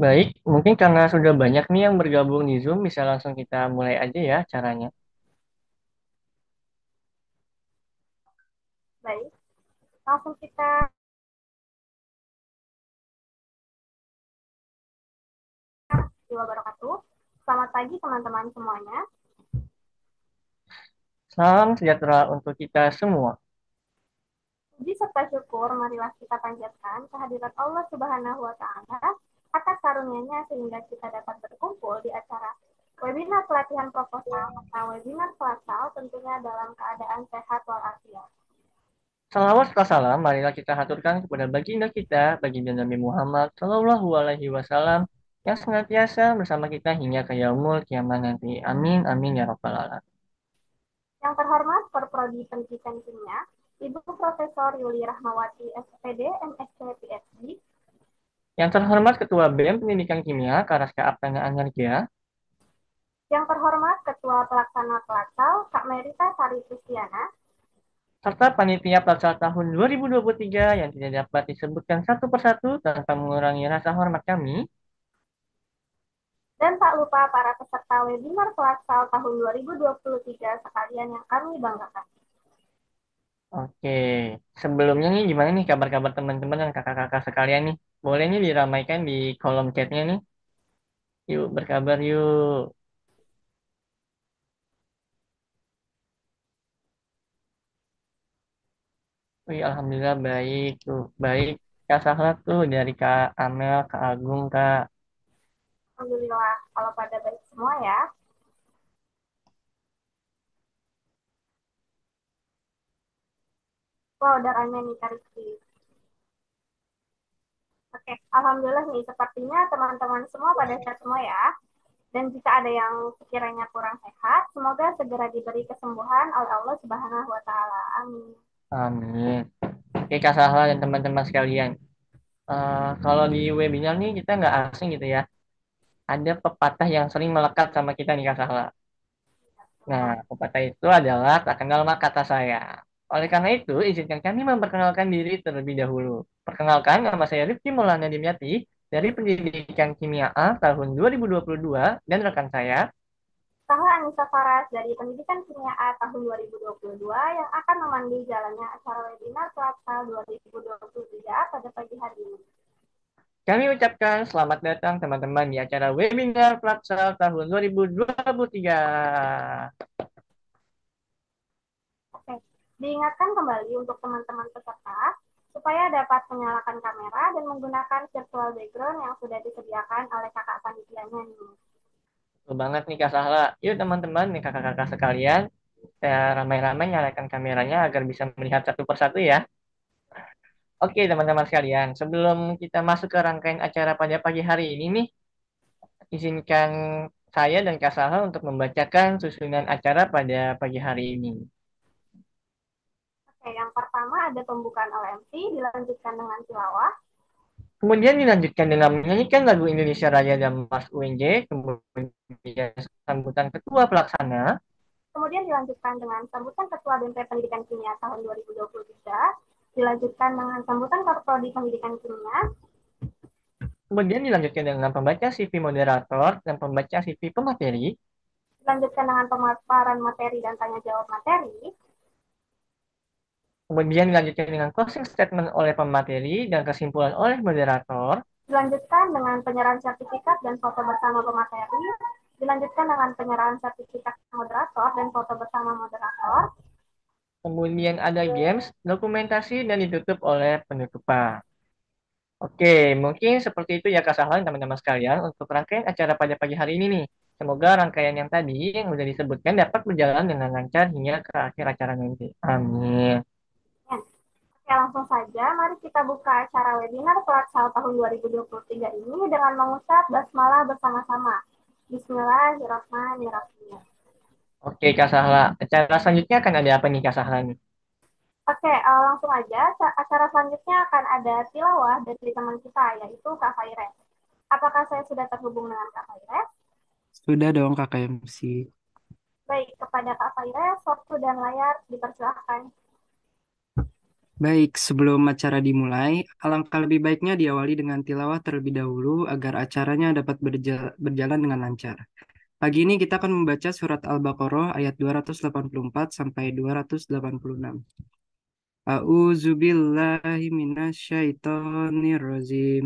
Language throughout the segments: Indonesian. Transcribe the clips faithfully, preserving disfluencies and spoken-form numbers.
Baik, mungkin karena sudah banyak nih yang bergabung di Zoom, bisa langsung kita mulai aja ya caranya. Baik, langsung kita di wabarakatuh. Selamat pagi teman-teman semuanya. Salam sejahtera untuk kita semua. Puji serta syukur marilah kita panjatkan kehadirat Allah Subhanahu wa taala atas karunia-Nya sehingga kita dapat berkumpul di acara webinar pelatihan proposal atau webinar kelasal tentunya dalam keadaan sehat walafiat. Salawat serta salam, marilah kita haturkan kepada baginda kita, baginda Nabi Muhammad Shallallahu Alaihi Wasallam yang senantiasa bersama kita hingga ke yaumul kiamat nanti. Amin, amin ya rabbal alamin. Yang terhormat Perprodi Pendidikan Kimia, Ibu Profesor Yuli Rahmawati, S P D, M S C, P H D. Yang terhormat Ketua B E M Pendidikan Kimia, Karaska Aptana Anarkia, Yang terhormat Ketua Pelaksana Pelaksal, Kak Merita Sari Kristiana. serta panitia pelaksana tahun dua ribu dua puluh tiga yang tidak dapat disebutkan satu persatu tanpa mengurangi rasa hormat kami. Dan tak lupa para peserta webinar Pelaksal tahun dua ribu dua puluh tiga sekalian yang kami banggakan. Oke, sebelumnya nih gimana nih kabar-kabar teman-teman dan kakak-kakak sekalian nih? Boleh nih diramaikan di kolom chatnya nih. Yuk berkabar yuk. Wih, alhamdulillah baik tuh. Baik. Kak Sahla tuh dari Kak Amel, Kak Agung, Kak. Alhamdulillah kalau pada baik semua ya. Wah, udah rame nih Kak Rizky. Oke, Alhamdulillah nih sepertinya teman-teman semua pada sehat semua ya. Dan jika ada yang sekiranya kurang sehat, semoga segera diberi kesembuhan oleh Allah Subhanahu wa taala. Amin. Amin. Oke Kak Sahla dan teman-teman sekalian. Eh, kalau di webinar nih kita nggak asing gitu ya. Ada pepatah yang sering melekat sama kita nih Kak Sahla. Nah, pepatah itu adalah tak kenal maka kata saya. Oleh karena itu, izinkan kami memperkenalkan diri terlebih dahulu. Perkenalkan, nama saya Rifki Maulana Dimyati dari Pendidikan Kimia A tahun dua ribu dua puluh dua dan rekan saya. Saya Anissa Faras dari Pendidikan Kimia A tahun dua ribu dua puluh dua yang akan memandu jalannya acara webinar Pelaksana dua ribu dua puluh tiga pada pagi hari ini. Kami ucapkan selamat datang teman-teman di acara webinar Praksal tahun dua ribu dua puluh tiga. Oke, diingatkan kembali untuk teman-teman peserta supaya dapat menyalakan kamera dan menggunakan virtual background yang sudah disediakan oleh kakak panitianya nih. Betul banget nih Kak Sahla. Yuk teman-teman, nih kakak-kakak sekalian, kita ramai-ramai nyalakan kameranya agar bisa melihat satu persatu ya. Oke, teman-teman sekalian, sebelum kita masuk ke rangkaian acara pada pagi hari ini nih, izinkan saya dan Kak Saha untuk membacakan susunan acara pada pagi hari ini. Oke, yang pertama ada pembukaan O M C, dilanjutkan dengan tilawah, Kemudian dilanjutkan dengan menyanyikan lagu Indonesia Raya dan Mas U N J, kemudian sambutan ketua pelaksana, kemudian dilanjutkan dengan sambutan Ketua B M P Pendidikan Kimia tahun dua ribu dua puluh tiga, dilanjutkan dengan sambutan Korprodi Pendidikan Kimia, kemudian dilanjutkan dengan pembaca C V moderator dan pembaca C V pemateri, dilanjutkan dengan pemaparan materi dan tanya jawab materi, kemudian dilanjutkan dengan closing statement oleh pemateri dan kesimpulan oleh moderator, dilanjutkan dengan penyerahan sertifikat dan foto bersama pemateri, dilanjutkan dengan penyerahan sertifikat moderator dan foto bersama moderator. kemudian ada games, dokumentasi, dan ditutup oleh penutupan. Oke, mungkin seperti itu ya Kak Sahlan teman-teman sekalian untuk rangkaian acara pada pagi hari ini nih. Semoga rangkaian yang tadi yang sudah disebutkan dapat berjalan dengan lancar hingga ke akhir acara nanti. Amin. Ya. Oke, langsung saja. Mari kita buka acara webinar Pelaksal tahun dua ribu dua puluh tiga ini dengan mengucap basmalah bersama-sama. Bismillahirrahmanirrahim. Oke Kak Sahla, acara selanjutnya akan ada apa nih Kak Sahla nih? Oke, uh, langsung aja. Acara selanjutnya akan ada tilawah dari teman kita, yaitu Kak Faires. Apakah saya sudah terhubung dengan Kak Faires? Sudah dong kakak M C. Baik, kepada Kak Faires, waktu dan layar dipersilahkan. Baik, sebelum acara dimulai, alangkah lebih baiknya diawali dengan tilawah terlebih dahulu agar acaranya dapat berja- berjalan dengan lancar. Pagi ini kita akan membaca surat Al-Baqarah ayat dua ratus delapan puluh empat sampai dua ratus delapan puluh enam. A'udzu billahi minasyaitonir rajim.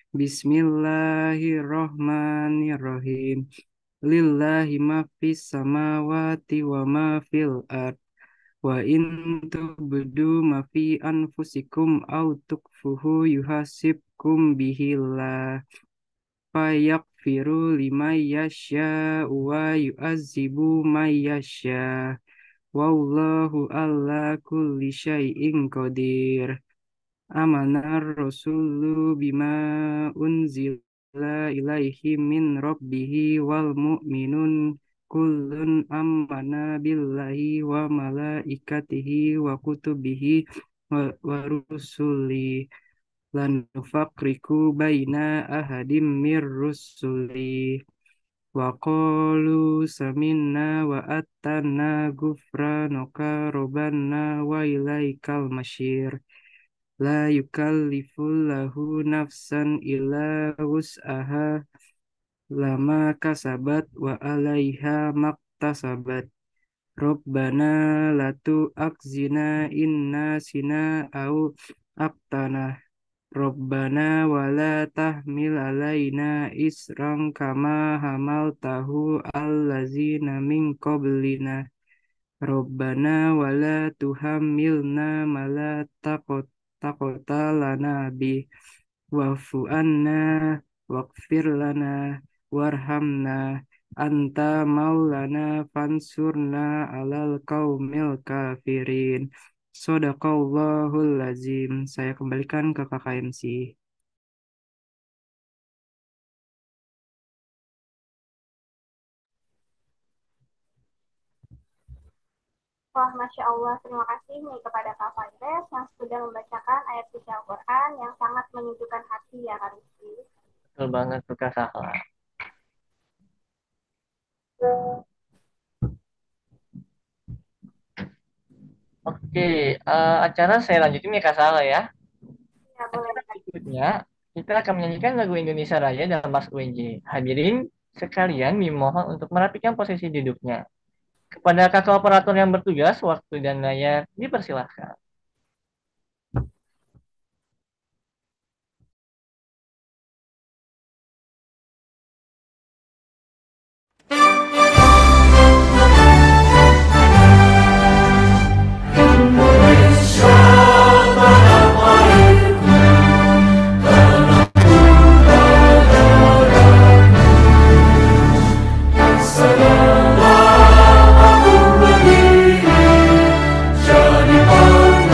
Bismillahirrahmanirrahim. Lillahi ma fis samawati wa ma fil ard. Wa in tubdu ma fi anfusikum aw tukfuhu yuhasibkum bihillah. Fayaghfiru liman yasha wa yu'adzibu man yasha. Wallahu ala kulli syai'in qadir. Amanar rasulu bima unzila ilaihi min rabbihi wal mu'minun kullun amana billahi wa malaikatihi wa kutubihi wa, wa rusuli lan nufakriku baina ahadim mir rusuli wa qalu saminna wa atana gufranaka robbana wa ilaikal masyir. La yukallifullahu nafsan illa wus'aha lama kasabat wa alaiha maktasabat. Rabbana latu akzina inna sina au aktana. Rabbana wala tahmil alaina isran kama hamaltahu allazina min qablina. Rabbana wala tuhammilna mala taqot taqota lana bi wa'fu anna waghfir lana warhamna anta maulana fansurna alal qaumil kafirin. Shadaqallahul lazim. Saya kembalikan ke Kakak M C. Wah, Masya Allah, terima kasih nih kepada Kak Faires yang sudah membacakan ayat suci Al-Quran yang sangat menyejukkan hati ya Kak Rizky. Betul banget tuh Kak Sahla. Oke, eh, acara saya lanjutin ya Kak Sahla ya. Ya, boleh. Acara berikutnya, kita akan menyanyikan lagu Indonesia Raya dalam Mas U N J. Hadirin sekalian dimohon untuk merapikan posisi duduknya. Kepada kakak operator yang bertugas, waktu dan layar dipersilahkan. Jadi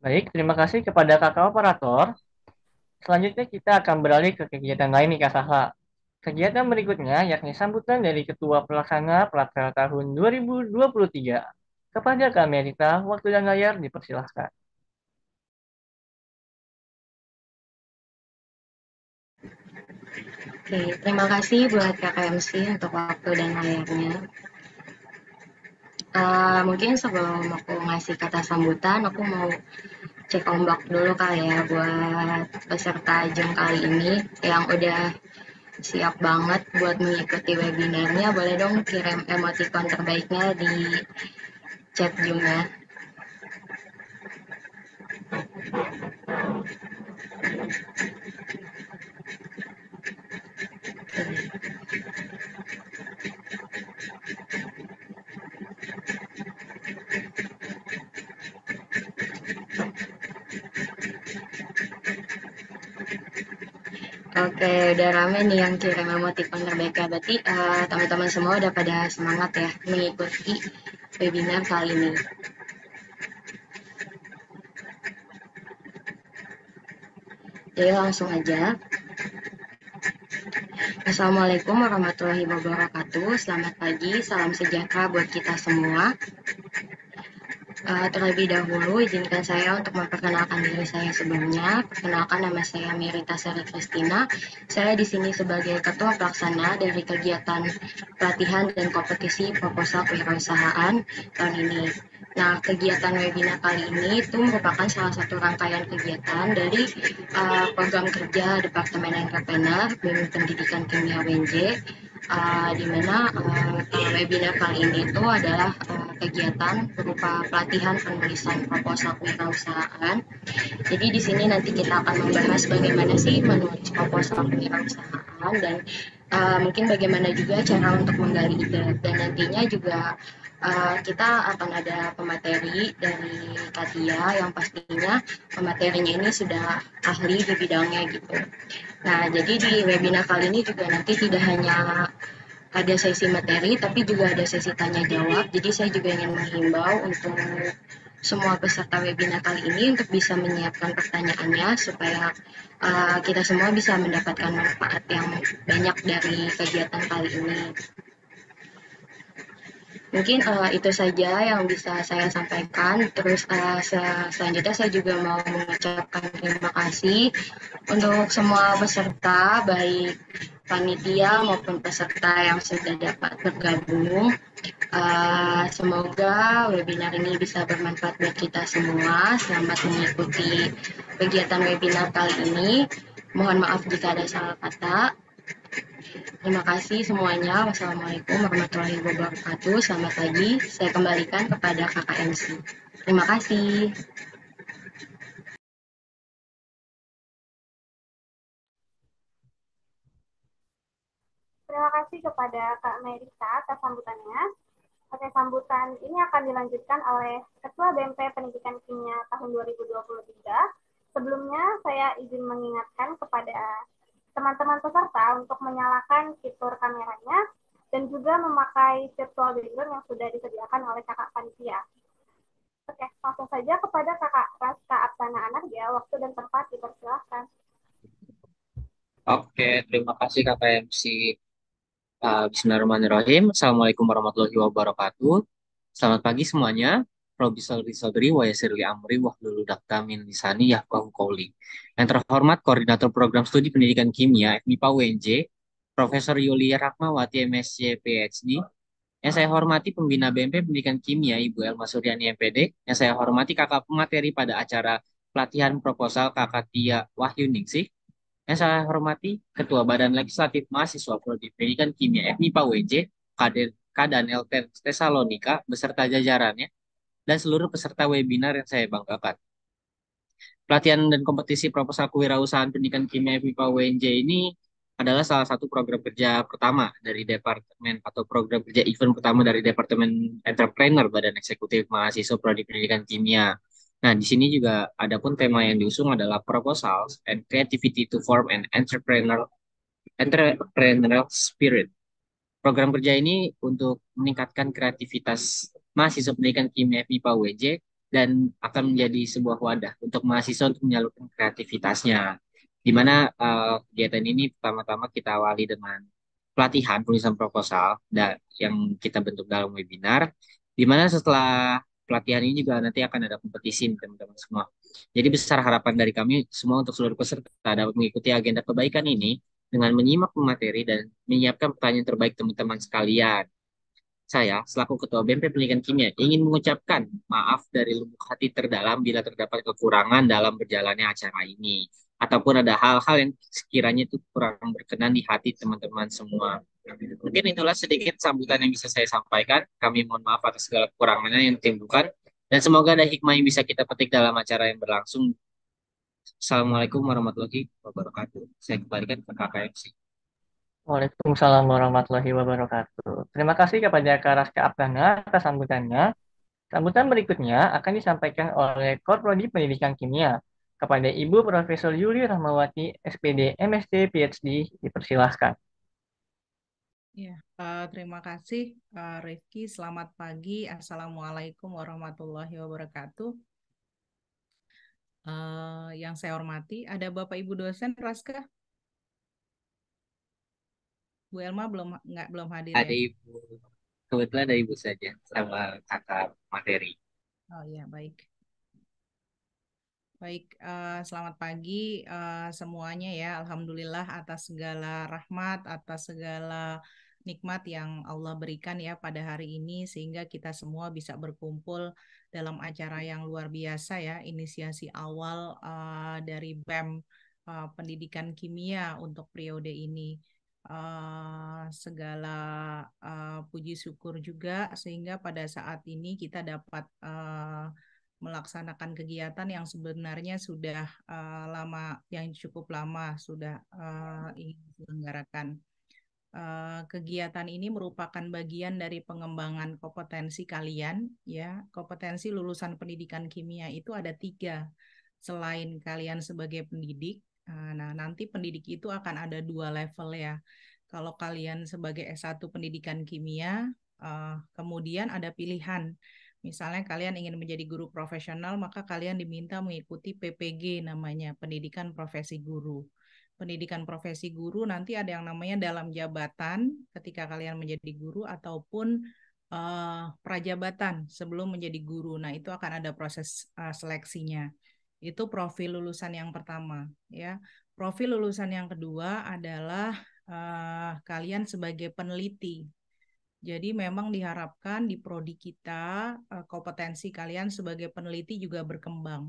Baik, terima kasih kepada kakak operator. Selanjutnya kita akan beralih ke kegiatan lain nih Kak Sahla. Kegiatan berikutnya yakni sambutan dari Ketua Pelaksana Pelaksanaan tahun dua ribu dua puluh tiga. Kepada Kak Merita, waktu dan layar dipersilahkan. Oke, terima kasih buat K K M C untuk waktu dan layarnya. Uh, mungkin sebelum aku ngasih kata sambutan, aku mau cek ombak dulu kali ya buat peserta Jum kali ini yang udah siap banget buat mengikuti webinarnya. Boleh dong kirim emoticon terbaiknya di chat Zoom-nya. Oke, udah rame nih yang kirim emoticon terbaiknya. Berarti uh, teman-teman semua udah pada semangat ya mengikuti webinar kali ini. Jadi langsung aja. Assalamualaikum warahmatullahi wabarakatuh. Selamat pagi, salam sejahtera buat kita semua. Uh, terlebih dahulu, izinkan saya untuk memperkenalkan diri saya sebelumnya. Perkenalkan, nama saya Merita Sari Kristina. Saya di sini sebagai Ketua Pelaksana dari kegiatan pelatihan dan kompetisi proposal kewirausahaan tahun ini. Nah, kegiatan webinar kali ini itu merupakan salah satu rangkaian kegiatan dari uh, program kerja Departemen Entrepreneur Bimbing Pendidikan Kimia U N J, uh, di mana uh, webinar kali ini itu adalah uh, kegiatan berupa pelatihan penulisan proposal kewirausahaan. Jadi di sini nanti kita akan membahas bagaimana sih menulis proposal kewirausahaan dan uh, mungkin bagaimana juga cara untuk menggali ide, dan nantinya juga uh, kita akan ada pemateri dari Katia yang pastinya pematerinya ini sudah ahli di bidangnya gitu. Nah, jadi di webinar kali ini juga nanti tidak hanya ada sesi materi, tapi juga ada sesi tanya jawab. Jadi saya juga ingin menghimbau untuk semua peserta webinar kali ini untuk bisa menyiapkan pertanyaannya supaya uh, kita semua bisa mendapatkan manfaat yang banyak dari kegiatan kali ini. Mungkin uh, itu saja yang bisa saya sampaikan. Terus uh, selanjutnya saya juga mau mengucapkan terima kasih untuk semua peserta, baik panitia maupun peserta yang sudah dapat bergabung. Uh, semoga webinar ini bisa bermanfaat buat kita semua. Selamat mengikuti kegiatan webinar kali ini. Mohon maaf jika ada salah kata. Terima kasih semuanya. Wassalamualaikum warahmatullahi wabarakatuh. Selamat pagi. Saya kembalikan kepada K K M C. Terima kasih. Terima kasih kepada Kak Merita atas sambutannya. Oke, sambutan ini akan dilanjutkan oleh Ketua B M P Pendidikan Kimia tahun dua ribu dua puluh tiga. Sebelumnya, saya izin mengingatkan kepada teman-teman peserta untuk menyalakan fitur kameranya dan juga memakai virtual background yang sudah disediakan oleh kakak panitia. Oke, langsung saja kepada kakak Raska Aptana Anarja, waktu dan tempat dipersilahkan. Oke, terima kasih K K M C. Uh, Bismillahirrahmanirrahim. Assalamualaikum warahmatullahi wabarakatuh. Selamat pagi semuanya. Robi Salri Sadri wa Yasirli Amri Wahlul Uqdatam min lisani yafqahu qawli. Yang terhormat Koordinator Program Studi Pendidikan Kimia F M I P A U N J, Profesor Yulia Rahmawati M S C P H D. Yang saya hormati Pembina B M P Pendidikan Kimia Ibu Elma Suryani M Pd. Yang saya hormati Kakak Pemateri pada acara pelatihan proposal Kakak Tia Wahyuningsih. Yang saya hormati Ketua Badan Legislatif Mahasiswa Prodi Pendidikan Kimia F M I P A U N J, Kader Kadan L T Tesalonika beserta jajarannya, dan seluruh peserta webinar yang saya banggakan. Pelatihan dan kompetisi proposal kewirausahaan pendidikan kimia F M I P A U N J ini adalah salah satu program kerja pertama dari Departemen atau program kerja event pertama dari Departemen Entrepreneur Badan Eksekutif Mahasiswa Prodi Pendidikan Kimia. Nah, di sini juga ada pun tema yang diusung adalah Proposals and Creativity to Form an Entrepreneurial Entrepreneurial Spirit. Program kerja ini untuk meningkatkan kreativitas mahasiswa pendidikan kimia F M I P A U N J dan akan menjadi sebuah wadah untuk mahasiswa untuk menyalurkan kreativitasnya. Di mana eh, kegiatan ini pertama-tama kita awali dengan pelatihan tulisan proposal dan yang kita bentuk dalam webinar, di mana setelah pelatihan ini juga nanti akan ada kompetisi nih, teman-teman semua. Jadi besar harapan dari kami semua untuk seluruh peserta dapat mengikuti agenda kebaikan ini dengan menyimak materi dan menyiapkan pertanyaan terbaik teman-teman sekalian. Saya, selaku Ketua B M P Pendidikan Kimia, ingin mengucapkan maaf dari lubuk hati terdalam bila terdapat kekurangan dalam berjalannya acara ini. Ataupun ada hal-hal yang sekiranya itu kurang berkenan di hati teman-teman semua. Mungkin itulah sedikit sambutan yang bisa saya sampaikan. Kami mohon maaf atas segala kekurangannya yang ditimbulkan. Dan semoga ada hikmah yang bisa kita petik dalam acara yang berlangsung. Assalamualaikum warahmatullahi wabarakatuh. Saya kembalikan ke K K M C. Waalaikumsalam warahmatullahi wabarakatuh. Terima kasih kepada Kak Raska Abdana atas sambutannya. Sambutan berikutnya akan disampaikan oleh Korprodi Pendidikan Kimia kepada Ibu Profesor Yuli Rahmawati, S P D, M S C, P H D. Dipersilahkan. Ya, uh, terima kasih uh, Rifki. Selamat pagi. Assalamualaikum warahmatullahi wabarakatuh. Uh, yang saya hormati, ada Bapak Ibu dosen, Raska? Bu Elma belum nggak belum hadir Ada ya? Ibu, kebetulan ada Ibu saja sama kakak materi. Oh ya, baik. Baik, uh, selamat pagi uh, semuanya ya. Alhamdulillah atas segala rahmat, atas segala nikmat yang Allah berikan ya pada hari ini sehingga kita semua bisa berkumpul dalam acara yang luar biasa ya, inisiasi awal uh, dari B E M uh, Pendidikan Kimia untuk periode ini. Uh, segala uh, puji syukur juga sehingga pada saat ini kita dapat uh, melaksanakan kegiatan yang sebenarnya sudah uh, lama, yang cukup lama sudah uh, ingin diselenggarakan. Uh, kegiatan ini merupakan bagian dari pengembangan kompetensi kalian, ya. Kompetensi lulusan pendidikan kimia itu ada tiga. Selain kalian sebagai pendidik, uh, nah nanti pendidik itu akan ada dua level ya. Kalau kalian sebagai S satu pendidikan kimia, uh, kemudian ada pilihan. Misalnya kalian ingin menjadi guru profesional, maka kalian diminta mengikuti P P G namanya, Pendidikan Profesi Guru. Pendidikan profesi guru nanti ada yang namanya dalam jabatan ketika kalian menjadi guru ataupun uh, prajabatan sebelum menjadi guru. Nah, itu akan ada proses uh, seleksinya. Itu profil lulusan yang pertama, ya. Profil lulusan yang kedua adalah uh, kalian sebagai peneliti. Jadi memang diharapkan di prodi kita kompetensi kalian sebagai peneliti juga berkembang.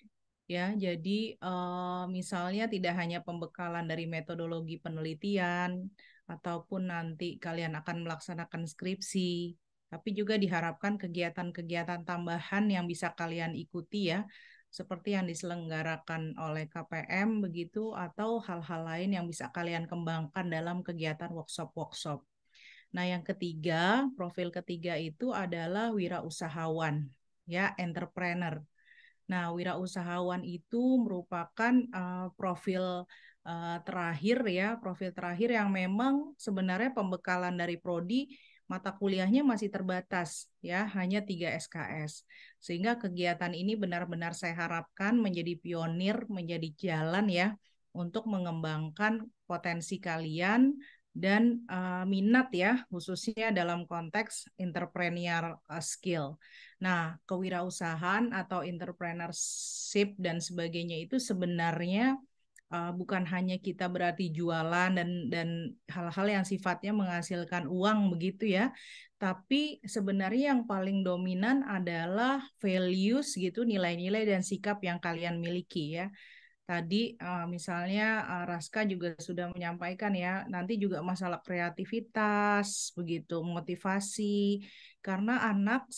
Ya, jadi uh, misalnya tidak hanya pembekalan dari metodologi penelitian ataupun nanti kalian akan melaksanakan skripsi, tapi juga diharapkan kegiatan-kegiatan tambahan yang bisa kalian ikuti ya, seperti yang diselenggarakan oleh K P M begitu atau hal-hal lain yang bisa kalian kembangkan dalam kegiatan workshop-workshop. Nah, yang ketiga, profil ketiga itu adalah wirausahawan, ya, entrepreneur. Nah, wirausahawan itu merupakan uh, profil uh, terakhir ya, profil terakhir yang memang sebenarnya pembekalan dari prodi mata kuliahnya masih terbatas ya, hanya tiga S K S. Sehingga kegiatan ini benar-benar saya harapkan menjadi pionir, menjadi jalan ya untuk mengembangkan potensi kalian dan uh, minat ya, khususnya dalam konteks entrepreneur uh, skill. Nah, kewirausahaan atau entrepreneurship dan sebagainya itu sebenarnya uh, bukan hanya kita berarti jualan dan dan hal-hal yang sifatnya menghasilkan uang begitu ya, tapi sebenarnya yang paling dominan adalah values gitu, nilai-nilai dan sikap yang kalian miliki ya. Tadi uh, misalnya uh, Raska juga sudah menyampaikan ya, nanti juga masalah kreativitas, begitu, motivasi, karena anak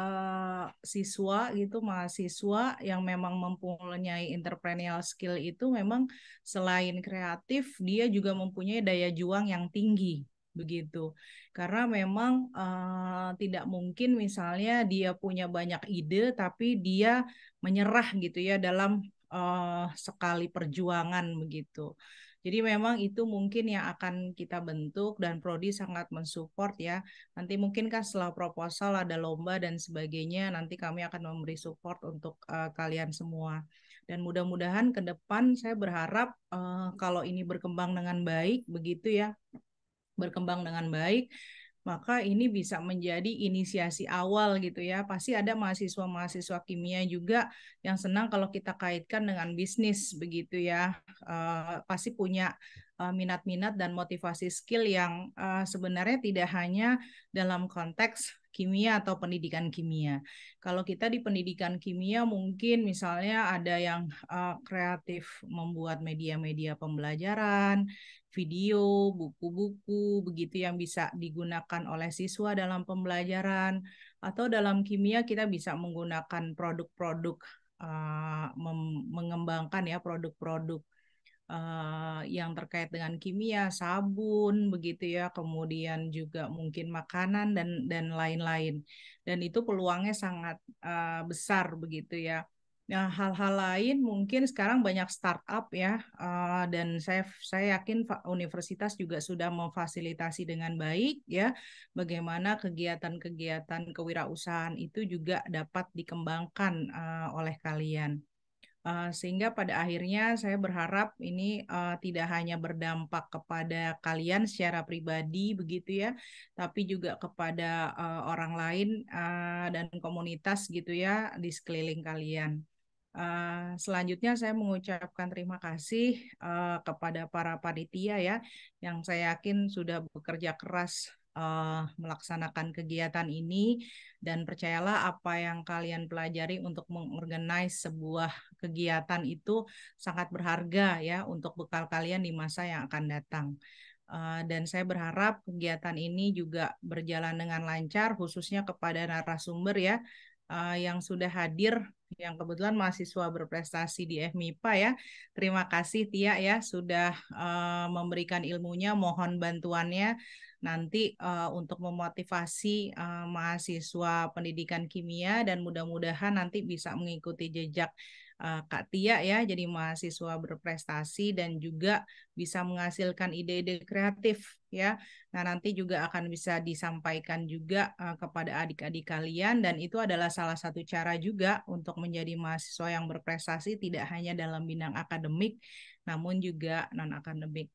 uh, siswa gitu, mahasiswa yang memang mempunyai entrepreneurial skill itu memang selain kreatif, dia juga mempunyai daya juang yang tinggi, begitu. Karena memang uh, tidak mungkin misalnya dia punya banyak ide, tapi dia menyerah gitu ya dalam Uh, sekali perjuangan begitu. Jadi memang itu mungkin yang akan kita bentuk dan Prodi sangat mensupport ya. Nanti mungkin kan setelah proposal ada lomba dan sebagainya, nanti kami akan memberi support untuk uh, kalian semua. Dan mudah-mudahan ke depan saya berharap uh, kalau ini berkembang dengan baik, begitu ya, berkembang dengan baik, maka ini bisa menjadi inisiasi awal gitu ya. Pasti ada mahasiswa-mahasiswa kimia juga yang senang kalau kita kaitkan dengan bisnis begitu ya. Uh, pasti punya uh, minat-minat dan motivasi skill yang uh, sebenarnya tidak hanya dalam konteks kimia atau pendidikan kimia. Kalau kita di pendidikan kimia mungkin misalnya ada yang uh, kreatif membuat media-media pembelajaran, video, buku-buku, begitu yang bisa digunakan oleh siswa dalam pembelajaran, atau dalam kimia kita bisa menggunakan produk-produk, uh, mengembangkan ya produk-produk uh, yang terkait dengan kimia, sabun, begitu ya, kemudian juga mungkin makanan dan dan lain-lain. Dan itu peluangnya sangat uh, besar begitu ya. Nah, hal-hal lain mungkin sekarang banyak startup ya, uh, dan saya saya yakin universitas juga sudah memfasilitasi dengan baik ya, bagaimana kegiatan-kegiatan kewirausahaan itu juga dapat dikembangkan uh, oleh kalian. Uh, sehingga pada akhirnya saya berharap ini uh, tidak hanya berdampak kepada kalian secara pribadi begitu ya, tapi juga kepada uh, orang lain uh, dan komunitas gitu ya di sekeliling kalian. Uh, selanjutnya saya mengucapkan terima kasih uh, kepada para panitia ya, yang saya yakin sudah bekerja keras uh, melaksanakan kegiatan ini, dan percayalah apa yang kalian pelajari untuk mengorganize sebuah kegiatan itu sangat berharga ya untuk bekal kalian di masa yang akan datang. Uh, dan saya berharap kegiatan ini juga berjalan dengan lancar, khususnya kepada narasumber ya, uh, yang sudah hadir, yang kebetulan mahasiswa berprestasi di F M I P A ya. Terima kasih Tia ya sudah uh, memberikan ilmunya, mohon bantuannya nanti uh, untuk memotivasi uh, mahasiswa pendidikan kimia, dan mudah-mudahan nanti bisa mengikuti jejak uh, Kak Tia ya, jadi mahasiswa berprestasi dan juga bisa menghasilkan ide-ide kreatif ya. Nah, nanti juga akan bisa disampaikan juga uh, kepada adik-adik kalian, dan itu adalah salah satu cara juga untuk menjadi mahasiswa yang berprestasi tidak hanya dalam bidang akademik namun juga non-akademik.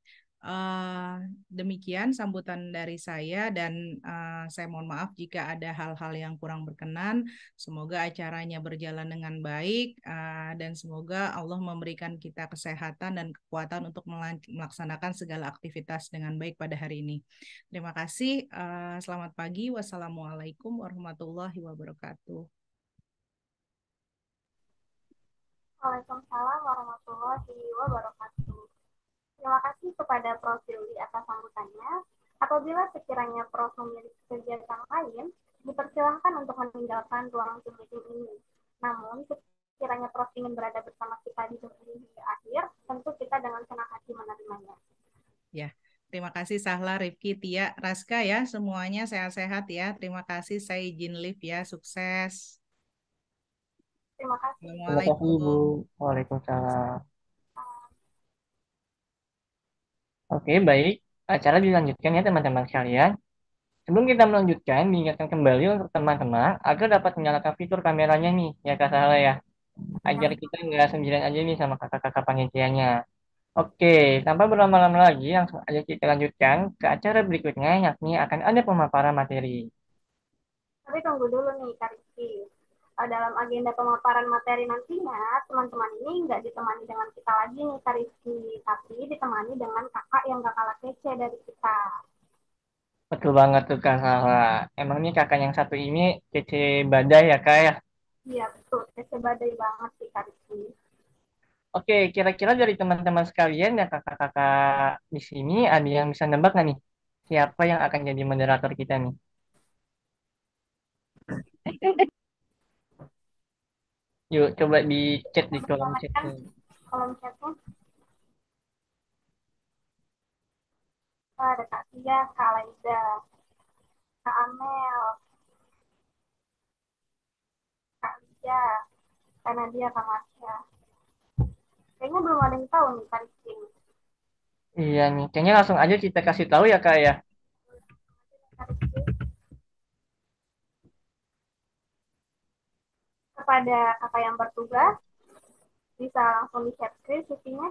Uh, demikian sambutan dari saya, dan uh, saya mohon maaf jika ada hal-hal yang kurang berkenan. Semoga acaranya berjalan dengan baik, uh, dan semoga Allah memberikan kita kesehatan dan kekuatan untuk melaksanakan segala aktivitas dengan baik pada hari ini. Terima kasih. Uh, selamat pagi. Wassalamualaikum warahmatullahi wabarakatuh. Waalaikumsalam warahmatullahi wabarakatuh. Terima kasih kepada Prof Yuli atas sambutannya. Apabila sekiranya Prof memiliki kegiatan lain, dipersilahkan untuk meninggalkan ruang Zoom meeting ini. Namun, sekiranya Prof ingin berada bersama kita di Zoom ini hingga akhir, tentu kita dengan senang hati menerimanya. Ya, terima kasih Sahla, Rifki, Tia, Raska ya, semuanya sehat-sehat ya. Terima kasih, saya izin live ya, sukses. Terima kasih. Terima kasih Ibu. Waalaikumsalam. Oke, baik. Acara dilanjutkan ya teman-teman sekalian. Sebelum kita melanjutkan, diingatkan kembali untuk teman-teman agar dapat menyalakan fitur kameranya nih, ya Kak Sahla ya. Agar kita nggak sendirian aja nih sama kakak-kakak panitianya. Oke, tanpa berlama-lama lagi, langsung aja kita lanjutkan ke acara berikutnya, yakni akan ada pemaparan materi. Tapi tunggu dulu nih, Kak Rizky. Dalam agenda pemaparan materi nantinya, teman-teman ini nggak ditemani dengan kita lagi nih, Kak Rizky, tapi ditemani dengan kakak yang gak kalah kece dari kita. Betul banget tuh Kak Sahla. Emangnya kakak yang satu ini kece badai ya Kak ya? Iya, betul. Kece badai banget sih, Kak Rizky. Oke, kira-kira dari teman-teman sekalian ya kakak-kakak di sini ada yang bisa nebak nggak nih? Siapa yang akan jadi moderator kita nih? Yuk, coba di chat di kolom chat. Kan kolom chatnya ada Kak Tia, Kak Laida, Kak Amel, Kak Lia, Kak Nadia, Kak Marsha. Kayaknya belum ada yang tahu nih Kak Rizky. Iya nih, kayaknya langsung aja kita kasih tahu ya Kak ya. Kepada kakak yang bertugas, bisa langsung di-share screen C V-nya.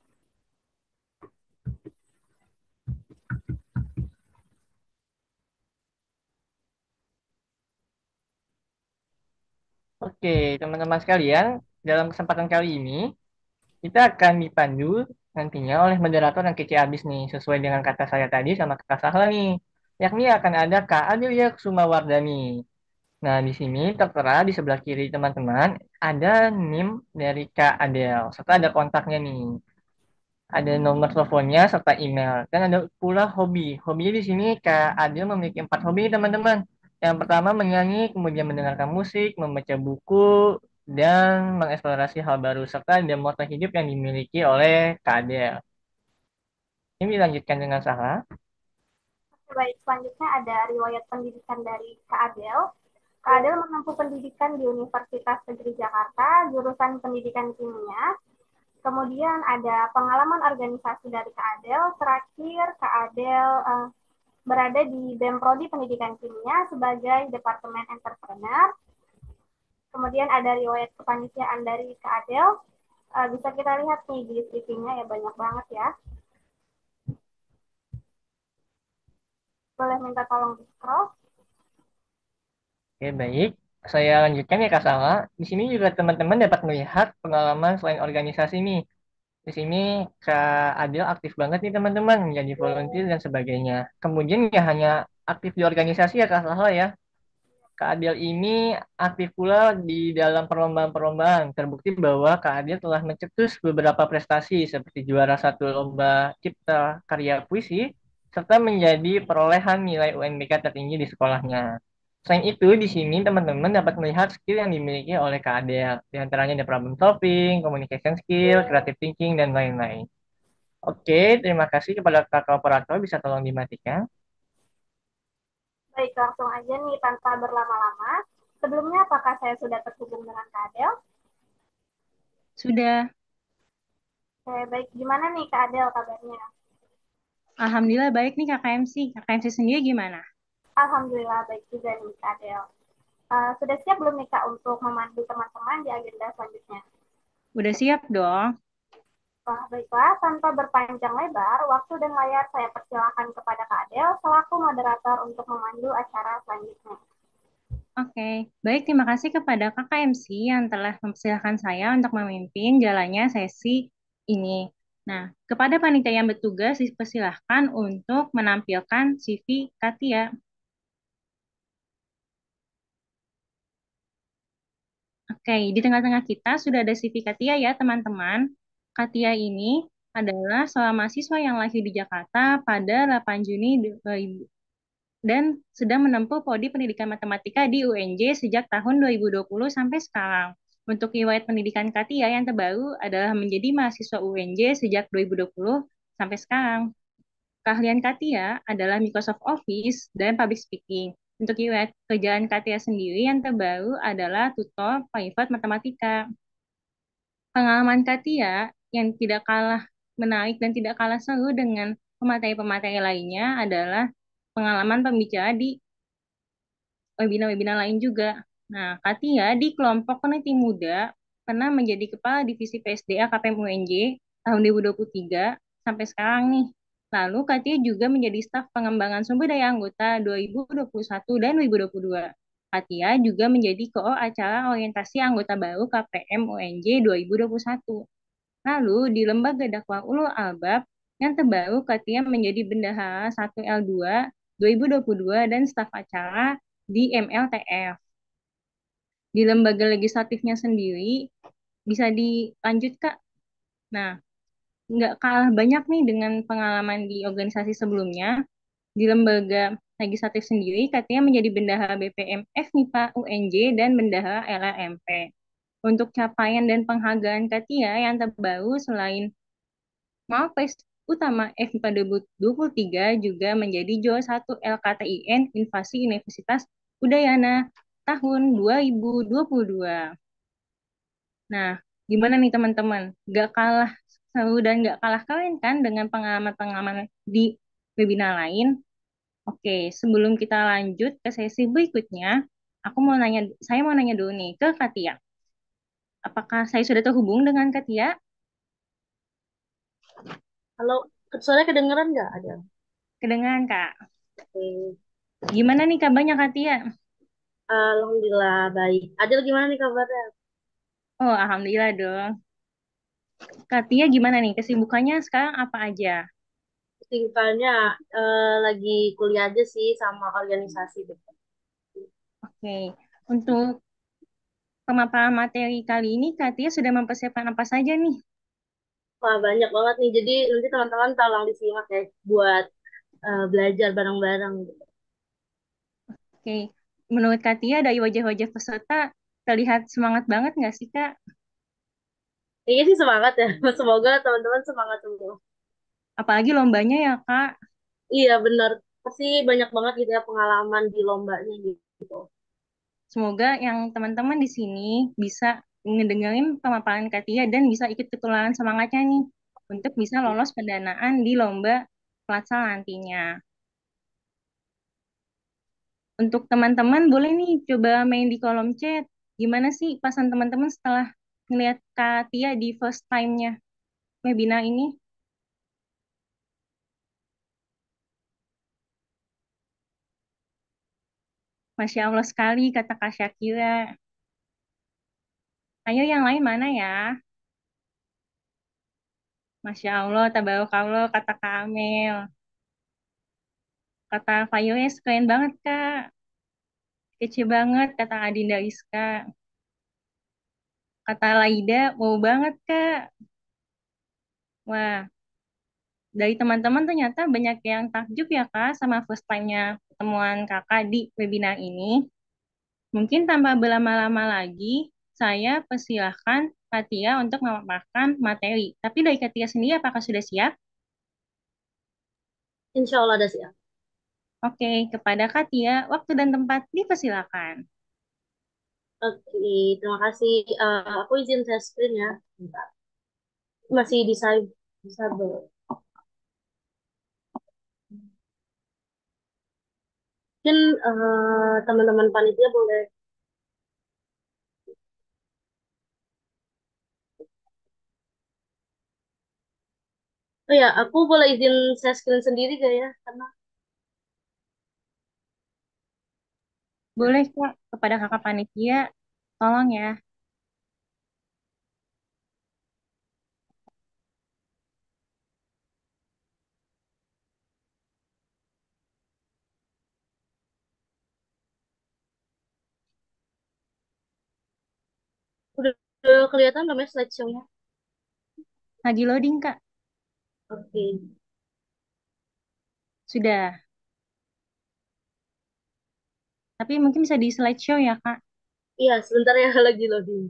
Oke, teman-teman sekalian, dalam kesempatan kali ini kita akan dipandu nantinya oleh moderator yang kece abis nih, sesuai dengan kata saya tadi sama Kak Sahla nih. Yakni akan ada Kak Adelia Kusumawardani. Nah, di sini tertera di sebelah kiri teman-teman ada NIM dari Kak Adel, serta ada kontaknya nih. Ada nomor teleponnya serta email. Dan ada pula hobi. Hobinya di sini Kak Adel memiliki empat hobi teman-teman. Yang pertama menyanyi, kemudian mendengarkan musik, membaca buku, dan mengeksplorasi hal baru serta ada moto hidup yang dimiliki oleh Kak Adel. Ini dilanjutkan dengan Sarah. Baik, selanjutnya ada riwayat pendidikan dari Kak Adel. Kak Adel menempuh pendidikan di Universitas Negeri Jakarta, jurusan pendidikan kimia. Kemudian ada pengalaman organisasi dari Kak Adel. Terakhir, Kak Adel uh, berada di BEM Prodi Pendidikan Kimia sebagai Departemen Entrepreneur. Kemudian ada riwayat kepanitiaan dari Kak Adel. Uh, bisa kita lihat nih di C V-nya ya, banyak banget ya. Boleh minta tolong di-scroll. Oke, baik. Saya lanjutkan ya Kak Salma. Di sini juga teman-teman dapat melihat pengalaman selain organisasi nih. Di sini Kak Adil aktif banget nih teman-teman, menjadi volunteer dan sebagainya. Kemudian ya hanya aktif di organisasi ya Kak Salma ya. Kak Adil ini aktif pula di dalam perlombaan-perlombaan. Terbukti bahwa Kak Adil telah mencetus beberapa prestasi seperti juara satu lomba cipta karya puisi, serta menjadi perolehan nilai U N B K tertinggi di sekolahnya. Selain itu, di sini teman-teman dapat melihat skill yang dimiliki oleh Kak Adel. Di antaranya ada problem solving, communication skill, creative thinking, dan lain-lain. Oke, terima kasih kepada kakak operator. Bisa tolong dimatikan. Baik, langsung aja nih tanpa berlama-lama. Sebelumnya, apakah saya sudah terhubung dengan Kak Adel? Sudah. Oke, baik. Gimana nih Kak Adel kabarnya? Alhamdulillah baik nih Kakak M C. Kakak M C sendiri gimana? Alhamdulillah baik juga nih Kak Adel. Uh, sudah siap belum nih Kak untuk memandu teman-teman di agenda selanjutnya? Udah siap dong. Wah, baiklah, tanpa berpanjang lebar, waktu dan layar saya persilakan kepada Kak Adel selaku moderator untuk memandu acara selanjutnya. Oke, baik terima kasih kepada Kakak M C yang telah mempersilahkan saya untuk memimpin jalannya sesi ini. Nah, kepada panitia yang bertugas dipersilahkan untuk menampilkan C V Katia. Oke, di tengah-tengah kita sudah ada C V Katia ya teman-teman. Katia ini adalah seorang mahasiswa yang lahir di Jakarta pada delapan Juni dua ribu dan sedang menempuh prodi pendidikan matematika di U N J sejak tahun dua ribu dua puluh sampai sekarang. Untuk riwayat pendidikan Katia yang terbaru adalah menjadi mahasiswa U N J sejak dua ribu dua puluh sampai sekarang. Keahlian Katia adalah Microsoft Office dan public speaking. Untuk riwayat kerjaan Katia sendiri yang terbaru adalah tutor private matematika. Pengalaman Katia yang tidak kalah menarik dan tidak kalah seru dengan pemateri-pemateri lainnya adalah pengalaman pembicara di webinar-webinar lain juga. Nah, Katia di kelompok peneliti muda pernah menjadi Kepala Divisi P S D A K P M U N J tahun dua ribu dua puluh tiga sampai sekarang nih. Lalu Katia juga menjadi staf pengembangan sumber daya anggota dua ribu dua puluh satu dan dua ribu dua puluh dua. Katia juga menjadi koor acara orientasi anggota baru K P M U N J dua ribu dua puluh satu. Lalu di Lembaga Dakwah Ulul Albab yang terbaru Katia menjadi Bendahara satu L dua dua ribu dua puluh dua dan staf acara di M L T F. Di lembaga legislatifnya sendiri bisa dilanjut Kak. Nah, nggak kalah banyak nih dengan pengalaman di organisasi sebelumnya. Di lembaga legislatif sendiri, katanya menjadi bendahara B P M F MIPA U N J dan bendahara L R M P. Untuk capaian dan penghargaan Katia yang terbaru selain Mapres Utama F MIPA dua ribu dua puluh tiga juga menjadi juara satu L K T I N Invasi Universitas Udayana tahun dua ribu dua puluh dua. Nah, gimana nih teman-teman? Gak kalah seru dan nggak kalah keren kan dengan pengalaman-pengalaman di webinar lain. Oke, sebelum kita lanjut ke sesi berikutnya, aku mau nanya, saya mau nanya dulu nih ke Katia. Apakah saya sudah terhubung dengan Katia? Halo, suaranya kedengeran nggak ada? Kedengaran, Kak. Oke. Gimana nih kabarnya Katia? Alhamdulillah baik. Adil gimana nih kabarnya? Oh, alhamdulillah dong. Katia gimana nih? Kesibukannya sekarang apa aja? Kesibukannya eh, lagi kuliah aja sih sama organisasi gitu. Oke, untuk pemaparan materi kali ini Katia sudah mempersiapkan apa saja nih? Wah, banyak banget nih. Jadi nanti teman-teman tolong disimak ya buat eh, belajar bareng-bareng gitu. Oke, menurut Katia dari wajah-wajah peserta terlihat semangat banget nggak sih Kak? Kayaknya sih semangat ya. Semoga teman-teman semangat semua. Apalagi lombanya ya Kak. Iya, benar. Pasti banyak banget gitu ya pengalaman di lombanya gitu. Semoga yang teman-teman di sini bisa ngedengerin pemaparan Katia dan bisa ikut ketularan semangatnya nih untuk bisa lolos pendanaan di lomba Platsal nantinya. Untuk teman-teman boleh nih coba main di kolom chat. Gimana sih pasan teman-teman setelah ngelihat Katia di first time-nya webinar ini? Masya Allah sekali kata Kak Syakira. Ayo yang lain mana ya? Masya Allah, tabarakallah kata Kak Amel. Kata Fayores keren banget Kak. Kece banget kata Adinda Rizka. Kata Laida mau banget Kak. Wah, dari teman-teman ternyata banyak yang takjub ya Kak sama first time-nya pertemuan Kakak di webinar ini. Mungkin tanpa berlama-lama lagi, saya persilahkan Katia untuk memaparkan materi. Tapi dari Katia sendiri apakah sudah siap? Insya Allah ada siap. Oke, kepada Katia, waktu dan tempat dipersilakan. Oke, terima kasih. Eh, aku izin share screen ya. Bentar. Masih disable. disable. Mungkin eh, teman-teman panitia boleh. Oh ya, aku boleh izin share screen sendiri gak ya? Karena ya, Boleh Kak, kepada kakak panitia, tolong ya. udah, udah kelihatan belum ya slideshow-nya? Lagi loading Kak, Oke. sudah. Tapi mungkin bisa di slideshow ya Kak. Iya, sebentar ya lagi loading.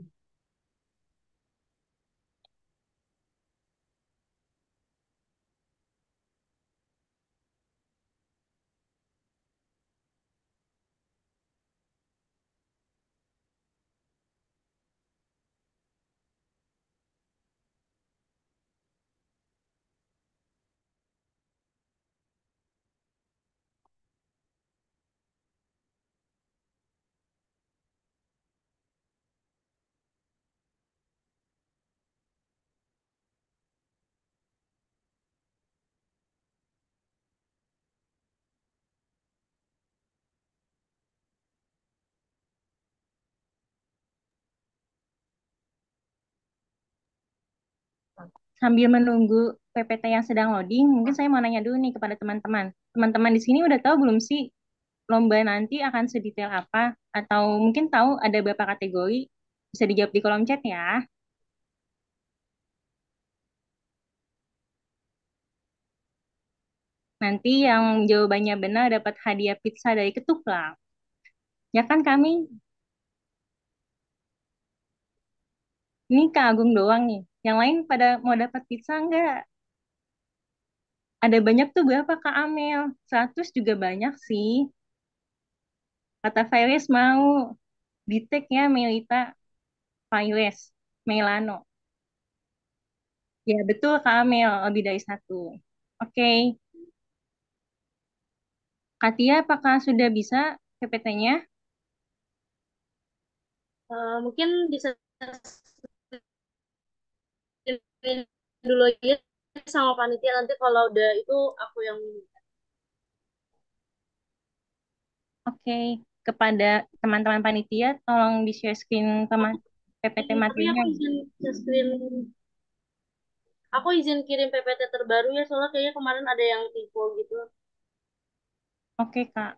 Sambil menunggu P P T yang sedang loading, mungkin saya mau nanya dulu nih kepada teman-teman. Teman-teman di sini udah tahu belum sih lomba nanti akan sedetail apa? Atau mungkin tahu ada berapa kategori? Bisa dijawab di kolom chat ya. Nanti yang jawabannya benar dapat hadiah pizza dari Ketuplang. Ya kan kami? Ini Kak Agung doang nih. Yang lain pada mau dapat pizza enggak? Ada banyak tuh berapa Kak Amel? Seratus juga banyak sih. Kata Virus mau di tag ya Melita Virus Melano. Ya, betul Kak Amel, lebih dari satu. Oke, Kak Tia, apakah sudah bisa P P T-nya? Eh, mungkin bisa screen dulu aja sama panitia, nanti kalau udah itu aku yang Oke, kepada teman-teman panitia, tolong di-share screen teman P P T tapi materinya. aku izin screen aku izin kirim P P T terbaru ya, soalnya kayaknya kemarin ada yang tipu gitu. Oke, Kak.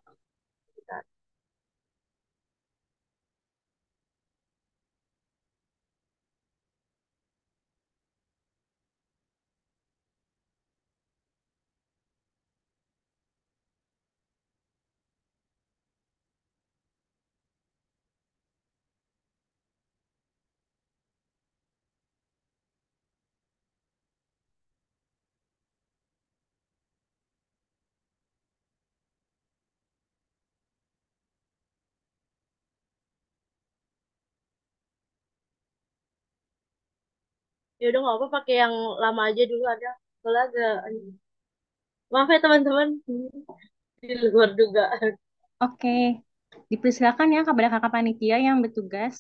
Ya udah nggak apa, pakai yang lama aja dulu ada. Soalnya agak maaf ya teman-teman, di luar dugaan. Oke, dipersilakan ya kepada kakak panitia yang bertugas.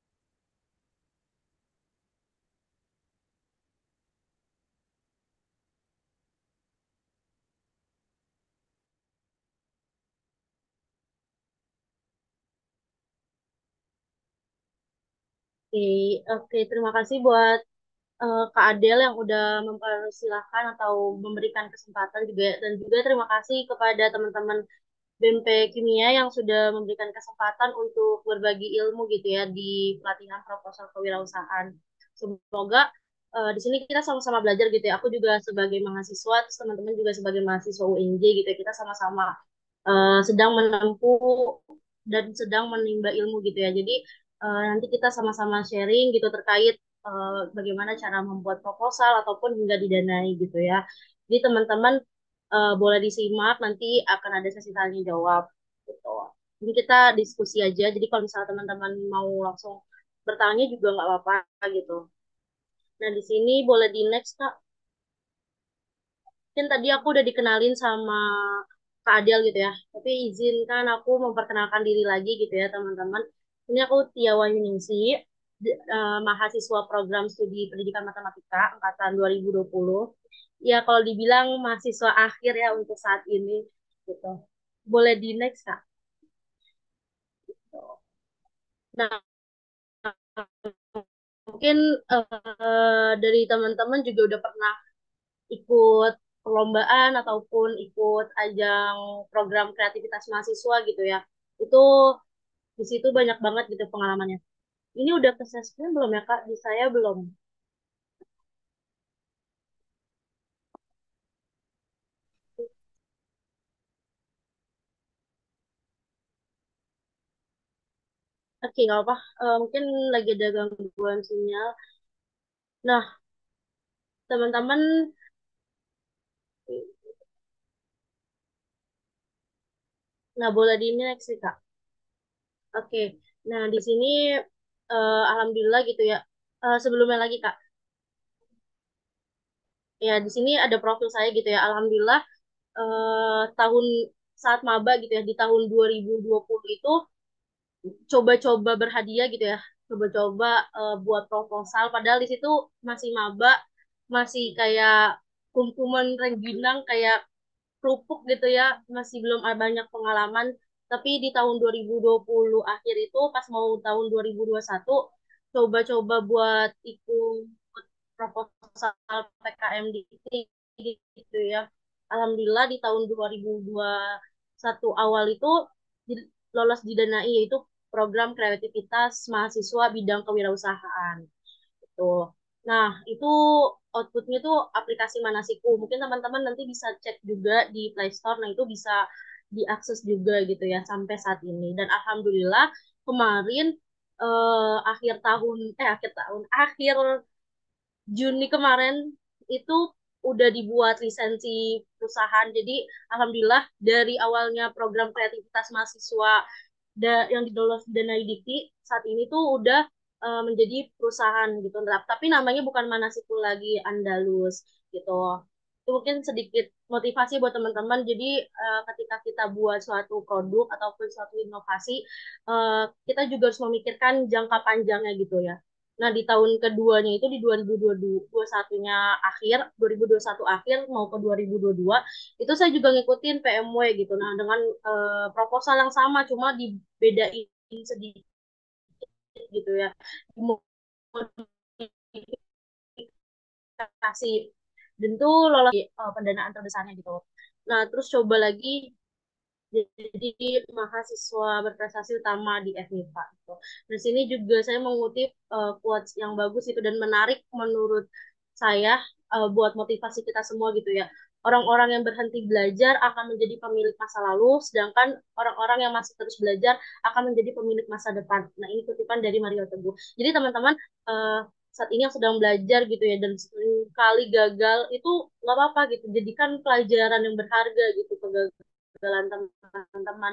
Oke, oke, terima kasih buat eh, Kak Adel yang udah mempersilahkan atau memberikan kesempatan juga, dan juga terima kasih kepada teman-teman B M P Kimia yang sudah memberikan kesempatan untuk berbagi ilmu gitu ya di pelatihan proposal kewirausahaan. Semoga eh, di sini kita sama-sama belajar gitu ya. Aku juga sebagai mahasiswa, terus teman-teman juga sebagai mahasiswa U N J gitu ya. Kita sama-sama eh, sedang menempuh dan sedang menimba ilmu gitu ya. Jadi eh, nanti kita sama-sama sharing gitu terkait eh, bagaimana cara membuat proposal ataupun hingga didanai gitu ya. Jadi teman-teman eh, boleh disimak, nanti akan ada sesi tanya jawab gitu. Ini kita diskusi aja. Jadi kalau misalnya teman-teman mau langsung bertanya juga nggak apa-apa gitu. Nah, di sini boleh di next, Kak. Mungkin tadi aku udah dikenalin sama Kak Adel gitu ya. Tapi izinkan aku memperkenalkan diri lagi gitu ya, teman-teman. Ini aku Tia Wahyuningsi, di- eh, mahasiswa program studi pendidikan matematika angkatan dua ribu dua puluh. Ya, kalau dibilang mahasiswa akhir ya untuk saat ini gitu. Boleh di next, Kak. Nah, mungkin eh, dari teman-teman juga udah pernah ikut perlombaan ataupun ikut ajang program kreativitas mahasiswa gitu ya. Itu di situ banyak banget gitu pengalamannya. Ini udah ke sesnya belum ya Kak? Di saya belum. Oke, nggak apa. Eh, mungkin lagi ada gangguan sinyal. Nah, teman-teman, nah boleh di next sih Kak. Oke, nah di sini eh, alhamdulillah gitu ya. Eh, sebelumnya lagi Kak, ya di sini ada profil saya gitu ya. Alhamdulillah eh, tahun saat maba gitu ya di tahun dua ribu dua puluh itu coba-coba berhadiah gitu ya, coba-coba eh, buat proposal padahal di situ masih maba, masih kayak kumpulan rengginang kayak kerupuk gitu ya, masih belum ada banyak pengalaman. Tapi di tahun dua ribu dua puluh akhir itu pas mau tahun dua ribu dua puluh satu coba-coba buat ikut proposal P K M Dikti gitu ya. Alhamdulillah di tahun dua ribu dua puluh satu awal itu di- lolos didanai, yaitu program kreativitas mahasiswa bidang kewirausahaan gitu. Nah, itu outputnya tuh aplikasi Manasiku. Mungkin teman-teman nanti bisa cek juga di Play Store. Nah, itu bisa diakses juga gitu ya sampai saat ini. Dan alhamdulillah kemarin eh, akhir tahun eh akhir tahun akhir Juni kemarin itu udah dibuat lisensi perusahaan. Jadi alhamdulillah dari awalnya program kreativitas mahasiswa da- yang didownload Danai Dikti saat ini tuh udah uh, menjadi perusahaan gitu. Tapi namanya bukan Manasikul lagi, Andalus gitu. Itu mungkin sedikit motivasi buat teman-teman. Jadi uh, ketika kita buat suatu produk ataupun suatu inovasi, uh, kita juga harus memikirkan jangka panjangnya gitu ya. Nah, di tahun keduanya itu di dua ribu dua puluh satu-nya akhir, dua ribu dua puluh satu akhir mau ke dua ribu dua puluh dua, itu saya juga ngikutin P M W gitu. Nah, dengan uh, proposal yang sama cuma dibedain sedikit gitu ya. Dimodifikasi dan itu lolos uh, pendanaan terbesarnya gitu. Nah, terus coba lagi jadi mahasiswa berprestasi utama di F M I P A gitu. Di sini juga saya mengutip uh, quotes yang bagus itu dan menarik menurut saya uh, buat motivasi kita semua gitu ya. Orang-orang yang berhenti belajar akan menjadi pemilik masa lalu, sedangkan orang-orang yang masih terus belajar akan menjadi pemilik masa depan. Nah, ini kutipan dari Mario Teguh. Jadi teman-teman uh, saat ini yang sedang belajar gitu ya dan sekali gagal itu nggak apa-apa gitu. Jadikan pelajaran yang berharga gitu kegagalan teman-teman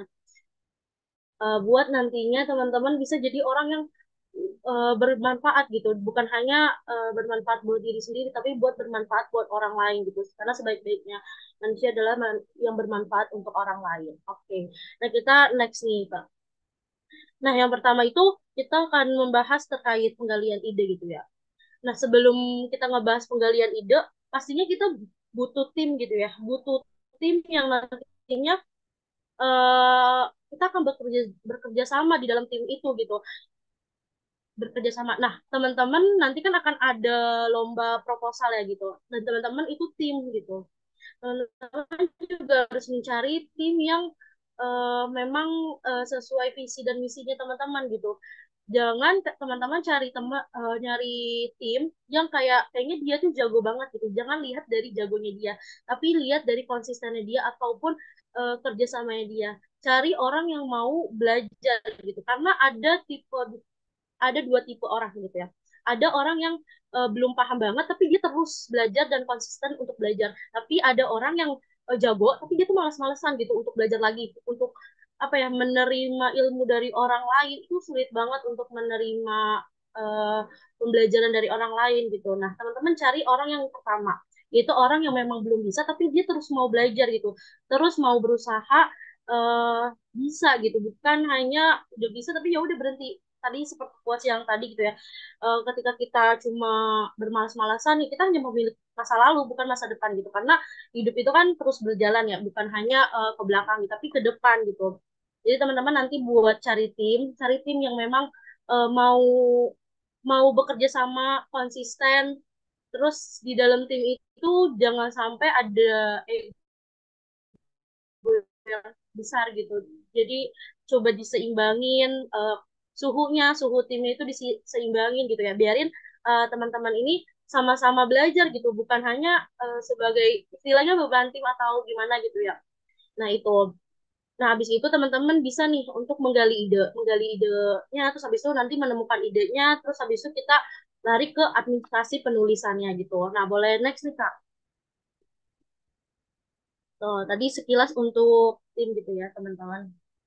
uh, buat nantinya teman-teman bisa jadi orang yang uh, bermanfaat gitu, bukan hanya uh, bermanfaat buat diri sendiri tapi buat bermanfaat buat orang lain gitu, karena sebaik-baiknya manusia adalah yang bermanfaat untuk orang lain. Oke, okay. Nah kita next nih Kak. Nah yang pertama itu kita akan membahas terkait penggalian ide gitu ya. Nah sebelum kita ngebahas penggalian ide, pastinya kita butuh tim gitu ya, butuh tim yang nantinya uh, kita akan bekerja bekerja sama di dalam tim itu gitu, bekerja sama. Nah, teman-teman nanti kan akan ada lomba proposal ya gitu, dan teman-teman itu tim gitu. Teman-teman juga harus mencari tim yang uh, memang uh, sesuai visi dan misinya teman-teman gitu. Jangan teman-teman cari teman uh, nyari tim yang kayak kayaknya dia tuh jago banget gitu. Jangan lihat dari jagonya dia, tapi lihat dari konsistennya dia ataupun uh, kerjasamanya dia. Cari orang yang mau belajar gitu. Karena ada tipe ada dua tipe orang gitu ya. Ada orang yang uh, belum paham banget tapi dia terus belajar dan konsisten untuk belajar. Tapi ada orang yang uh, jago tapi dia tuh malas-malesan gitu untuk belajar lagi, untuk apa ya, menerima ilmu dari orang lain itu sulit banget untuk menerima uh, pembelajaran dari orang lain gitu. Nah, teman-teman cari orang yang pertama, yaitu orang yang memang belum bisa tapi dia terus mau belajar gitu, terus mau berusaha uh, bisa gitu, bukan hanya udah bisa tapi ya udah berhenti. Tadi seperti quotes yang tadi gitu ya, uh, ketika kita cuma bermalas-malasan kita hanya memilih masa lalu bukan masa depan gitu, karena hidup itu kan terus berjalan ya, bukan hanya uh, ke belakang tapi ke depan gitu. Jadi teman-teman nanti buat cari tim cari tim yang memang uh, mau mau bekerja sama konsisten, terus di dalam tim itu jangan sampai ada ego yang besar gitu. Jadi coba diseimbangin uh, suhunya, suhu timnya itu diseimbangin gitu ya. Biarin uh, teman-teman ini sama-sama belajar gitu, bukan hanya uh, sebagai istilahnya beban tim atau gimana gitu ya. Nah, itu. Nah, habis itu teman-teman bisa nih untuk menggali ide, menggali idenya, terus habis itu nanti menemukan idenya, terus habis itu kita lari ke administrasi penulisannya gitu. Nah, boleh next nih, Kak. Tuh, tadi sekilas untuk tim gitu ya, teman-teman.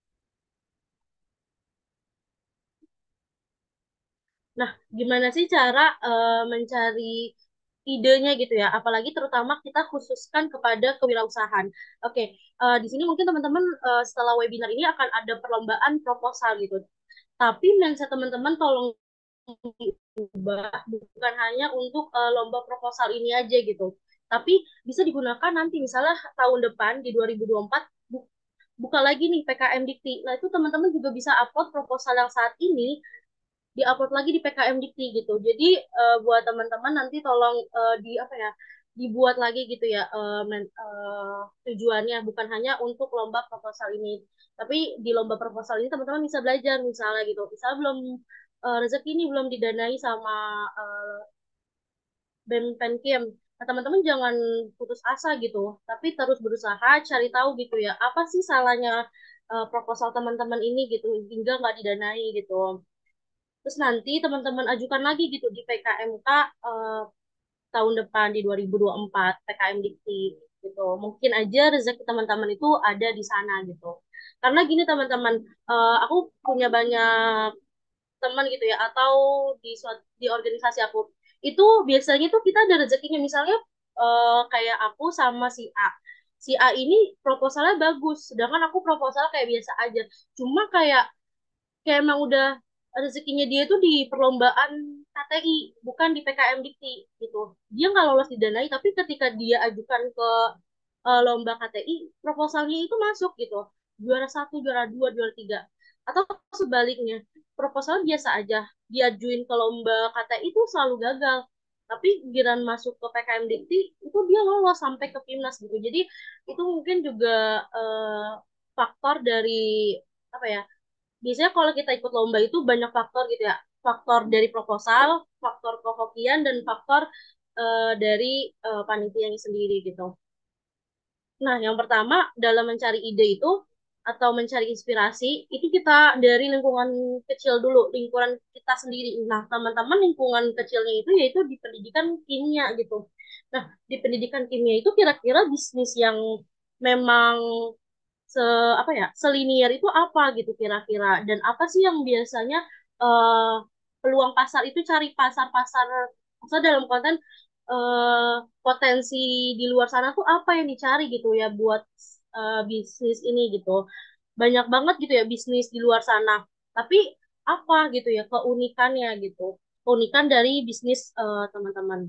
Nah, gimana sih cara uh, mencari idenya gitu ya? Apalagi terutama kita khususkan kepada kewirausahaan. Oke, uh, di sini mungkin teman-teman uh, setelah webinar ini akan ada perlombaan proposal gitu. Tapi mindset teman-teman tolong ubah, bukan hanya untuk uh, lomba proposal ini aja gitu. Tapi bisa digunakan nanti misalnya tahun depan di dua ribu dua puluh empat bu buka lagi nih P K M Dikti. Nah, itu teman-teman juga bisa upload proposal yang saat ini diupload lagi di P K M Dikti gitu. Jadi uh, buat teman-teman nanti tolong uh, di apa ya, dibuat lagi gitu ya, uh, men, uh, tujuannya bukan hanya untuk lomba proposal ini, tapi di lomba proposal ini teman-teman bisa belajar misalnya gitu. Misalnya belum uh, rezeki ini belum didanai sama uh, BEM Penkim. Nah, teman-teman jangan putus asa gitu, tapi terus berusaha cari tahu gitu ya, apa sih salahnya uh, proposal teman-teman ini gitu hingga nggak didanai gitu. Terus nanti teman-teman ajukan lagi gitu di P K M K eh, tahun depan di dua ribu dua puluh empat P K M Dikti gitu. Mungkin aja rezeki teman-teman itu ada di sana gitu. Karena gini teman-teman, eh, aku punya banyak teman gitu ya, atau di suatu di organisasi aku itu biasanya tuh kita ada rezekinya. Misalnya eh, kayak aku sama si A, si A ini proposalnya bagus, sedangkan aku proposal kayak biasa aja. Cuma kayak kayak emang udah rezekinya dia tuh di perlombaan K T I, bukan di P K M Dikti gitu. Dia nggak lolos didanai, tapi ketika dia ajukan ke eh, lomba K T I, proposalnya itu masuk gitu. Juara satu, juara dua, juara tiga. Atau sebaliknya, proposal biasa aja, diajuin ke lomba K T I itu selalu gagal. Tapi giliran masuk ke P K M Dikti, itu dia lolos sampai ke Pimnas gitu. Jadi itu mungkin juga eh, faktor dari apa ya, biasanya kalau kita ikut lomba itu banyak faktor gitu ya. Faktor dari proposal, faktor kehokian, dan faktor eh, dari eh, panitianya sendiri gitu. Nah, yang pertama dalam mencari ide itu atau mencari inspirasi itu kita dari lingkungan kecil dulu, lingkungan kita sendiri. Nah, teman-teman lingkungan kecilnya itu yaitu di pendidikan kimia gitu. Nah, di pendidikan kimia itu kira-kira bisnis yang memang se apa ya selinier itu apa gitu kira-kira, dan apa sih yang biasanya eh, peluang pasar itu, cari pasar-pasar pasar dalam konten eh, potensi di luar sana tuh apa yang dicari gitu ya buat eh, bisnis ini gitu. Banyak banget gitu ya bisnis di luar sana, tapi apa gitu ya keunikannya gitu, keunikan dari bisnis eh, teman-teman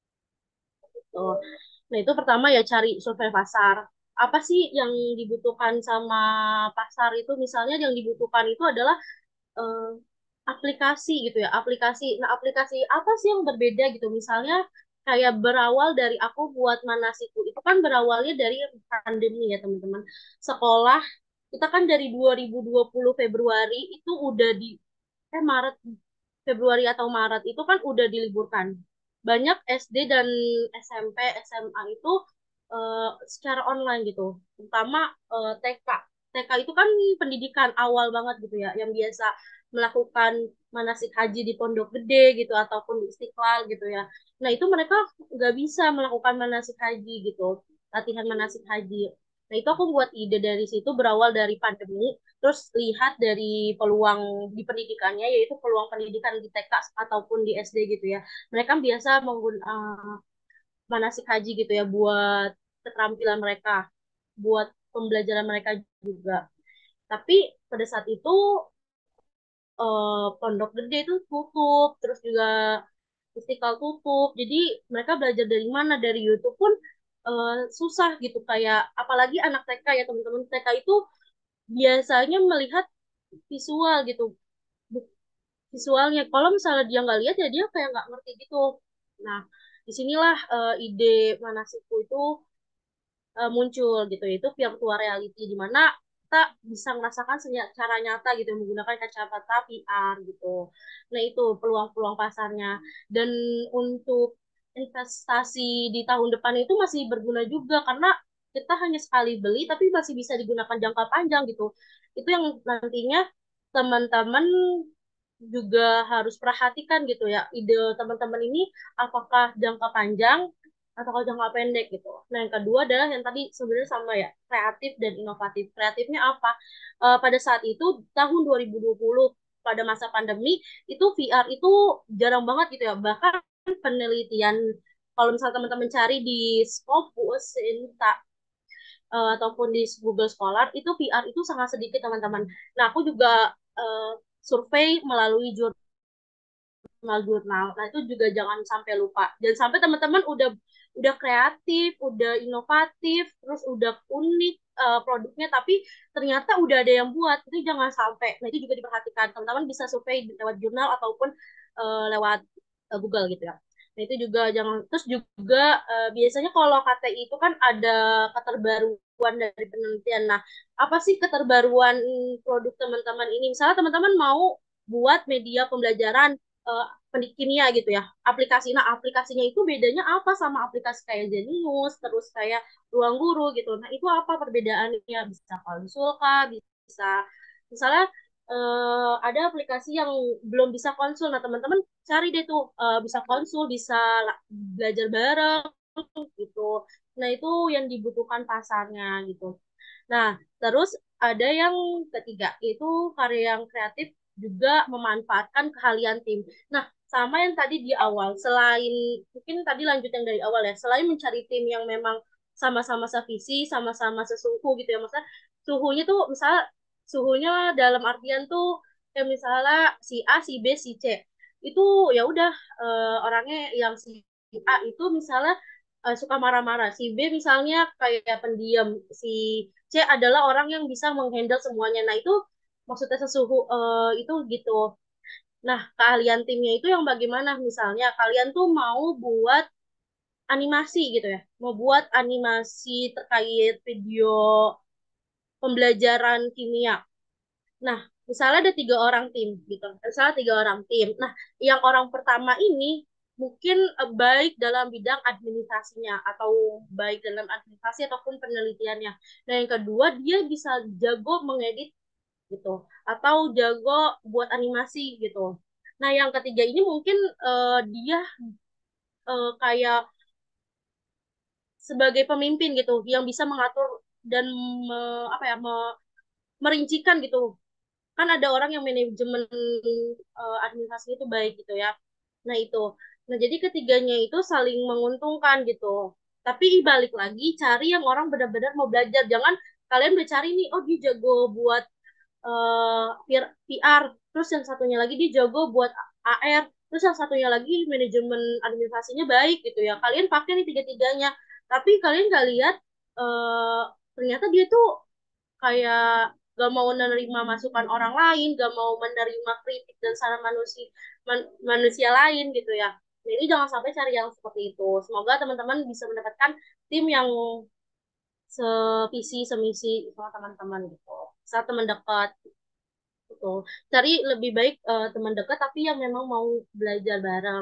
gitu. Nah, itu pertama ya cari survei pasar. Apa sih yang dibutuhkan sama pasar itu? Misalnya yang dibutuhkan itu adalah eh, aplikasi gitu ya, aplikasi. Nah, aplikasi apa sih yang berbeda gitu? Misalnya kayak berawal dari aku buat Manasiku. Itu kan berawalnya dari pandemi ya, teman-teman. Sekolah kita kan dari dua ribu dua puluh Februari itu udah di eh Maret, Februari atau Maret itu kan udah diliburkan. Banyak S D dan S M P, S M A itu eh, secara online gitu. Terutama eh, T K. T K itu kan pendidikan awal banget gitu ya, yang biasa melakukan manasik haji di Pondok Gede gitu ataupun di Istiqlal gitu ya. Nah, itu mereka nggak bisa melakukan manasik haji gitu, latihan manasik haji. Nah, itu aku buat ide dari situ berawal dari pandemi, terus lihat dari peluang di pendidikannya, yaitu peluang pendidikan di T K ataupun di S D gitu ya. Mereka biasa menggunakan manasik haji gitu ya buat keterampilan mereka, buat pembelajaran mereka juga. Tapi pada saat itu eh, Pondok Gede itu tutup, terus juga Istiqlal tutup. Jadi mereka belajar dari mana? Dari YouTube pun eh, susah gitu. Kayak apalagi anak T K ya, teman-teman T K itu biasanya melihat visual gitu, visualnya. Kalau misalnya dia nggak lihat ya dia kayak nggak ngerti gitu. Nah, disinilah eh, ide Manasiku itu eh, muncul gitu, yaitu virtual reality di mana kita bisa merasakan secara nyata gitu menggunakan kacamata V R gitu. Nah, itu peluang-peluang pasarnya. Dan untuk investasi di tahun depan itu masih berguna juga karena kita hanya sekali beli tapi masih bisa digunakan jangka panjang gitu. Itu yang nantinya teman-teman juga harus perhatikan gitu ya, ide teman-teman ini apakah jangka panjang atau jangka pendek gitu. Nah, yang kedua adalah yang tadi sebenarnya sama ya, kreatif dan inovatif. Kreatifnya apa? Eh, pada saat itu tahun dua ribu dua puluh pada masa pandemi itu V R itu jarang banget gitu ya. Bahkan penelitian kalau misalnya teman-teman cari di Scopus, Inta, eh, ataupun di Google Scholar itu V R itu sangat sedikit, teman-teman. Nah, aku juga eh, survei melalui jurnal-jurnal. Nah, itu juga jangan sampai lupa. Dan sampai teman-teman udah udah kreatif, udah inovatif, terus udah unik eh, produknya, tapi ternyata udah ada yang buat. Itu jangan sampai. Nah, itu juga diperhatikan. Teman-teman bisa survei lewat jurnal ataupun eh, lewat eh, Google gitu ya. Nah, itu juga jangan. Terus juga eh, biasanya kalau K T I itu kan ada keterbaruan dari penelitian. Nah, apa sih keterbaruan produk teman-teman ini? Misalnya teman-teman mau buat media pembelajaran eh, pendidik kimia gitu ya, aplikasi. Nah, aplikasinya itu bedanya apa sama aplikasi kayak Zenius, terus kayak Ruang Guru gitu. Nah, itu apa perbedaannya? Bisa konsul kah? Bisa misalnya eh, ada aplikasi yang belum bisa konsul. Nah, teman-teman cari deh tuh eh, bisa konsul, bisa la- belajar bareng gitu. Nah, itu yang dibutuhkan pasarnya gitu. Nah, terus ada yang ketiga, yaitu karya yang kreatif juga memanfaatkan keahlian tim. Nah, sama yang tadi di awal, selain mungkin tadi lanjut yang dari awal ya, selain mencari tim yang memang sama-sama sevisi, sama-sama sesuhu gitu ya, maksudnya suhunya tuh misalnya suhunya dalam artian tuh kayak misalnya si A, si B, si C itu ya udah eh, orangnya yang si A itu misalnya eh, suka marah-marah, si B misalnya kayak pendiam, si C adalah orang yang bisa menghandle semuanya. Nah itu maksudnya sesuhu eh, itu gitu. Nah, keahlian timnya itu yang bagaimana? Misalnya kalian tuh mau buat animasi gitu ya, mau buat animasi terkait video pembelajaran kimia. Nah, misalnya ada tiga orang tim gitu, misalnya tiga orang tim. Nah, yang orang pertama ini mungkin eh, baik dalam bidang administrasinya atau baik dalam administrasi ataupun penelitiannya. Nah, yang kedua dia bisa jago mengedit gitu atau jago buat animasi gitu. Nah, yang ketiga ini mungkin eh, dia eh, kayak sebagai pemimpin gitu yang bisa mengatur dan me- apa ya me- merincikan gitu. Kan ada orang yang manajemen eh, administrasi itu baik gitu ya. Nah, itu. Nah, jadi ketiganya itu saling menguntungkan gitu. Tapi balik lagi cari yang orang benar-benar mau belajar. Jangan kalian udah cari nih, oh dia jago buat eh, P R, terus yang satunya lagi dia jago buat A R, terus yang satunya lagi manajemen administrasinya baik gitu ya. Kalian pakai nih tiga-tiganya, tapi kalian nggak lihat eh, ternyata dia tuh kayak gak mau menerima masukan orang lain, gak mau menerima kritik dan saran manusia man- manusia lain gitu ya. Jadi jangan sampai cari yang seperti itu. Semoga teman-teman bisa mendapatkan tim yang sevisi semisi sama teman-teman gitu. Saat teman dekat gitu. Cari lebih baik eh, teman dekat tapi yang memang mau belajar bareng.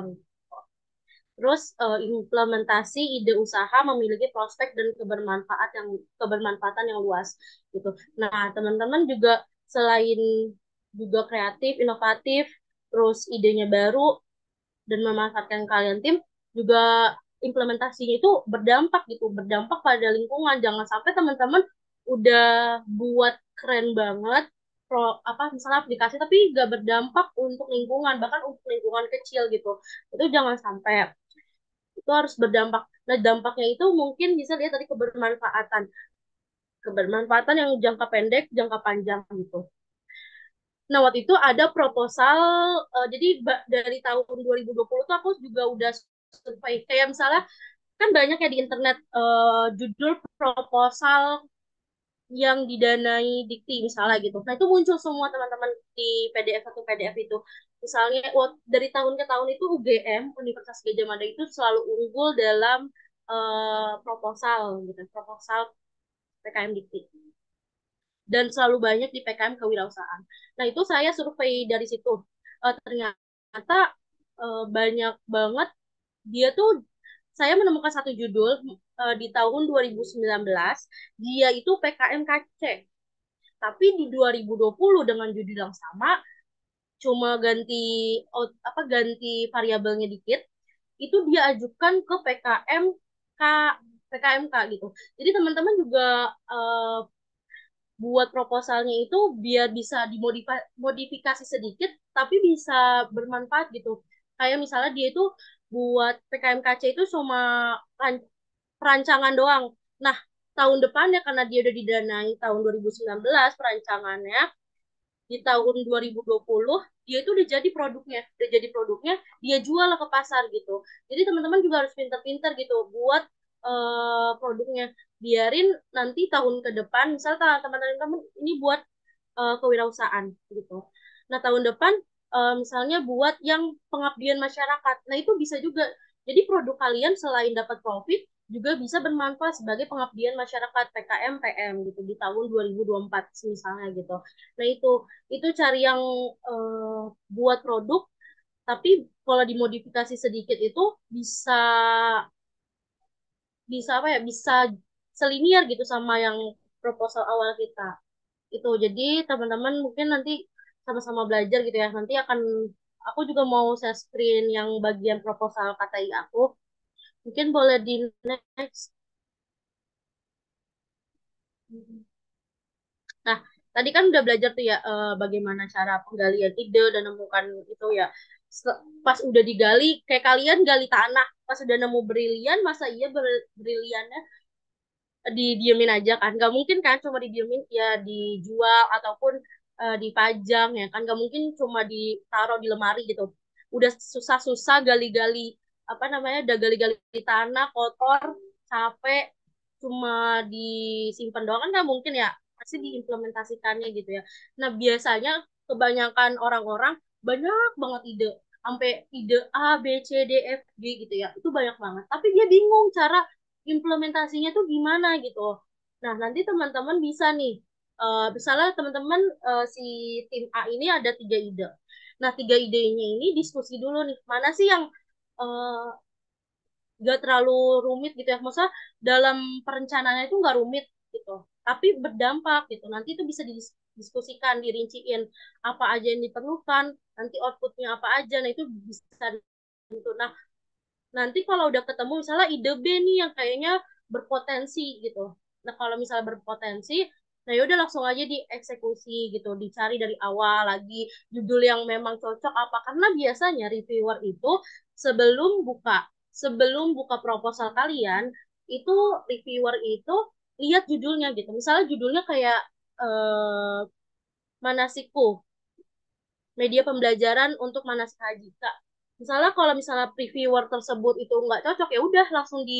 Terus eh, implementasi ide usaha memiliki prospek dan kebermanfaat yang kebermanfaatan yang luas gitu. Nah, teman-teman juga selain juga kreatif, inovatif, terus idenya baru dan memanfaatkan kalian tim juga implementasinya itu berdampak gitu, berdampak pada lingkungan. Jangan sampai teman-teman udah buat keren banget pro apa misalnya aplikasi tapi gak berdampak untuk lingkungan bahkan untuk lingkungan kecil gitu itu jangan sampai itu harus berdampak. Nah, dampaknya itu mungkin bisa lihat dari kebermanfaatan. Kebermanfaatan yang jangka pendek, jangka panjang gitu. Nah, waktu itu ada proposal, uh, jadi dari tahun dua ribu dua puluh tuh aku juga udah survei. Kayak misalnya, kan banyak ya di internet uh, judul proposal yang didanai Dikti misalnya gitu. Nah, itu muncul semua teman-teman di P D F satu P D F itu. Misalnya dari tahun ke tahun itu U G M, Universitas Gadjah Mada itu selalu unggul dalam uh, proposal gitu, proposal P K M Dikti. Dan selalu banyak di P K M kewirausahaan. Nah, itu saya survei dari situ. Uh, ternyata uh, banyak banget dia tuh saya menemukan satu judul uh, di tahun dua ribu sembilan belas dia itu P K M K C. Tapi di dua ribu dua puluh dengan judul yang sama, cuma ganti apa ganti variabelnya dikit, itu dia ajukan ke P K M K P K M K gitu. Jadi teman-teman juga uh, buat proposalnya itu biar bisa dimodifikasi sedikit, tapi bisa bermanfaat gitu. Kayak misalnya dia itu buat P K M K C itu cuma perancangan doang. Nah, tahun depannya karena dia udah didanai tahun dua ribu sembilan belas perancangannya, di tahun dua ribu dua puluh dia itu udah jadi produknya udah jadi produknya dia jual ke pasar gitu jadi teman-teman juga harus pintar-pintar gitu buat uh, produknya biarin nanti tahun ke depan misalnya teman-teman ini buat uh, kewirausahaan gitu nah tahun depan uh, misalnya buat yang pengabdian masyarakat nah itu bisa juga jadi produk kalian selain dapat profit juga bisa bermanfaat sebagai pengabdian masyarakat P K M P M gitu di tahun dua ribu dua puluh empat misalnya gitu. Nah itu itu cari yang uh, buat produk tapi kalau dimodifikasi sedikit itu bisa bisa apa ya bisa selinier gitu sama yang proposal awal kita itu jadi teman-teman mungkin nanti sama-sama belajar gitu ya nanti akan aku juga mau share screen yang bagian proposal K T I aku mungkin boleh di next nah Tadi kan udah belajar tuh ya eh, bagaimana cara penggalian ide dan menemukan itu ya. Se- Pas udah digali, kayak kalian gali tanah, pas udah nemu brilian, masa iya ber- briliannya didiemin aja kan? Gak mungkin kan cuma didiemin ya dijual ataupun eh, dipajang ya kan? Gak mungkin cuma ditaruh di lemari gitu. Udah susah-susah gali-gali apa namanya? Udah gali-gali di tanah kotor, capek, cuma disimpan doang kan nggak mungkin ya. Pasti diimplementasikannya gitu ya. Nah biasanya kebanyakan orang-orang banyak banget ide. Sampai ide A, B, C, D, F, G gitu ya. Itu banyak banget. Tapi dia bingung cara implementasinya tuh gimana gitu. Nah, nanti teman-teman bisa nih, eh, misalnya teman-teman eh, si tim A ini ada tiga ide. Nah, tiga idenya ini diskusi dulu nih, mana sih yang eh, gak terlalu rumit gitu ya. Maksudnya dalam perencanaannya itu nggak rumit gitu, tapi berdampak gitu. Nanti itu bisa didiskusikan, dirinciin apa aja yang diperlukan, nanti outputnya apa aja. Nah, itu bisa gitu. Nah, nanti kalau udah ketemu misalnya ide B nih yang kayaknya berpotensi gitu. Nah, kalau misalnya berpotensi, nah yaudah langsung aja dieksekusi gitu, dicari dari awal lagi judul yang memang cocok apa. Karena biasanya reviewer itu sebelum buka sebelum buka proposal kalian, itu reviewer itu lihat judulnya gitu. Misalnya judulnya kayak eh, Manasiku, media pembelajaran untuk manasik haji. Kak, misalnya kalau misalnya reviewer tersebut itu nggak cocok, ya udah langsung di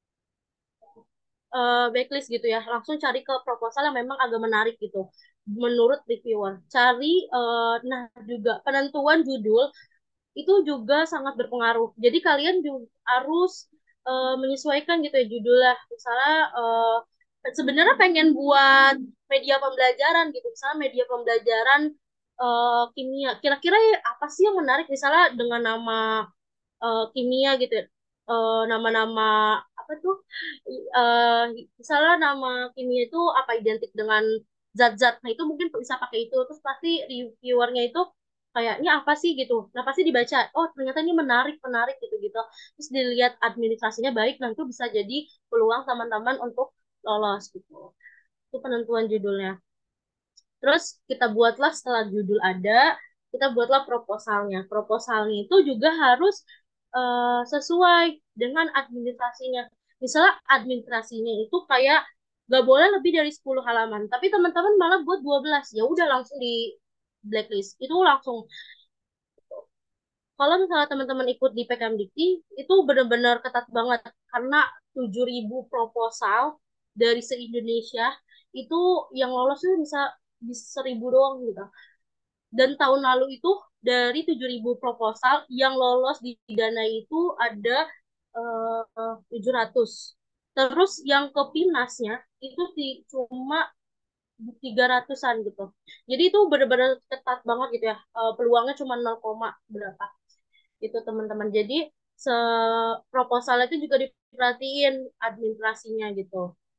eh, backlist gitu ya, langsung cari ke proposal yang memang agak menarik gitu menurut reviewer. Cari eh, nah juga penentuan judul itu juga sangat berpengaruh. Jadi kalian juga harus eh, menyesuaikan gitu ya judulnya. Misalnya eh, sebenarnya pengen buat media pembelajaran gitu, misalnya media pembelajaran eh, kimia. Kira-kira ya apa sih yang menarik misalnya dengan nama eh, kimia gitu ya. Eh, nama-nama apa tuh? Eh, Misalnya nama kimia itu apa identik dengan zat-zat. Nah, itu mungkin bisa pakai itu. Terus pasti reviewernya itu kayaknya apa sih gitu. Nah, pasti dibaca. Oh, ternyata ini menarik, menarik gitu-gitu. Terus dilihat administrasinya baik, nah itu bisa jadi peluang teman-teman untuk lolos gitu. Itu penentuan judulnya. Terus kita buatlah setelah judul ada, kita buatlah proposalnya. Proposalnya itu juga harus eh, sesuai dengan administrasinya. Misalnya administrasinya itu kayak gak boleh lebih dari sepuluh halaman, tapi teman-teman malah buat dua belas, ya udah langsung di blacklist. Itu langsung kalau misalnya teman-teman ikut di P K M Dikti, itu benar-benar ketat banget karena tujuh ribu proposal dari se-Indonesia itu yang lolos tuh bisa bisa seribu doang gitu. Dan tahun lalu itu dari tujuh ribu proposal yang lolos di dana itu ada eh, tujuh ratus. Terus yang ke Pinasnya itu ti- cuma tiga ratusan gitu. Jadi itu benar-benar ketat banget gitu ya. Eh, peluangnya cuma nol, berapa gitu teman-teman. Jadi se proposal itu juga diperhatiin administrasinya gitu.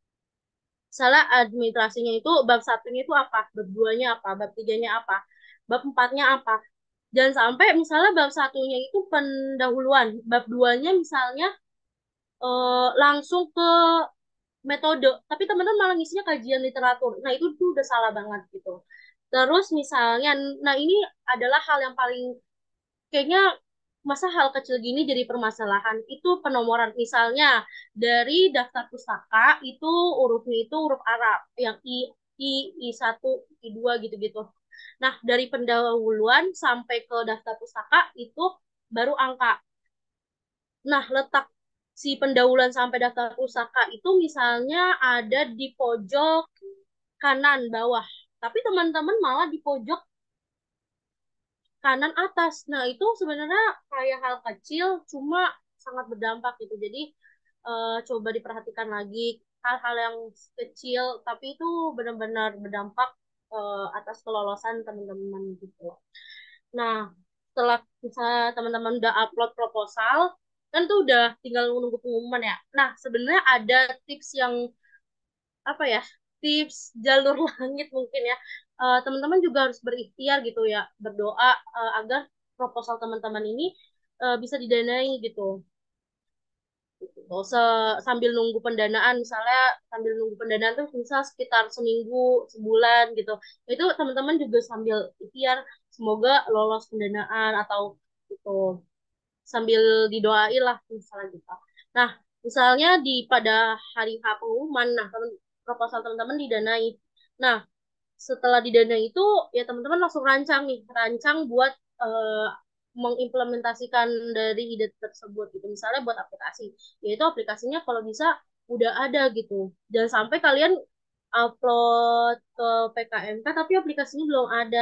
Salah administrasinya itu bab satunya itu apa, bab duanya apa, bab tiganya apa, bab empatnya apa. Jangan sampai misalnya bab satunya itu pendahuluan, bab duanya misalnya eh, langsung ke metode, tapi teman-teman malah ngisinya kajian literatur. Nah, itu tuh udah salah banget gitu. Terus misalnya, nah ini adalah hal yang paling kayaknya masa hal kecil gini jadi permasalahan. Itu penomoran misalnya dari daftar pustaka itu hurufnya itu huruf Arab yang i i i satu i dua gitu-gitu. Nah, dari pendahuluan sampai ke daftar pustaka itu baru angka. Nah, letak si pendahuluan sampai daftar pustaka itu misalnya ada di pojok kanan bawah. Tapi teman-teman malah di pojok kanan atas. Nah, itu sebenarnya kayak hal kecil, cuma sangat berdampak gitu. Jadi, eh, coba diperhatikan lagi hal-hal yang kecil, tapi itu benar-benar berdampak eh, atas kelolosan teman-teman gitu. Nah, setelah misalnya teman-teman udah upload proposal, kan tuh udah tinggal menunggu pengumuman ya. Nah, sebenarnya ada tips yang apa ya, tips jalur langit mungkin ya. Eh, teman-teman juga harus berikhtiar gitu ya, berdoa eh, agar proposal teman-teman ini eh, bisa didanai gitu. gitu. Se- sambil nunggu pendanaan, misalnya sambil nunggu pendanaan tuh misal sekitar seminggu, sebulan gitu. Itu teman-teman juga sambil ikhtiar semoga lolos pendanaan atau gitu, sambil didoain lah misalnya gitu. Nah, misalnya di pada hari H pengumuman, nah temen, proposal teman-teman didanai. Nah, setelah didanai itu ya teman-teman langsung rancang nih, rancang buat eh, mengimplementasikan dari ide tersebut gitu. Misalnya buat aplikasi, yaitu aplikasinya kalau bisa udah ada gitu. Jangan sampai kalian upload ke P K M K tapi aplikasinya belum ada.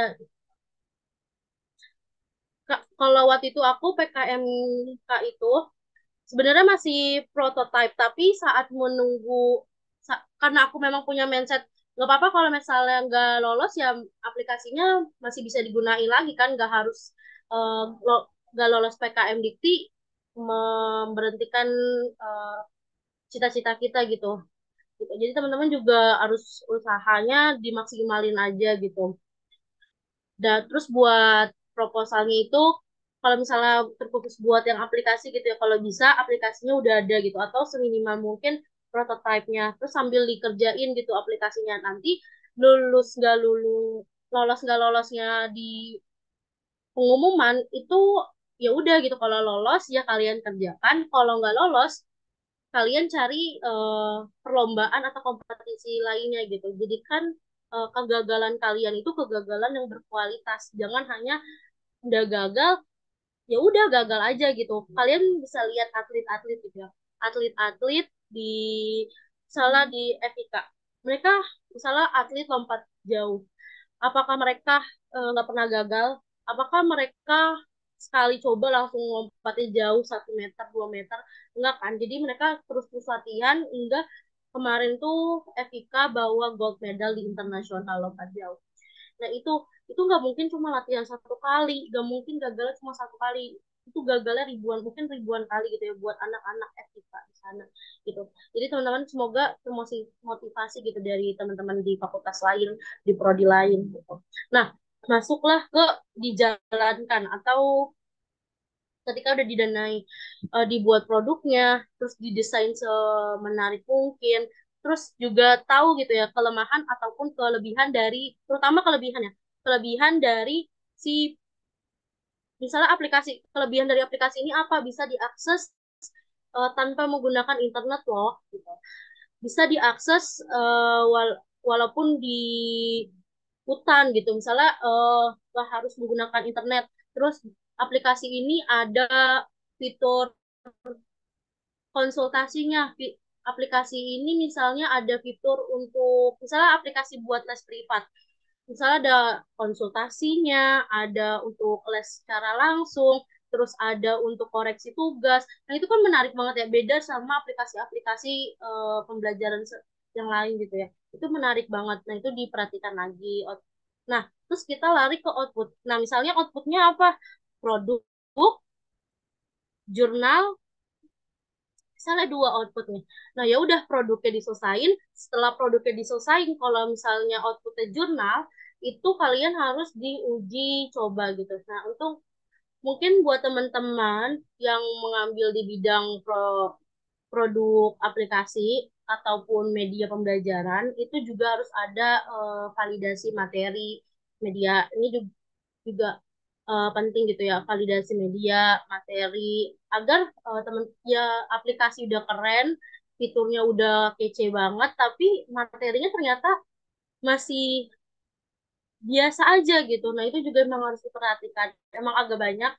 Kak, kalau waktu itu aku P K M K itu sebenarnya masih prototype, tapi saat menunggu, sa- karena aku memang punya mindset, nggak apa-apa kalau misalnya nggak lolos ya aplikasinya masih bisa digunain lagi kan, nggak harus eh, lo- nggak lolos P K M Dikti memberhentikan eh, cita-cita kita gitu. Gitu. Jadi teman-teman juga harus usahanya dimaksimalin aja gitu. Dan terus buat proposalnya itu kalau misalnya terfokus buat yang aplikasi gitu ya, kalau bisa aplikasinya udah ada gitu atau seminimal mungkin prototipenya terus sambil dikerjain gitu aplikasinya, nanti lulus nggak lulus, lolos nggak lolosnya di pengumuman itu ya udah gitu, kalau lolos ya kalian kerjakan, kalau nggak lolos kalian cari eh, perlombaan atau kompetisi lainnya gitu. Jadi kan eh, kegagalan kalian itu kegagalan yang berkualitas. Jangan hanya udah gagal, ya udah gagal aja gitu. Kalian bisa lihat atlet-atlet gitu ya. Atlet-atlet di misalnya di F I K. Mereka misalnya atlet lompat jauh. Apakah mereka eh, nggak pernah gagal? Apakah mereka sekali coba langsung lompatnya jauh satu meter, dua meter? Enggak kan? Jadi mereka terus-terus latihan hingga kemarin tuh F I K bawa gold medal di internasional lompat jauh. Nah itu itu nggak mungkin cuma latihan satu kali, nggak mungkin gagalnya cuma satu kali. Itu gagalnya ribuan, mungkin ribuan kali gitu ya buat anak-anak F I K di sana gitu. Jadi teman-teman semoga termosi- motivasi gitu dari teman-teman di fakultas lain, di prodi lain gitu. Nah, masuklah ke dijalankan atau ketika udah didanai, eh, dibuat produknya, terus didesain semenarik mungkin, terus juga tahu gitu ya kelemahan ataupun kelebihan dari, terutama kelebihan ya, kelebihan dari si misalnya aplikasi, kelebihan dari aplikasi ini apa, bisa diakses eh, tanpa menggunakan internet loh gitu. Bisa diakses eh, wal- walaupun di hutan gitu, misalnya eh, nggak harus menggunakan internet. Terus aplikasi ini ada fitur konsultasinya. Fi- aplikasi ini misalnya ada fitur untuk misalnya aplikasi buat les privat. Misalnya ada konsultasinya, ada untuk les secara langsung, terus ada untuk koreksi tugas. Nah, itu kan menarik banget ya, beda sama aplikasi-aplikasi eh, pembelajaran se- yang lain gitu ya. Itu menarik banget. Nah, itu diperhatikan lagi. Out- Nah, terus kita lari ke output. Nah, misalnya outputnya apa? Produk, jurnal, misalnya dua outputnya. Nah, ya udah produknya diselesain. Setelah produknya diselesain, kalau misalnya outputnya jurnal, itu kalian harus diuji coba gitu. Nah, untuk mungkin buat teman-teman yang mengambil di bidang pro, produk aplikasi ataupun media pembelajaran, itu juga harus ada eh, validasi materi media. Ini juga juga eh, penting gitu ya, validasi media materi agar eh, temen ya aplikasi udah keren, fiturnya udah kece banget tapi materinya ternyata masih biasa aja gitu. Nah itu juga memang harus diperhatikan, emang agak banyak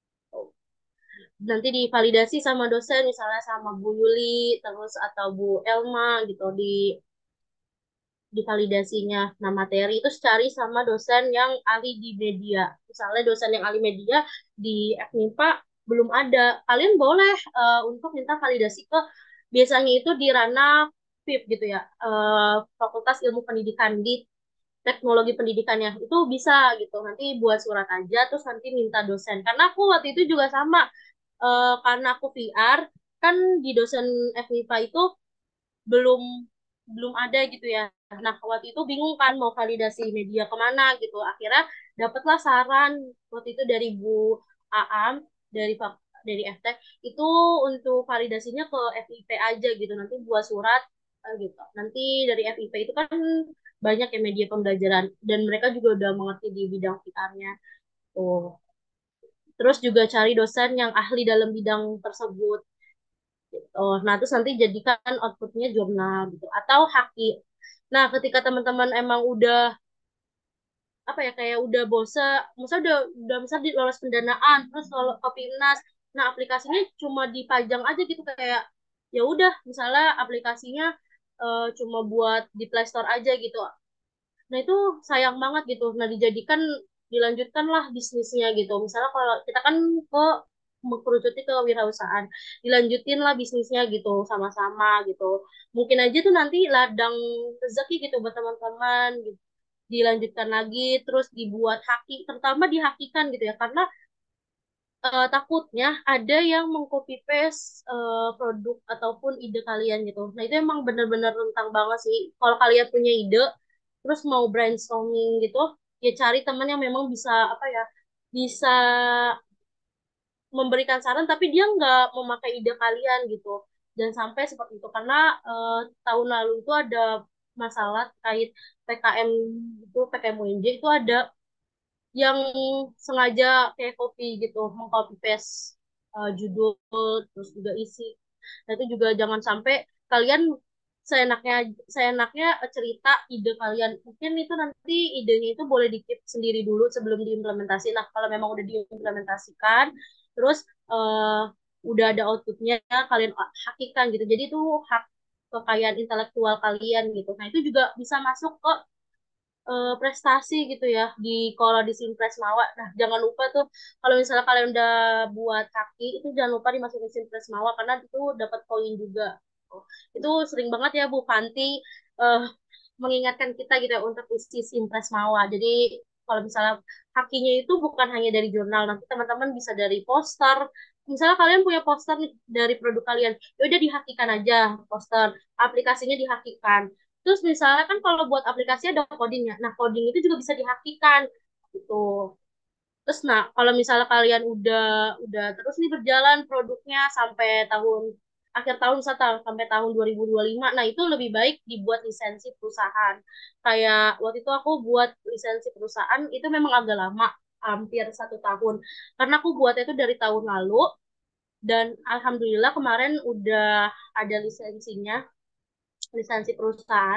nanti divalidasi sama dosen, misalnya sama Bu Yuli terus atau Bu Elma gitu di di validasinya. Nah, materi itu cari sama dosen yang ahli di media. Misalnya dosen yang ahli media di F MIPA belum ada. Kalian boleh eh, untuk minta validasi ke, biasanya itu di ranah F I P gitu ya, eh, Fakultas Ilmu Pendidikan di teknologi pendidikannya. Itu bisa gitu. Nanti buat surat aja terus nanti minta dosen. Karena aku waktu itu juga sama, eh, karena aku V R kan di dosen F MIPA itu belum belum ada gitu ya. Nah, waktu itu bingung kan mau validasi media kemana gitu. Akhirnya dapatlah saran waktu itu dari Bu Aam dari Fak- dari F T itu untuk validasinya ke F I P aja gitu. Nanti buat surat eh, gitu. Nanti dari F I P itu kan banyak ya media pembelajaran dan mereka juga udah mengerti di bidang P R-nya. Tuh. Terus juga cari dosen yang ahli dalam bidang tersebut. Oh, nah terus nanti jadikan outputnya jurnal gitu atau haki. Nah, ketika teman-teman emang udah apa ya kayak udah bosan, misalnya udah udah misal di lolos pendanaan, terus lolos ke Pimnas. Nah, aplikasinya cuma dipajang aja gitu kayak ya udah, misalnya aplikasinya eh, cuma buat di Play Store aja gitu. Nah, itu sayang banget gitu. Nah, dijadikan dilanjutkanlah bisnisnya gitu. Misalnya kalau kita kan ke mengkerucuti ke wirausahaan, dilanjutin lah bisnisnya gitu sama-sama gitu. Mungkin aja tuh nanti ladang rezeki gitu buat teman-teman gitu. Dilanjutkan lagi terus dibuat haki, terutama dihakikan gitu ya. Karena eh, takutnya ada yang mengcopy paste eh, produk ataupun ide kalian gitu. Nah, itu emang bener-bener rentang banget sih. Kalau kalian punya ide, terus mau brainstorming gitu, ya cari teman yang memang bisa apa ya, bisa memberikan saran tapi dia nggak memakai ide kalian gitu. Dan sampai seperti itu karena eh, tahun lalu itu ada masalah terkait P K M itu P K M U N J itu ada yang sengaja kayak copy gitu, mengcopy paste uh, judul terus juga isi. Nah, itu juga jangan sampai kalian seenaknya seenaknya cerita ide kalian. Mungkin itu nanti idenya itu boleh dikip sendiri dulu sebelum diimplementasi. Nah, kalau memang udah diimplementasikan, terus uh, udah ada outputnya, kalian hakikan gitu. Jadi itu hak kekayaan intelektual kalian gitu. Nah, itu juga bisa masuk ke eh, prestasi gitu ya di kalau di Simpres Mawa. Nah, jangan lupa tuh kalau misalnya kalian udah buat kaki itu jangan lupa dimasukin Simpres Mawa karena itu dapat poin juga. Oh, itu sering banget ya Bu Fanti eh, mengingatkan kita gitu ya untuk isi Simpres Mawa. Jadi kalau misalnya kakinya itu bukan hanya dari jurnal, nanti teman-teman bisa dari poster. Misalnya kalian punya poster nih dari produk kalian, ya udah dihakikan aja poster, aplikasinya dihakikan. Terus misalnya kan kalau buat aplikasi ada codingnya. Nah, coding itu juga bisa dihakikan gitu. Terus nah, kalau misalnya kalian udah udah terus nih berjalan produknya sampai tahun akhir tahun misalnya sampai tahun dua ribu dua puluh lima. Nah, itu lebih baik dibuat lisensi perusahaan. Kayak waktu itu aku buat lisensi perusahaan itu memang agak lama, hampir satu tahun. Karena aku buatnya itu dari tahun lalu dan alhamdulillah kemarin udah ada lisensinya, lisensi perusahaan.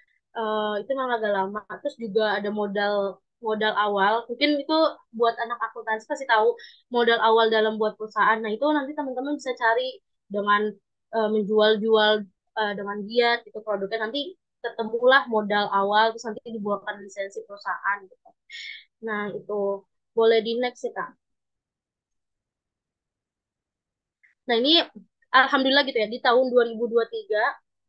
Eh, itu memang agak lama. Terus juga ada modal modal awal. Mungkin itu buat anak akuntansi pasti tahu modal awal dalam buat perusahaan. Nah, itu nanti teman-teman bisa cari dengan eh, menjual-jual eh, dengan giat itu produknya nanti ketemulah modal awal terus nanti dibuatkan lisensi perusahaan gitu. Nah, itu boleh di next ya, Kak. Nah, ini alhamdulillah gitu ya di tahun dua ribu dua puluh tiga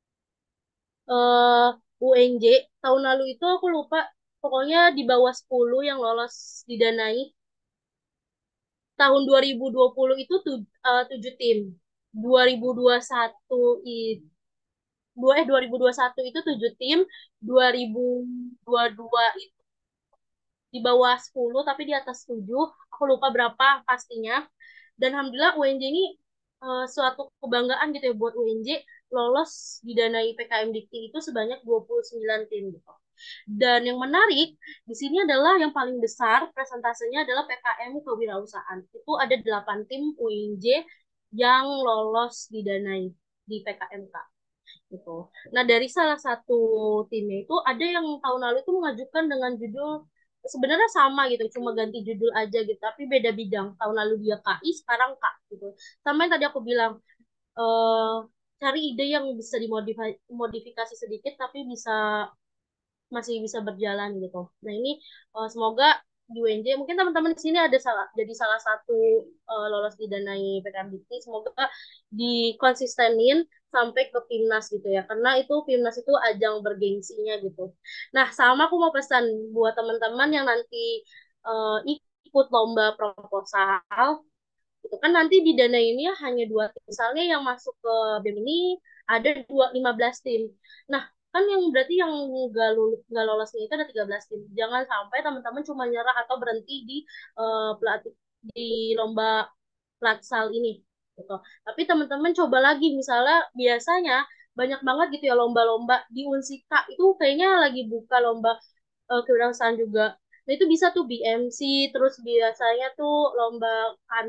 eh U N J tahun lalu itu aku lupa pokoknya di bawah sepuluh yang lolos didanai. Tahun dua ribu dua puluh itu tu, eh, tujuh tim. dua ribu dua puluh satu itu dua eh dua ribu dua puluh satu itu tujuh tim, dua ribu dua puluh dua itu di bawah sepuluh tapi di atas tujuh. Aku lupa berapa pastinya. Dan alhamdulillah U N J ini eh, suatu kebanggaan gitu ya buat U N J lolos didanai P K M Dikti itu sebanyak dua puluh sembilan tim gitu. Dan yang menarik di sini adalah yang paling besar presentasenya adalah P K M kewirausahaan. Itu ada delapan tim U N J yang lolos didanai di P K M K gitu. Nah, dari salah satu timnya itu ada yang tahun lalu itu mengajukan dengan judul sebenarnya sama gitu, cuma ganti judul aja gitu, tapi beda bidang. Tahun lalu dia K I, sekarang K gitu. Sama yang tadi aku bilang, eh cari ide yang bisa dimodifikasi sedikit tapi bisa masih bisa berjalan gitu. Nah, ini eh, semoga di U N J mungkin teman-teman di sini ada salah jadi salah satu eh, lolos didanai P K M Dikti. Semoga dikonsistenin sampai ke Pimnas gitu ya. Karena itu Pimnas itu ajang bergengsinya gitu. Nah, sama aku mau pesan buat teman-teman yang nanti eh, ikut lomba proposal itu kan nanti di dana ini ya hanya dua tim. Misalnya yang masuk ke B E M ini ada dua lima belas tim. Nah, kan yang berarti yang nggak lulus nggak lolosnya itu ada tiga belas tim. Jangan sampai teman-teman cuma nyerah atau berhenti di eh, pelatih di lomba Latsal ini gitu. Tapi teman-teman coba lagi misalnya biasanya banyak banget gitu ya lomba-lomba di Unsika itu kayaknya lagi buka lomba eh, kewirausahaan juga. Nah itu bisa tuh B M C terus biasanya tuh lomba kan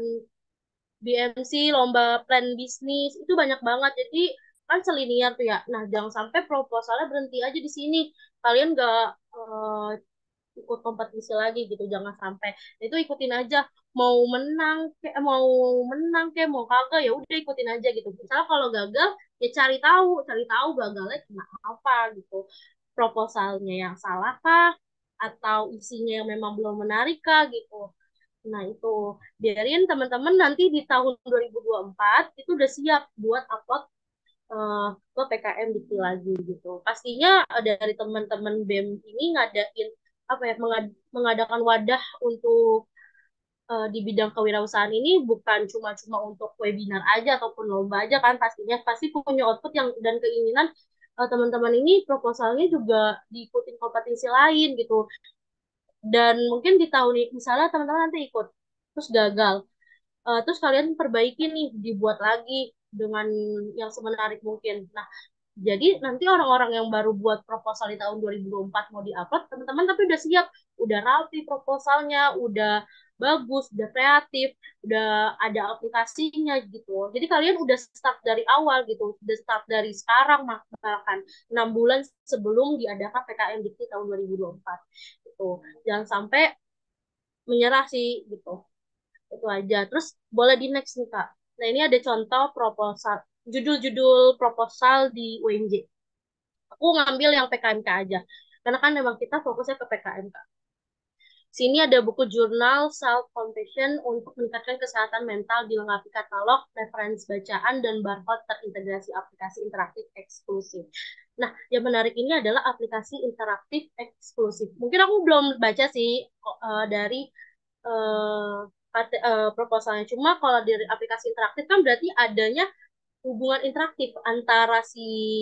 B M C, lomba plan bisnis, itu banyak banget. Jadi kan selinier tuh ya. Nah, jangan sampai proposalnya berhenti aja di sini. Kalian gak eh, ikut kompetisi lagi gitu, jangan sampai. Nah, itu ikutin aja. Mau menang, kayak mau menang kayak mau kagak ya udah ikutin aja gitu. Misalnya kalau gagal, ya cari tahu, cari tahu gagalnya kenapa gitu. Proposalnya yang salah kah? Atau isinya yang memang belum menarik kah gitu. Nah, itu biarin teman-teman nanti di tahun dua ribu dua puluh empat itu udah siap buat upload eh, ke P K M Dikti lagi gitu. Pastinya eh, dari teman-teman B E M ini ngadain apa ya mengad- mengadakan wadah untuk eh, di bidang kewirausahaan ini bukan cuma-cuma untuk webinar aja ataupun lomba aja kan pastinya pasti punya output yang dan keinginan eh, teman-teman ini proposalnya juga diikutin kompetisi lain gitu. Dan mungkin di tahun ini misalnya teman-teman nanti ikut terus gagal. Eh, terus kalian perbaiki nih, dibuat lagi dengan yang semenarik mungkin. Nah, jadi nanti orang-orang yang baru buat proposal di tahun dua ribu dua puluh empat mau diupload, teman-teman tapi udah siap, udah rapi proposalnya, udah bagus, udah kreatif, udah ada aplikasinya gitu. Jadi kalian udah start dari awal gitu, udah start dari sekarang bahkan enam bulan sebelum diadakan P K M Dikti tahun dua ribu dua puluh empat gitu. Jangan sampai menyerah sih gitu. Itu aja. Terus boleh di next nih Kak. Nah ini ada contoh proposal, judul-judul proposal di U N J. Aku ngambil yang P K M K aja. Karena kan memang kita fokusnya ke P K M K. Sini ada buku jurnal Self Compassion untuk meningkatkan kesehatan mental dilengkapi katalog, referensi bacaan, dan barcode terintegrasi aplikasi interaktif eksklusif. Nah, yang menarik ini adalah aplikasi interaktif eksklusif. Mungkin aku belum baca sih uh, dari uh, uh, proposalnya. Cuma kalau dari aplikasi interaktif kan berarti adanya hubungan interaktif antara si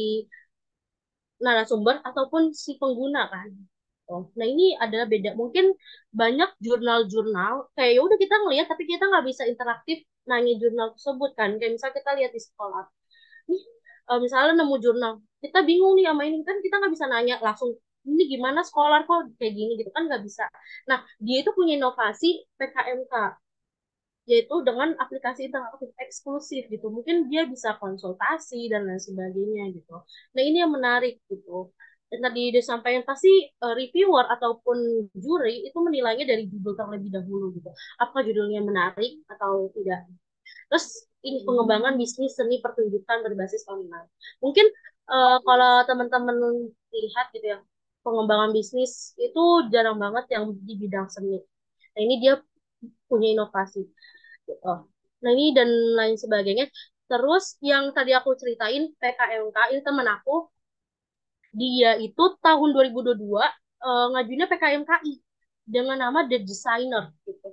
narasumber ataupun si pengguna kan. Oh, nah ini adalah beda. Mungkin banyak jurnal-jurnal kayak ya udah kita ngelihat tapi kita nggak bisa interaktif nanya jurnal tersebut kan. Kayak misalnya kita lihat di sekolah. Nih, eh, misalnya nemu jurnal, kita bingung nih sama ini kan kita nggak bisa nanya langsung ini gimana sekolah kok kayak gini gitu kan nggak bisa. Nah, dia itu punya inovasi P K M K yaitu dengan aplikasi interaktif eksklusif gitu. Mungkin dia bisa konsultasi dan lain sebagainya gitu. Nah, ini yang menarik gitu. Dan tadi disampaikan pasti uh, reviewer ataupun juri itu menilainya dari judul terlebih dahulu gitu. Apakah judulnya menarik atau tidak. Terus ini pengembangan bisnis seni pertunjukan berbasis online. Mungkin uh, kalau teman-teman lihat gitu ya, pengembangan bisnis itu jarang banget yang di bidang seni. Nah, ini dia punya inovasi gitu. Nah ini dan lain sebagainya. Terus yang tadi aku ceritain P K M K ini temen aku dia itu tahun dua ribu dua puluh dua eh, ngajuinnya P K M K I dengan nama The Designer gitu.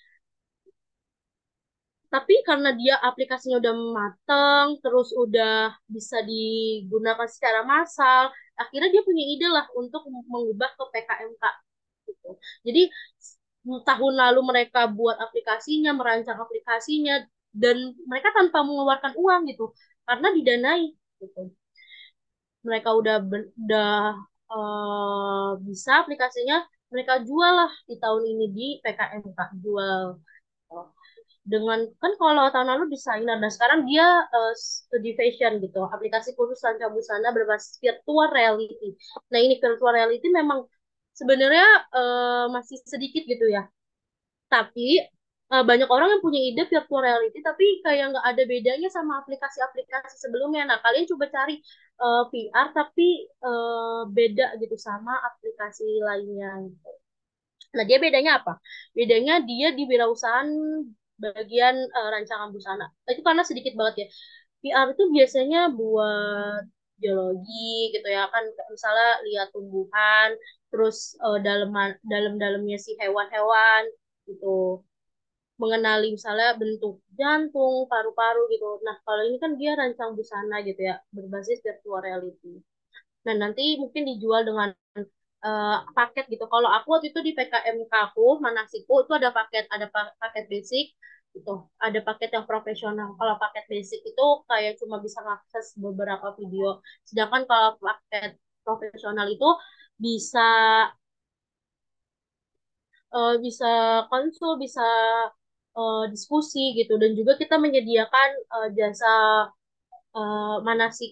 Tapi karena dia aplikasinya udah mateng, terus udah bisa digunakan secara massal, akhirnya dia punya ide lah untuk mengubah ke P K M K gitu. Jadi tahun lalu mereka buat aplikasinya, merancang aplikasinya, dan mereka tanpa mengeluarkan uang gitu, karena didanai gitu. Mereka udah udah uh, bisa aplikasinya, mereka jual lah di tahun ini di P K M K jual dengan kan kalau tahun lalu desainer dan sekarang dia uh, studi fashion gitu aplikasi khusus rancang busana berbasis virtual reality. Nah ini virtual reality memang sebenarnya uh, masih sedikit gitu ya tapi uh, banyak orang yang punya ide virtual reality tapi kayak nggak ada bedanya sama aplikasi-aplikasi sebelumnya. Nah kalian coba cari uh, V R tapi uh, beda gitu sama aplikasi lainnya gitu. Nah, dia bedanya apa? Bedanya dia di wirausahaan bagian eh, rancangan busana. Itu karena sedikit banget ya. P R itu biasanya buat geologi gitu ya kan misalnya lihat tumbuhan terus eh, dalam dalam-dalamnya si hewan-hewan gitu mengenali misalnya bentuk jantung paru-paru gitu nah kalau ini kan dia rancang busana gitu ya berbasis virtual reality. Nah, nanti mungkin dijual dengan uh, paket gitu. Kalau aku waktu itu di P K M K aku, Manasiku, itu ada paket, ada pa- paket basic, Gitu. Ada paket yang profesional. Kalau paket basic itu kayak cuma bisa mengakses beberapa video. Sedangkan kalau paket profesional itu bisa eh, bisa konsul, bisa eh, diskusi gitu. Dan juga kita menyediakan eh, jasa eh, manasik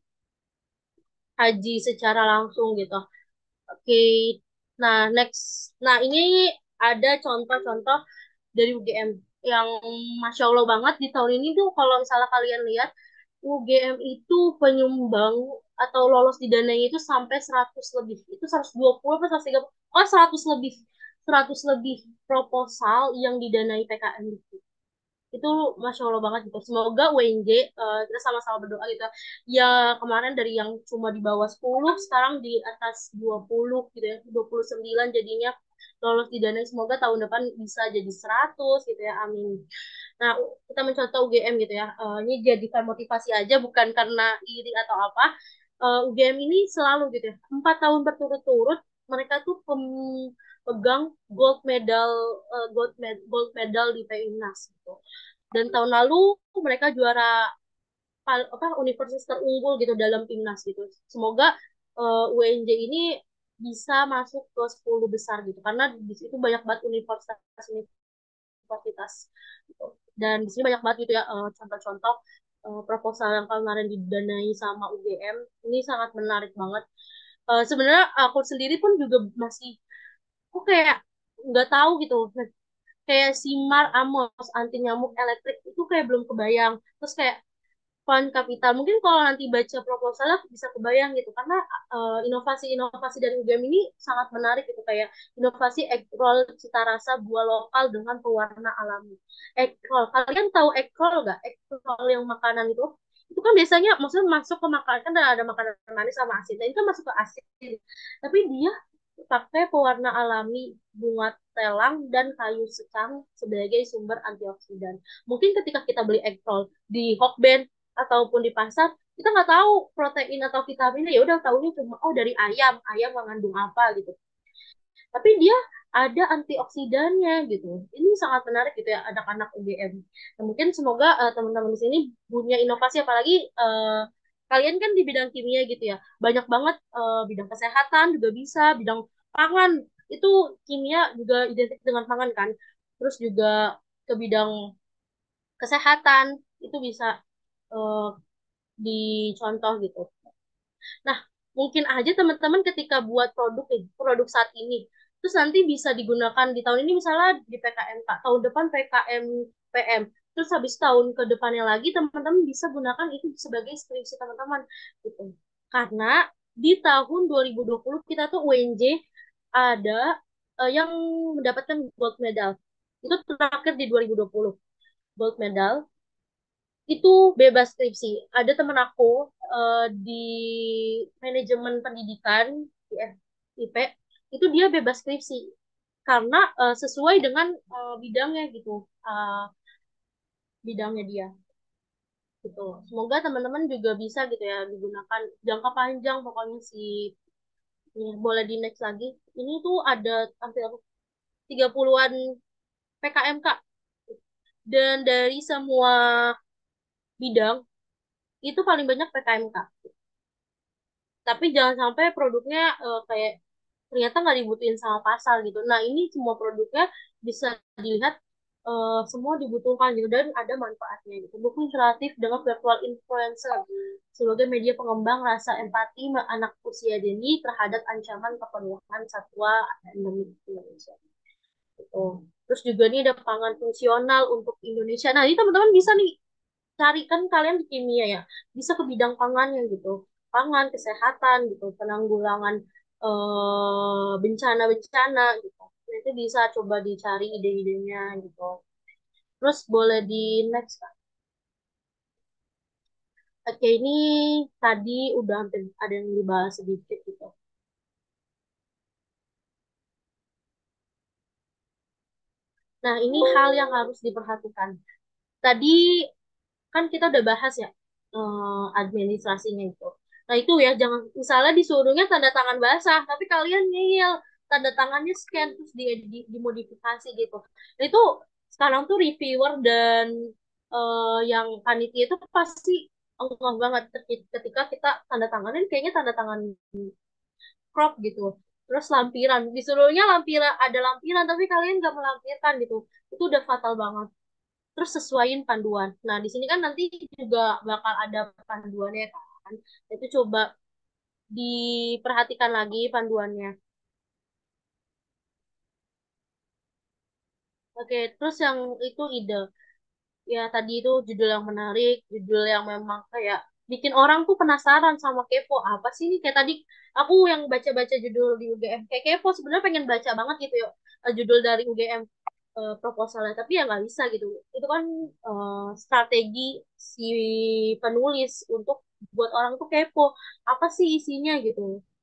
haji secara langsung gitu. Oke. Nah, next. Nah, ini ada contoh-contoh dari U G M yang Masya Allah banget di tahun ini tuh kalau misalnya kalian lihat U G M itu penyumbang atau lolos di dananya itu sampai seratus lebih. Itu seratus dua puluh atau seratus tiga puluh. Oh, seratus lebih. seratus lebih proposal yang didanai P K M itu. Itu Masya Allah banget gitu. Semoga U N J, eh, kita sama-sama berdoa gitu. Ya kemarin dari yang cuma di bawah sepuluh, sekarang di atas dua puluh gitu ya. Dua puluh sembilan jadinya lolos di dana. Semoga tahun depan bisa jadi seratus gitu ya. Amin. Nah, kita mencontoh U G M gitu ya. Eh, ini jadikan motivasi aja, bukan karena iri atau apa. Eh, U G M ini selalu gitu ya. Empat tahun berturut-turut, mereka tuh pem- pegang gold medal, eh, gold, med gold medal di PIMNAS gitu. Dan tahun lalu mereka juara pal- apa universitas terunggul gitu dalam timnas gitu. Semoga eh, U N J ini bisa masuk ke sepuluh besar gitu karena di situ banyak banget universitas universitas gitu. Dan di sini banyak banget gitu ya eh, contoh-contoh eh, proposal yang kemarin didanai sama U G M ini sangat menarik banget. Eh, sebenarnya aku sendiri pun juga masih aku kayak nggak tahu gitu kayak Simar Amos anti nyamuk elektrik itu kayak belum kebayang terus kayak fund capital. Mungkin kalau nanti baca proposalnya bisa kebayang gitu karena eh, inovasi-inovasi dari U G M ini sangat menarik gitu kayak inovasi egg roll cita rasa buah lokal dengan pewarna alami. Egg roll, kalian tahu egg roll nggak? Egg roll yang makanan itu itu kan biasanya maksudnya masuk ke makanan kan ada makanan manis sama asin. Nah, ini kan masuk ke asin. Tapi dia pakai pewarna alami bunga telang dan kayu secang sebagai sumber antioksidan. Mungkin ketika kita beli egg roll di Hokben ataupun di pasar kita nggak tahu protein atau vitaminnya ya udah tahunya cuma oh dari ayam ayam mengandung apa gitu tapi dia ada antioksidannya gitu ini sangat menarik gitu ya anak-anak U G M nah, mungkin semoga uh, teman-teman di sini punya inovasi apalagi uh, kalian kan di bidang kimia gitu ya banyak banget uh, bidang kesehatan juga bisa bidang pangan itu kimia juga identik dengan pangan kan terus juga ke bidang kesehatan itu bisa uh, dicontoh gitu. Nah, mungkin aja teman-teman ketika buat produk nih, produk saat ini, terus nanti bisa digunakan di tahun ini misalnya di P K M K, tahun depan P K M P M, terus habis tahun ke depannya lagi teman-teman bisa gunakan itu sebagai skripsi teman-teman gitu. Karena di tahun dua ribu dua puluh kita tuh U N J ada eh, yang mendapatkan gold medal. Itu terakhir di dua ribu dua puluh gold medal itu bebas skripsi. Ada temen aku eh, di manajemen pendidikan di F I P itu dia bebas skripsi karena eh, sesuai dengan eh, bidangnya gitu, eh, bidangnya dia gitu. Semoga teman-teman juga bisa gitu ya digunakan jangka panjang pokoknya si ini boleh di next lagi. Ini tuh ada hampir tiga puluhan-an P K M K dan dari semua bidang itu paling banyak P K M K. Tapi jangan sampai produknya eh, kayak ternyata nggak dibutuhin sama pasar gitu. Nah, ini semua produknya bisa dilihat eh, semua dibutuhkan gitu dan ada manfaatnya gitu. Buku interaktif dengan virtual influencer sebagai media pengembang rasa empati anak usia dini terhadap ancaman kepenuhan satwa endemik Indonesia. Gitu. Terus juga nih ada pangan fungsional untuk Indonesia. Nah, ini teman-teman bisa nih carikan kalian di kimia ya bisa ke bidang pangannya gitu pangan kesehatan gitu penanggulangan eh, bencana-bencana gitu nah, itu bisa coba dicari ide-idenya gitu terus boleh di next Kak. Oke ini tadi udah hampir ada yang dibahas sedikit gitu nah ini hal yang harus diperhatikan tadi kan kita udah bahas ya eh, administrasinya itu. Nah itu ya jangan misalnya disuruhnya tanda tangan basah, tapi kalian ngeyel tanda tangannya scan terus di, di, dimodifikasi gitu. Nah itu sekarang tuh reviewer dan eh, yang panitia itu pasti enggak banget ketika kita tanda tanganin kayaknya tanda tangan crop gitu. Terus lampiran, disuruhnya lampiran, ada lampiran tapi kalian nggak melampirkan gitu. Itu udah fatal banget. Terus sesuaiin panduan. Nah, di sini kan nanti juga bakal ada panduannya kan. Itu coba diperhatikan lagi panduannya. Oke, terus yang itu ide. Ya, tadi itu judul yang menarik, judul yang memang kayak bikin orang tuh penasaran sama kepo. Apa sih ini? Kayak tadi aku yang baca-baca judul di U G M. Kayak kepo sebenarnya pengen baca banget gitu ya. eh, Judul dari U G M eh, proposalnya. Tapi ya nggak bisa gitu. Itu kan eh, strategi si penulis untuk buat orang tuh kepo. Apa sih isinya gitu.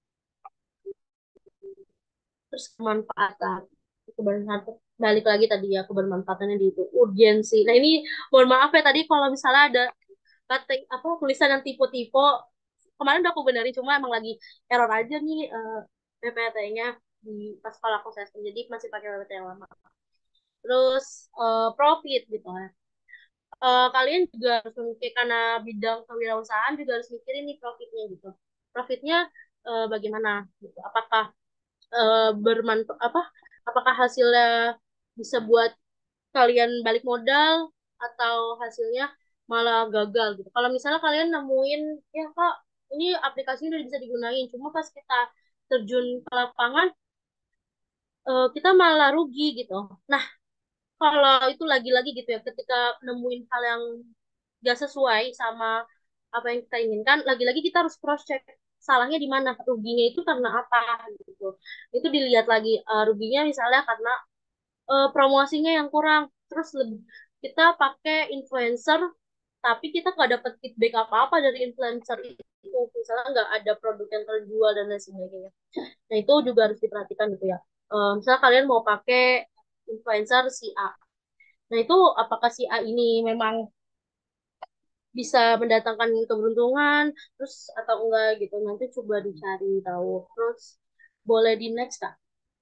Terus kemanfaatan kebermanfaatan balik lagi tadi ya kebermanfaatannya di itu urgensi. Nah ini mohon maaf ya tadi kalau misalnya ada kata apa tulisan yang tipe-tipe kemarin udah aku benerin cuma emang lagi error aja nih eh, P P T-nya di pas kalau aku session jadi masih pakai P P T yang lama. Terus eh, profit gitu ya. Eh, kalian juga harus memikir karena bidang kewirausahaan juga harus mikirin nih profitnya gitu. Profitnya eh, bagaimana gitu. Apakah eh, bermanfaat apa apakah hasilnya bisa buat kalian balik modal atau hasilnya malah gagal gitu. Kalau misalnya kalian nemuin ya Kak, ini aplikasinya udah bisa digunain, cuma pas kita terjun ke lapangan eh, kita malah rugi gitu. Nah, kalau itu lagi-lagi gitu ya, ketika nemuin hal yang gak sesuai sama apa yang kita inginkan, lagi-lagi kita harus cross check salahnya di mana, ruginya itu karena apa gitu. Itu dilihat lagi eh, ruginya misalnya karena eh, promosinya yang kurang. Terus lebih, kita pakai influencer, tapi kita nggak dapat feedback apa-apa dari influencer itu. Misalnya nggak ada produk yang terjual dan lain sebagainya. Nah itu juga harus diperhatikan gitu ya. Eh, misalnya kalian mau pakai influencer si A. Nah itu apakah si A ini memang bisa mendatangkan keberuntungan, terus atau enggak gitu. Nanti coba dicari tahu. Terus boleh di next Kak.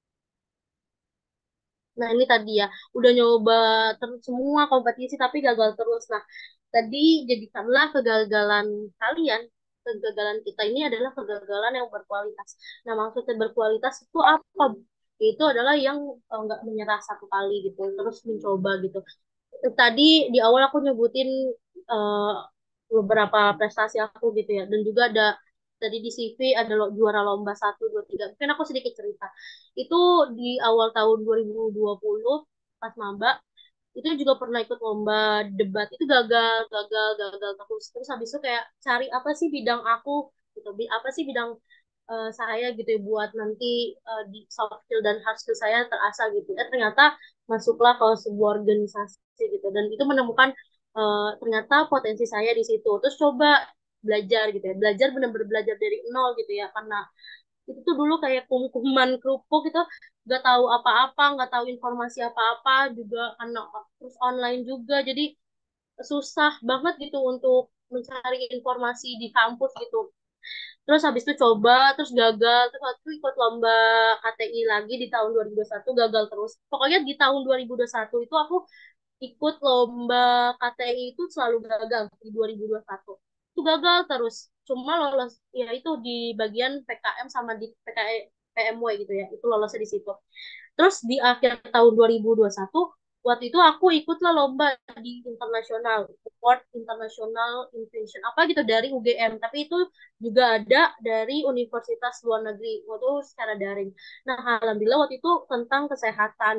Nah, ini tadi ya, udah nyoba terus semua kompetisi tapi gagal terus. Nah, tadi jadikanlah kegagalan kalian, kegagalan kita ini adalah kegagalan yang berkualitas. Nah, maksudnya berkualitas itu apa? Itu adalah yang eh, nggak menyerah satu kali gitu, terus mencoba gitu. Tadi di awal aku nyebutin eh, beberapa prestasi aku gitu ya, dan juga ada tadi di C V ada lo, juara lomba satu, dua, tiga. Mungkin aku sedikit cerita. Itu di awal tahun dua ribu dua puluh pas maba itu juga pernah ikut lomba debat itu gagal gagal gagal terus terus habis itu kayak cari apa sih bidang aku gitu Bi- apa sih bidang eh, saya gitu ya buat nanti eh, di soft skill dan hard skill saya terasah gitu eh ternyata masuklah ke sebuah organisasi gitu dan itu menemukan eh, ternyata potensi saya di situ terus coba belajar gitu ya belajar benar-benar belajar dari nol gitu ya karena itu tuh dulu kayak kum-kuman kerupuk itu nggak tahu apa-apa nggak tahu informasi apa-apa juga karena terus online juga jadi susah banget gitu untuk mencari informasi di kampus gitu terus habis itu coba terus gagal terus waktu itu ikut lomba K T I lagi di tahun dua ribu dua puluh satu gagal terus pokoknya di tahun dua ribu dua puluh satu itu aku ikut lomba K T I itu selalu gagal di dua ribu dua puluh satu itu gagal terus cuma lolos ya itu di bagian P K M sama di P K E P M W gitu ya itu lolosnya di situ terus di akhir tahun dua ribu dua puluh satu waktu itu aku ikutlah lomba di internasional Award International Invention apa gitu dari U G M tapi itu juga ada dari universitas luar negeri waktu itu secara daring nah alhamdulillah waktu itu tentang kesehatan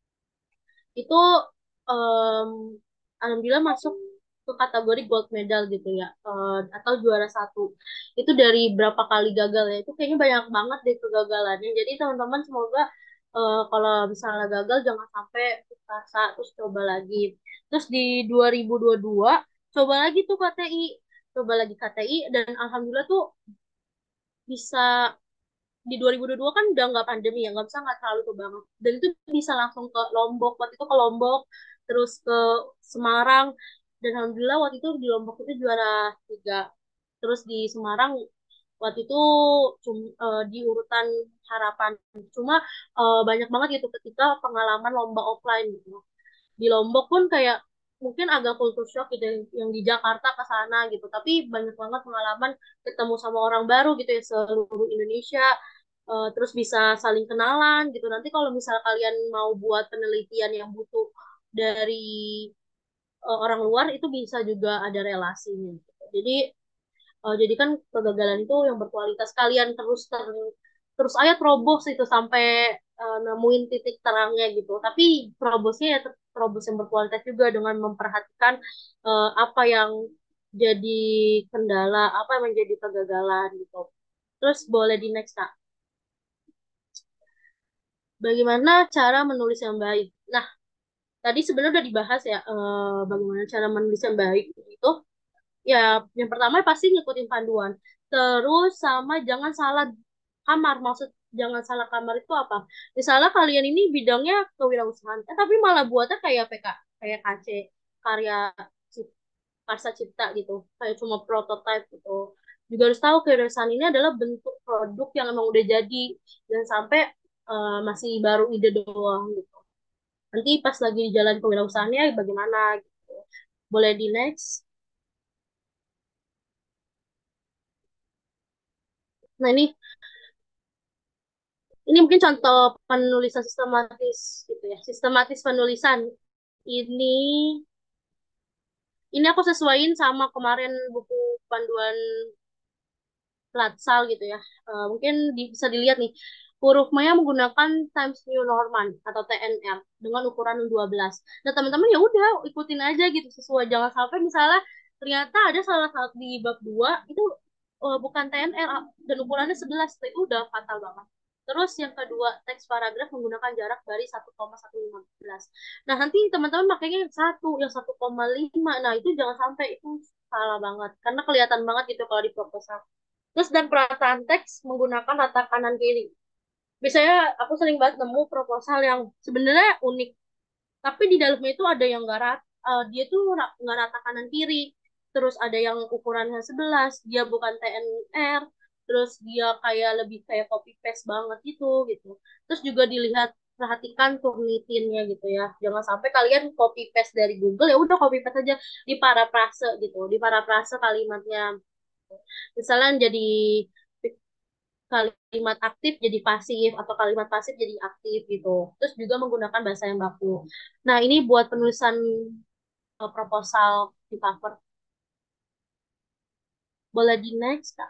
itu em, alhamdulillah masuk ke kategori gold medal gitu ya eh, atau juara satu itu dari berapa kali gagal ya itu kayaknya banyak banget deh kegagalannya jadi teman-teman semoga eh, kalau misalnya gagal jangan sampai rasa terus coba lagi terus di dua ribu dua puluh dua coba lagi tuh K T I coba lagi K T I dan alhamdulillah tuh bisa di dua ribu dua puluh dua kan udah nggak pandemi ya nggak bisa nggak terlalu tuh banget dan itu bisa langsung ke Lombok waktu itu ke Lombok terus ke Semarang dan alhamdulillah waktu itu di Lombok itu juara tiga terus di Semarang waktu itu cum, eh, di urutan harapan cuma eh, banyak banget gitu ketika pengalaman lomba offline gitu Di Lombok pun kayak mungkin agak culture shock gitu yang yang di Jakarta ke sana gitu. Tapi banyak banget pengalaman ketemu sama orang baru gitu ya seluruh Indonesia. Eh, terus bisa saling kenalan gitu. Nanti kalau misal kalian mau buat penelitian yang butuh dari eh, orang luar itu bisa juga ada relasinya gitu. Jadi eh, jadi kan kegagalan itu yang berkualitas kalian terus ter, terus aja terobos itu sampai eh, nemuin titik terangnya gitu. Tapi terobosnya ya ter- terobos yang berkualitas juga dengan memperhatikan eh, apa yang jadi kendala, apa yang menjadi kegagalan gitu. Terus boleh di next Kak. Bagaimana cara menulis yang baik? Nah, tadi sebenarnya udah dibahas ya eh, bagaimana cara menulis yang baik itu. Ya, yang pertama pasti ngikutin panduan. Terus sama jangan salah kamar. Maksud jangan salah kamar itu apa? Misalnya kalian ini bidangnya kewirausahaan, eh, tapi malah buatnya kayak P K, kayak K C, karya cip- karsa cipta gitu. Kayak cuma prototype gitu. Juga harus tahu kewirausahaan ini adalah bentuk produk yang emang udah jadi. Dan sampai eh, masih baru ide doang gitu. Nanti pas lagi di jalan kewirausahaannya bagaimana gitu. Boleh di next. Nah ini Ini mungkin contoh penulisan sistematis gitu ya. Sistematis penulisan. Ini ini aku sesuaiin sama kemarin buku panduan Latsal gitu ya. Eh, mungkin di- bisa dilihat nih. Huruf Maya menggunakan Times New Roman atau T N R dengan ukuran dua belas. Nah, teman-teman ya udah ikutin aja gitu sesuai. Jangan sampai misalnya ternyata ada salah satu di bab dua itu eh, bukan T N R dan ukurannya sebelas. Itu udah fatal banget. Terus yang kedua, teks paragraf menggunakan jarak dari satu koma satu lima belas. Nah, nanti teman-teman makanya yang satu, yang satu koma lima. Nah, itu jangan sampai itu salah banget. Karena kelihatan banget gitu kalau di proposal. Terus dan perataan teks menggunakan rata kanan kiri. Biasanya aku sering banget nemu proposal yang sebenarnya unik, tapi di dalamnya itu ada yang nggak rata, eh, dia tuh ra- nggak rata kanan kiri. Terus ada yang ukurannya sebelas, dia bukan T N R, terus dia kayak lebih kayak copy paste banget gitu gitu. Terus juga dilihat perhatikan turnitinnya gitu ya. Jangan sampai kalian copy paste dari Google ya udah copy paste aja di parafrase gitu, di parafrase kalimatnya. Misalnya jadi kalimat aktif jadi pasif atau kalimat pasif jadi aktif gitu. Terus juga menggunakan bahasa yang baku. Nah, ini buat penulisan eh, proposal di cover. Boleh di next, Kak?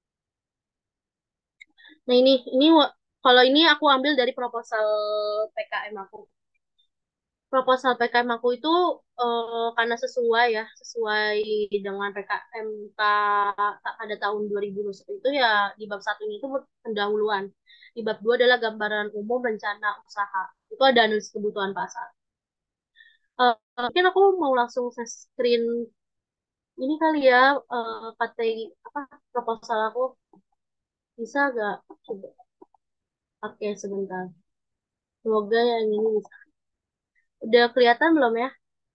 Nah, ini ini wa- kalau ini aku ambil dari proposal P K M aku. Proposal P K M aku itu eh, karena sesuai ya, sesuai dengan P K M K pada tahun dua ribu dua puluh satu itu ya di bab satu ini itu pendahuluan. Di bab dua adalah gambaran umum rencana usaha. Itu ada analisis kebutuhan pasar. Eh, mungkin aku mau langsung share screen ini kali ya eh materi apa proposal aku bisa gak? Coba pakai sebentar. Semoga yang ini bisa. Udah kelihatan belum ya?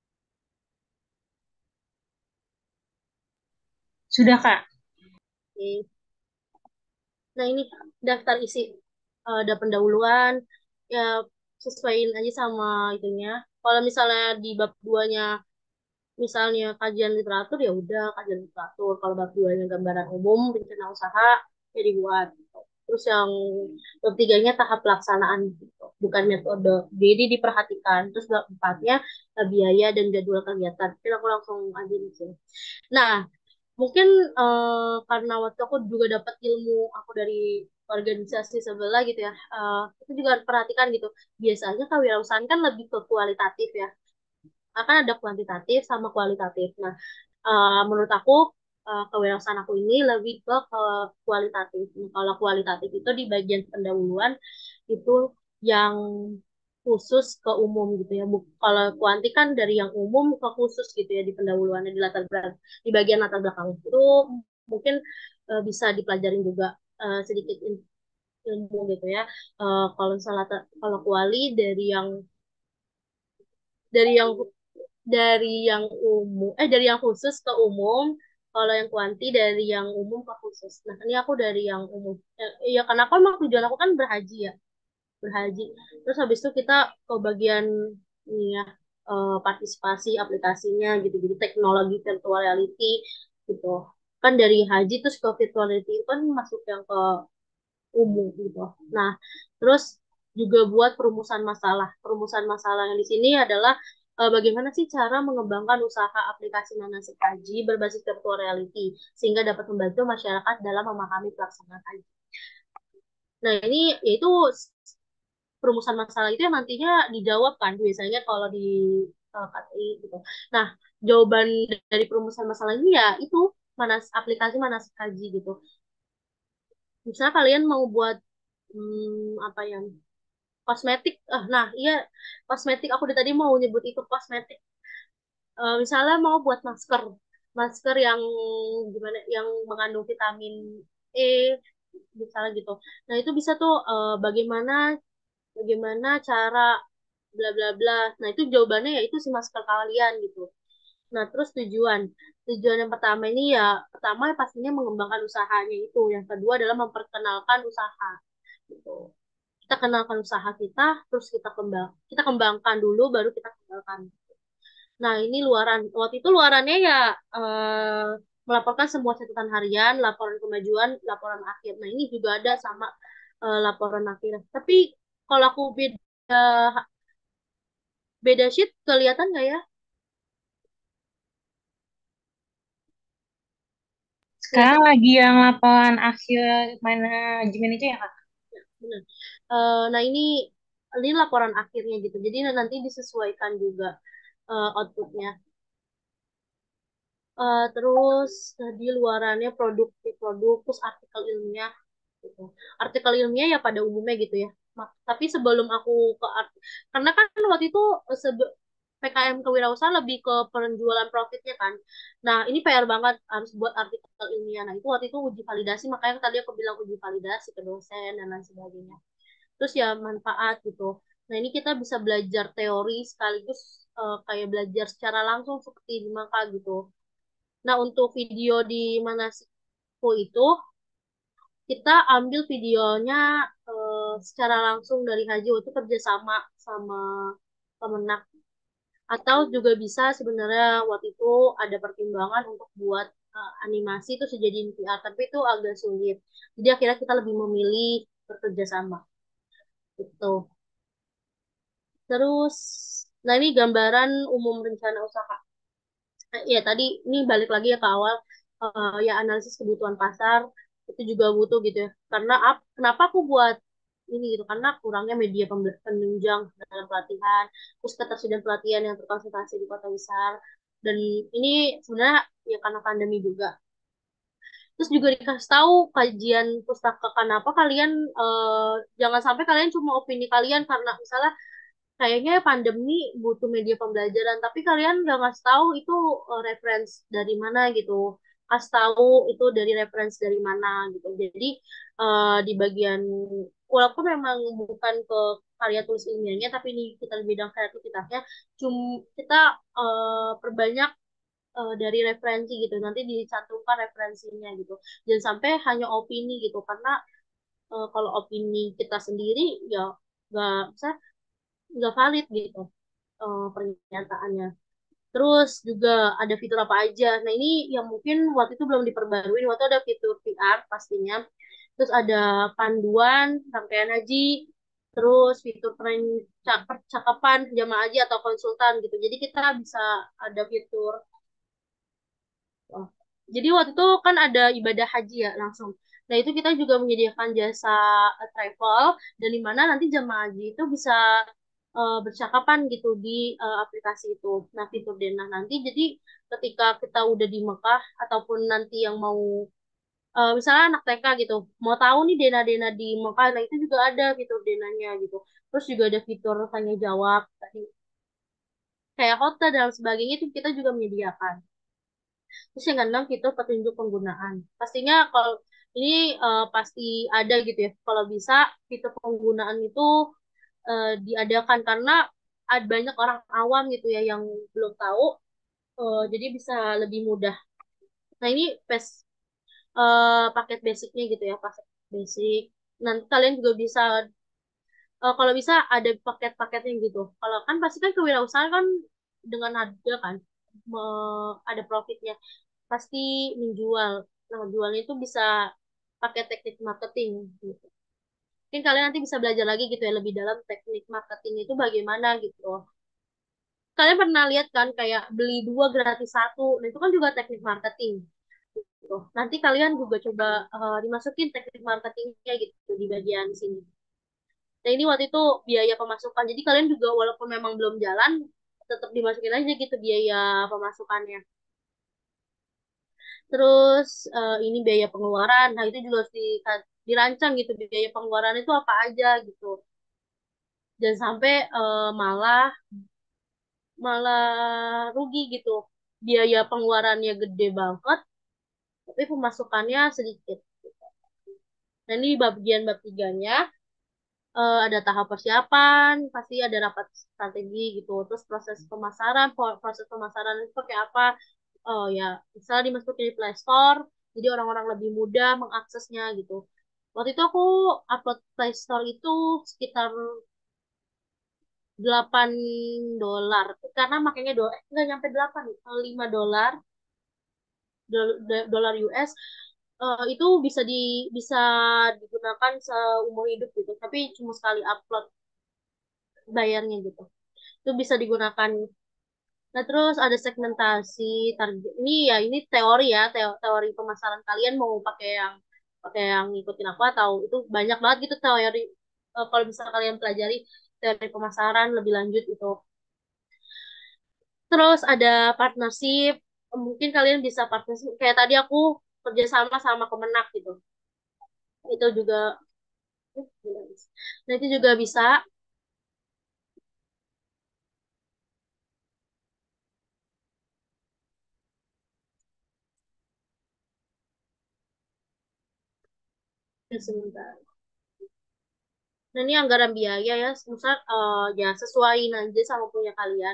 Sudah, Kak. Oke. Nah ini daftar isi. Eh, ada pendahuluan. Ya sesuaiin aja sama itunya. Kalau misalnya di bab duanya misalnya kajian literatur ya udah kajian literatur. Kalau bab duanya gambaran umum rencana usaha ya dibuat. Gitu. Terus yang bab tiganya tahap pelaksanaan gitu. Bukan metode. Jadi diperhatikan. Terus bab empatnya eh, biaya dan jadwal kegiatan. Jadi aku langsung aja di sini. Nah, mungkin eh, karena waktu aku juga dapat ilmu aku dari organisasi sebelah gitu ya. Eh, itu juga perhatikan gitu. Biasanya kewirausahaan kan lebih ke kualitatif ya akan ada kuantitatif sama kualitatif. Nah, eh, menurut aku eh, kewirausahaan aku ini lebih ke, ke kualitatif. Nah, kalau kualitatif itu di bagian pendahuluan itu yang khusus ke umum gitu ya. Buk- kalau kuanti kan dari yang umum ke khusus gitu ya di pendahuluannya di latar belakang di bagian latar belakang itu mungkin eh, bisa dipelajarin juga eh, sedikit in- ilmu gitu ya. Eh, kalau salah kalau kuali dari yang dari yang dari yang umum eh dari yang khusus ke umum kalau yang kuanti dari yang umum ke khusus nah ini aku dari yang umum ya, ya karena aku emang tujuan aku kan berhaji ya berhaji terus habis itu kita ke bagian ini ya eh, partisipasi aplikasinya gitu-gitu, teknologi virtual reality gitu. Kan dari haji terus ke virtual reality itu kan masuk yang ke umum gitu. Nah, terus juga buat perumusan masalah. Perumusan masalah yang di sini adalah eh, bagaimana sih cara mengembangkan usaha aplikasi manasik haji berbasis virtual reality sehingga dapat membantu masyarakat dalam memahami pelaksanaan haji. Nah, ini yaitu perumusan masalah itu yang nantinya dijawab kan biasanya kalau di eh, K T I gitu. Nah, jawaban dari perumusan masalah ini ya itu manas aplikasi manasik haji gitu. Misalnya kalian mau buat hmm, apa ya kosmetik, ah nah iya kosmetik aku dari tadi mau nyebut itu kosmetik. Eh, misalnya mau buat masker, masker yang gimana, yang mengandung vitamin E, misalnya gitu. Nah itu bisa tuh eh, bagaimana bagaimana cara bla bla bla. Nah itu jawabannya ya itu si masker kalian gitu. Nah terus tujuan, tujuan yang pertama ini ya pertama ya pastinya mengembangkan usahanya itu. Yang kedua adalah memperkenalkan usaha gitu. Kita kenalkan usaha kita, terus kita kembang, kita kembangkan dulu, baru kita kenalkan. Nah, ini luaran. Waktu itu luarannya ya eh, melaporkan semua catatan harian, laporan kemajuan, laporan akhir. Nah, ini juga ada sama eh, laporan akhir. Tapi kalau aku beda beda sheet, kelihatan nggak ya? Sekarang Kelihatan? lagi yang laporan akhir manajemen itu ya, Kak? Benar. Eh, nah, ini ini laporan akhirnya gitu. Jadi nanti disesuaikan juga eh, outputnya. Eh, terus tadi luarannya produk produk terus artikel ilmiah gitu. Artikel ilmiah ya pada umumnya gitu ya. Ma- Tapi sebelum aku ke art, karena kan waktu itu eh, sebe P K M kewirausahaan lebih ke penjualan profitnya kan. Nah, ini P R banget harus buat artikel ilmiah. Nah, itu waktu itu uji validasi, makanya tadi aku bilang uji validasi ke dosen dan lain sebagainya. Terus ya manfaat gitu. Nah, ini kita bisa belajar teori sekaligus eh, kayak belajar secara langsung seperti di Maka gitu. Nah, untuk video di Manasiko itu, kita ambil videonya eh, secara langsung dari Haji itu kerjasama sama Kemenak. Atau juga bisa sebenarnya waktu itu ada pertimbangan untuk buat eh, animasi itu sejadiin V R, tapi itu agak sulit. Jadi akhirnya kita lebih memilih bekerja sama. Gitu. Terus, nah ini gambaran umum rencana usaha. Eh, ya tadi ini balik lagi ya ke awal eh, ya analisis kebutuhan pasar itu juga butuh gitu ya karena ap, kenapa aku buat ini gitu karena kurangnya media pembe- penunjang dalam pelatihan terus ketersediaan pelatihan yang terkonsentrasi di kota besar dan ini sebenarnya ya karena pandemi juga terus juga dikasih tahu kajian pustaka kenapa kalian eh, jangan sampai kalian cuma opini kalian karena misalnya kayaknya pandemi butuh media pembelajaran, tapi kalian nggak ngasih tahu itu eh, reference dari mana gitu. Kasih tahu itu dari reference dari mana gitu. Jadi eh, di bagian walaupun memang bukan ke karya tulis ilmiahnya, tapi ini kita di bidang kreativitasnya, cuma kita eh, perbanyak eh, dari referensi gitu. Nanti dicantumkan referensinya gitu. Jangan sampai hanya opini gitu, karena eh, kalau opini kita sendiri ya nggak bisa nggak valid gitu eh, pernyataannya. Terus juga ada fitur apa aja. Nah ini yang mungkin waktu itu belum diperbarui. Waktu itu ada fitur V R pastinya. Terus ada panduan rangkaian haji. Terus fitur perenca- percakapan jamaah haji atau konsultan gitu. Jadi kita bisa ada fitur. Oh. Jadi waktu itu kan ada ibadah haji ya langsung. Nah itu kita juga menyediakan jasa eh, travel dan di mana nanti jemaah haji itu bisa eh, bercakapan gitu di eh, aplikasi itu. Nah fitur denah nanti jadi ketika kita udah di Mekah ataupun nanti yang mau eh, misalnya anak T K gitu mau tahu nih dena-dena di Mekah, nah itu juga ada fitur denahnya gitu. Terus juga ada fitur tanya jawab tadi kayak hotel dan sebagainya itu kita juga menyediakan. Terus yang keenam fitur petunjuk penggunaan. Pastinya kalau ini eh, pasti ada gitu ya. Kalau bisa fitur penggunaan itu eh, diadakan karena ada banyak orang awam gitu ya yang belum tahu. Eh, jadi bisa lebih mudah. Nah ini pes, eh, paket basicnya gitu ya, paket basic. Nanti kalian juga bisa eh, kalau bisa ada paket-paketnya gitu. Kalau kan pasti kan kewirausahaan kan dengan harga kan, me- ada profitnya, pasti menjual. Nah, jualnya itu bisa pakai teknik marketing gitu. Mungkin kalian nanti bisa belajar lagi gitu ya lebih dalam teknik marketing itu bagaimana gitu. Kalian pernah lihat kan kayak beli dua gratis satu, nah itu kan juga teknik marketing gitu. Nanti kalian juga coba eh, dimasukin teknik marketingnya gitu di bagian sini. Nah ini waktu itu biaya pemasukan. Jadi kalian juga walaupun memang belum jalan, tetap dimasukin aja gitu biaya pemasukannya. Terus eh, ini biaya pengeluaran. Nah itu juga harus di- dirancang gitu biaya pengeluaran itu apa aja gitu. Jangan sampai eh, malah malah rugi gitu. Biaya pengeluarannya gede banget, tapi pemasukannya sedikit. Nah ini bagian bab tiganya. Eh, ada tahap persiapan, pasti ada rapat strategi gitu. Terus proses pemasaran, po- proses pemasaran itu pakai apa? Oh ya, misalnya dimasukin di Play Store, jadi orang-orang lebih mudah mengaksesnya gitu. Waktu itu aku upload Play Store itu sekitar delapan dolar, karena makanya do eh, nggak nyampe delapan, lima dolar, dol- do- dolar U S. Eh, itu bisa di bisa digunakan seumur hidup gitu, tapi cuma sekali upload bayarnya gitu. Itu bisa digunakan. Nah, terus ada segmentasi target. Ini ya ini teori ya, teo- teori pemasaran kalian mau pakai yang pakai yang ngikutin aku atau itu banyak banget gitu teori eh, kalau bisa kalian pelajari teori pemasaran lebih lanjut itu. Terus ada partnership. Mungkin kalian bisa partnership kayak tadi aku kerjasama sama Kemenak gitu. Itu juga nah itu juga bisa. Ya, sebentar. Nah, ini anggaran biaya ya, misal eh, ya sesuaiin aja sama punya kalian.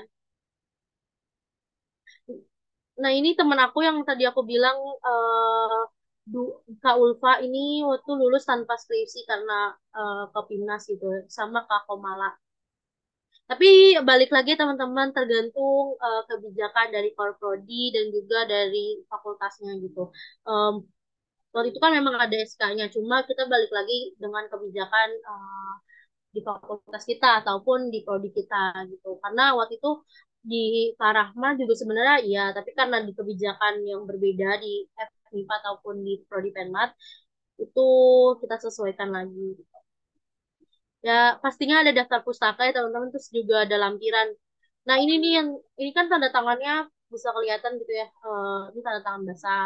Nah, ini temen aku yang tadi aku bilang eh du- Kak Ulfa ini waktu lulus tanpa skripsi karena eh, ke Pimnas gitu, sama Kak Komala. Tapi balik lagi teman-teman tergantung eh, kebijakan dari Korprodi dan juga dari fakultasnya gitu. Em, waktu itu kan memang ada S K-nya, cuma kita balik lagi dengan kebijakan eh, di fakultas kita ataupun di prodi kita gitu. Karena waktu itu di Karahma juga sebenarnya iya, tapi karena di kebijakan yang berbeda di F M I P A ataupun di prodi Penmat itu kita sesuaikan lagi. Ya pastinya ada daftar pustaka ya teman-teman, terus juga ada lampiran. Nah ini nih yang ini kan tanda tangannya bisa kelihatan gitu ya. Eh, ini tanda tangan basah,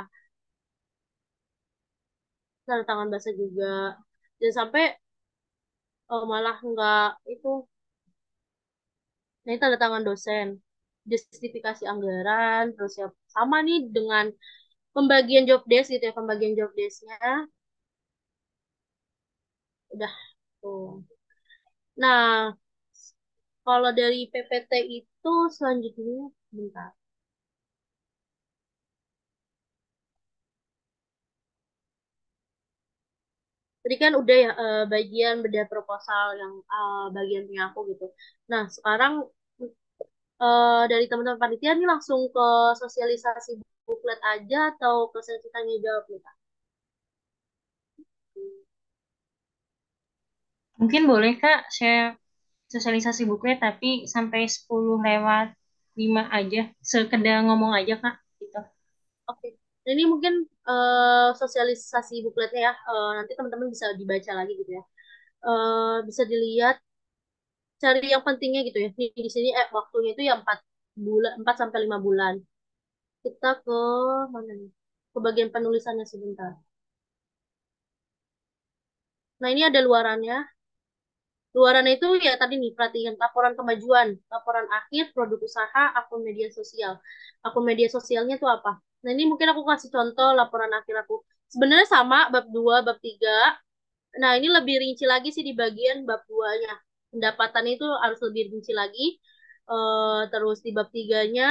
tanda tangan basah juga. Jangan sampai eh, malah nggak itu. Nah, ini tanda tangan dosen. Justifikasi anggaran, terus ya sama nih dengan pembagian job desk gitu ya, pembagian job desk-nya. Udah tuh. Nah, kalau dari P P T itu selanjutnya, bentar. Tadi kan udah ya eh, bagian bedah proposal yang eh, bagian punya aku gitu. Nah, sekarang eh, dari teman-teman panitia nih langsung ke sosialisasi buklet aja atau ke sesi tanya jawab nih, Kak? Mungkin boleh Kak share sosialisasi bukunya tapi sampai sepuluh lewat lima aja. Sekedar ngomong aja Kak. Gitu. Oke. Nah, ini mungkin eh, sosialisasi bukletnya ya. Eh, nanti teman-teman bisa dibaca lagi gitu ya. Eh, bisa dilihat cari yang pentingnya gitu ya. Di, di sini eh, waktunya itu ya empat bulan, empat sampai lima bulan. Kita ke mana nih? Ke bagian penulisannya sebentar. Nah, ini ada luarannya. Luaran itu ya tadi nih perhatikan laporan kemajuan, laporan akhir, produk usaha, akun media sosial. Akun media sosialnya itu apa? Nah ini mungkin aku kasih contoh laporan akhir aku. Sebenarnya sama bab dua, bab tiga. Nah ini lebih rinci lagi sih di bagian bab dua-nya. Pendapatan itu harus lebih rinci lagi. Eh, terus di bab tiganya,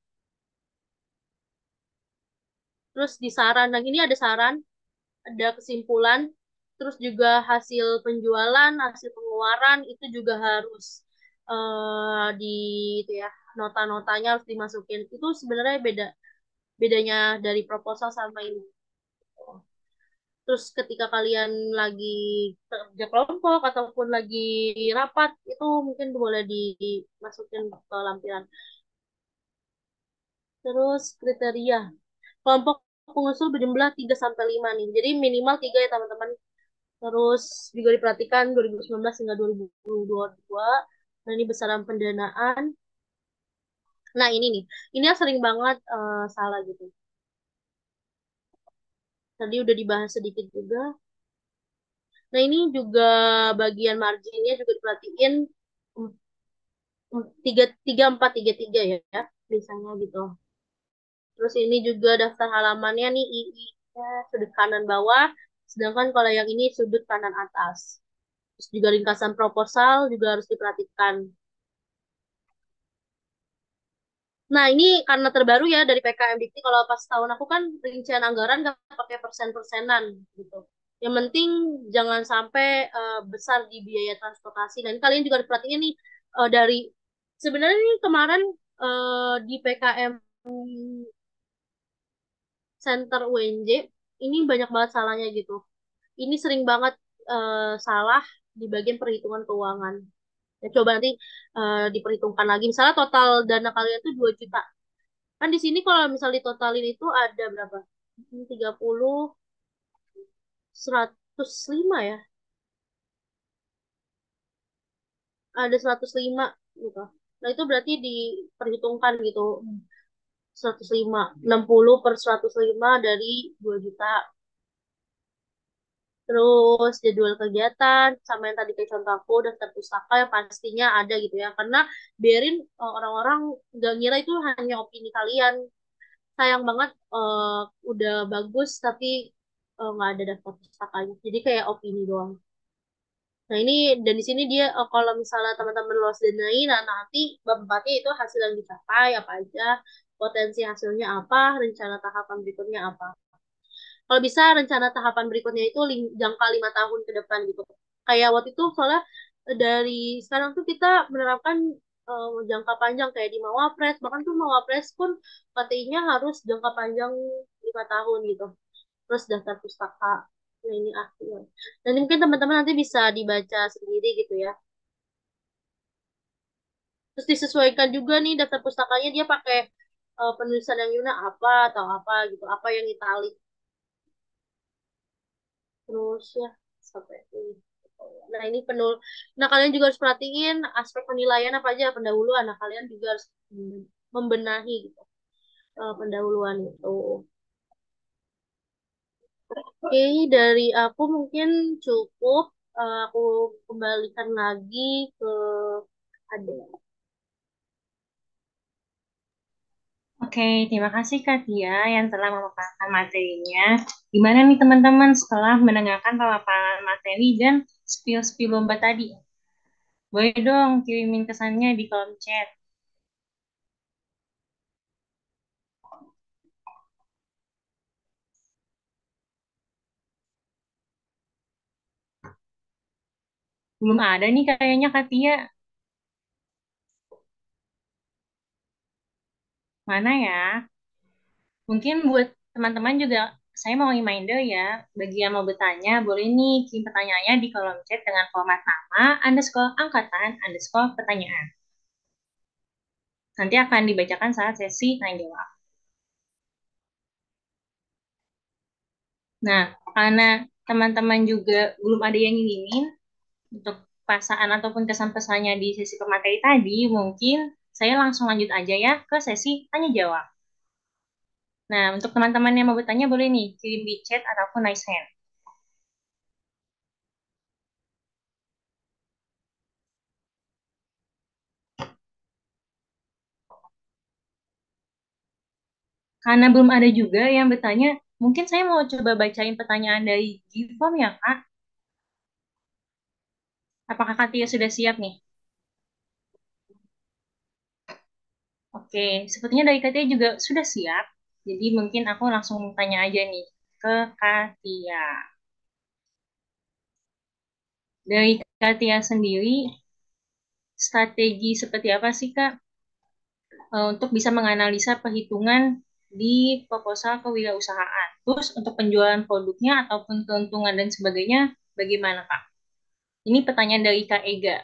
terus di saran. Nah ini ada saran, ada kesimpulan, terus juga hasil penjualan, hasil pengeluaran itu juga harus eh, di itu ya nota-notanya harus dimasukin. Itu sebenarnya beda bedanya dari proposal sama ini. Terus ketika kalian lagi kerja kelompok ataupun lagi rapat, itu mungkin boleh dimasukin ke lampiran. Terus kriteria. Kelompok pengusul berjumlah tiga sampai lima nih. Jadi minimal tiga ya teman-teman. Terus juga diperhatikan dua ribu sembilan belas hingga dua ribu dua puluh dua. Nah, ini besaran pendanaan. Nah, ini nih. Ini yang sering banget eh, salah gitu. Tadi udah dibahas sedikit juga. Nah, ini juga bagian marginnya juga diperhatiin mm, mm, tiga tiga empat tiga tiga ya, ya biasanya gitu. Terus ini juga daftar halamannya nih I I-nya sudut kanan bawah, sedangkan kalau yang ini sudut kanan atas. Terus juga ringkasan proposal juga harus diperhatikan. Nah, ini karena terbaru ya dari P K M Dikti. Kalau pas tahun aku kan rincian anggaran nggak pakai persen-persenan gitu. Yang penting jangan sampai eh, besar di biaya transportasi. Dan kalian juga diperhatiin nih eh, dari sebenarnya ini kemarin eh, di P K M Center U N J ini banyak banget salahnya gitu. Ini sering banget eh, salah di bagian perhitungan keuangan. Ya, coba nanti eh, diperhitungkan lagi. Misalnya total dana kalian tuh dua juta. Kan di sini kalau misalnya ditotalin itu ada berapa? Hmm, tiga puluh, seratus lima ya. Ada seratus lima gitu. Nah, itu berarti diperhitungkan gitu. seratus lima, enam puluh per seratus lima dari dua juta. Terus jadwal kegiatan, sama yang tadi kayak contoh aku, daftar pustaka yang pastinya ada gitu ya. Karena biarin eh, orang-orang nggak ngira itu hanya opini kalian. Sayang banget eh, udah bagus tapi eh, nggak ada daftar pustakanya. Jadi kayak opini doang. Nah ini dan di sini dia eh, kalau misalnya teman-teman lolos danai, nah nanti bab empatnya itu hasil yang dicapai apa aja, potensi hasilnya apa, rencana tahapan berikutnya apa. Kalau bisa rencana tahapan berikutnya itu lim- jangka lima tahun ke depan gitu. Kayak waktu itu soalnya eh, dari sekarang tuh kita menerapkan eh, jangka panjang kayak di Mawapres, bahkan tuh Mawapres pun K T I-nya harus jangka panjang lima tahun gitu. Terus daftar pustaka. Nah ini akhir. Nanti mungkin teman-teman nanti bisa dibaca sendiri gitu ya. Terus disesuaikan juga nih daftar pustakanya dia pakai eh, penulisan yang Yuna apa atau apa gitu, apa yang italik. Terus ya sampai ini. Nah ini penul. Nah kalian juga harus perhatiin aspek penilaian apa aja pendahuluan. Nah kalian juga harus mm, membenahi gitu eh, pendahuluan itu. Oke, dari aku mungkin cukup. Eh, aku kembalikan lagi ke Ade. Oke, terima kasih Kak Tia yang telah memaparkan materinya. Gimana nih teman-teman setelah mendengarkan pemaparan materi dan spill-spill lomba tadi? Boleh dong kirimin kesannya di kolom chat. Belum ada nih kayaknya Kak Tia. Mana ya? Mungkin buat teman-teman juga saya mau reminder ya, bagi yang mau bertanya, boleh nih kirim pertanyaannya di kolom chat dengan format nama, underscore angkatan, underscore pertanyaan. Nanti akan dibacakan saat sesi tanya jawab. Nah, karena teman-teman juga belum ada yang ngirimin untuk perasaan ataupun kesan-pesannya di sesi pemateri tadi, mungkin saya langsung lanjut aja ya ke sesi tanya jawab. Nah, untuk teman-teman yang mau bertanya boleh nih kirim di chat ataupun raise hand. Karena belum ada juga yang bertanya, mungkin saya mau coba bacain pertanyaan dari G-Form ya, Kak. Apakah Kak Tia sudah siap nih? Oke, sepertinya dari Kak Tia juga sudah siap. Jadi mungkin aku langsung tanya aja nih ke Kak Tia. Dari Kak Tia sendiri, strategi seperti apa sih, Kak? eh, untuk bisa menganalisa perhitungan di proposal kewirausahaan. Terus untuk penjualan produknya ataupun keuntungan dan sebagainya, bagaimana Kak? Ini pertanyaan dari Kak Ega.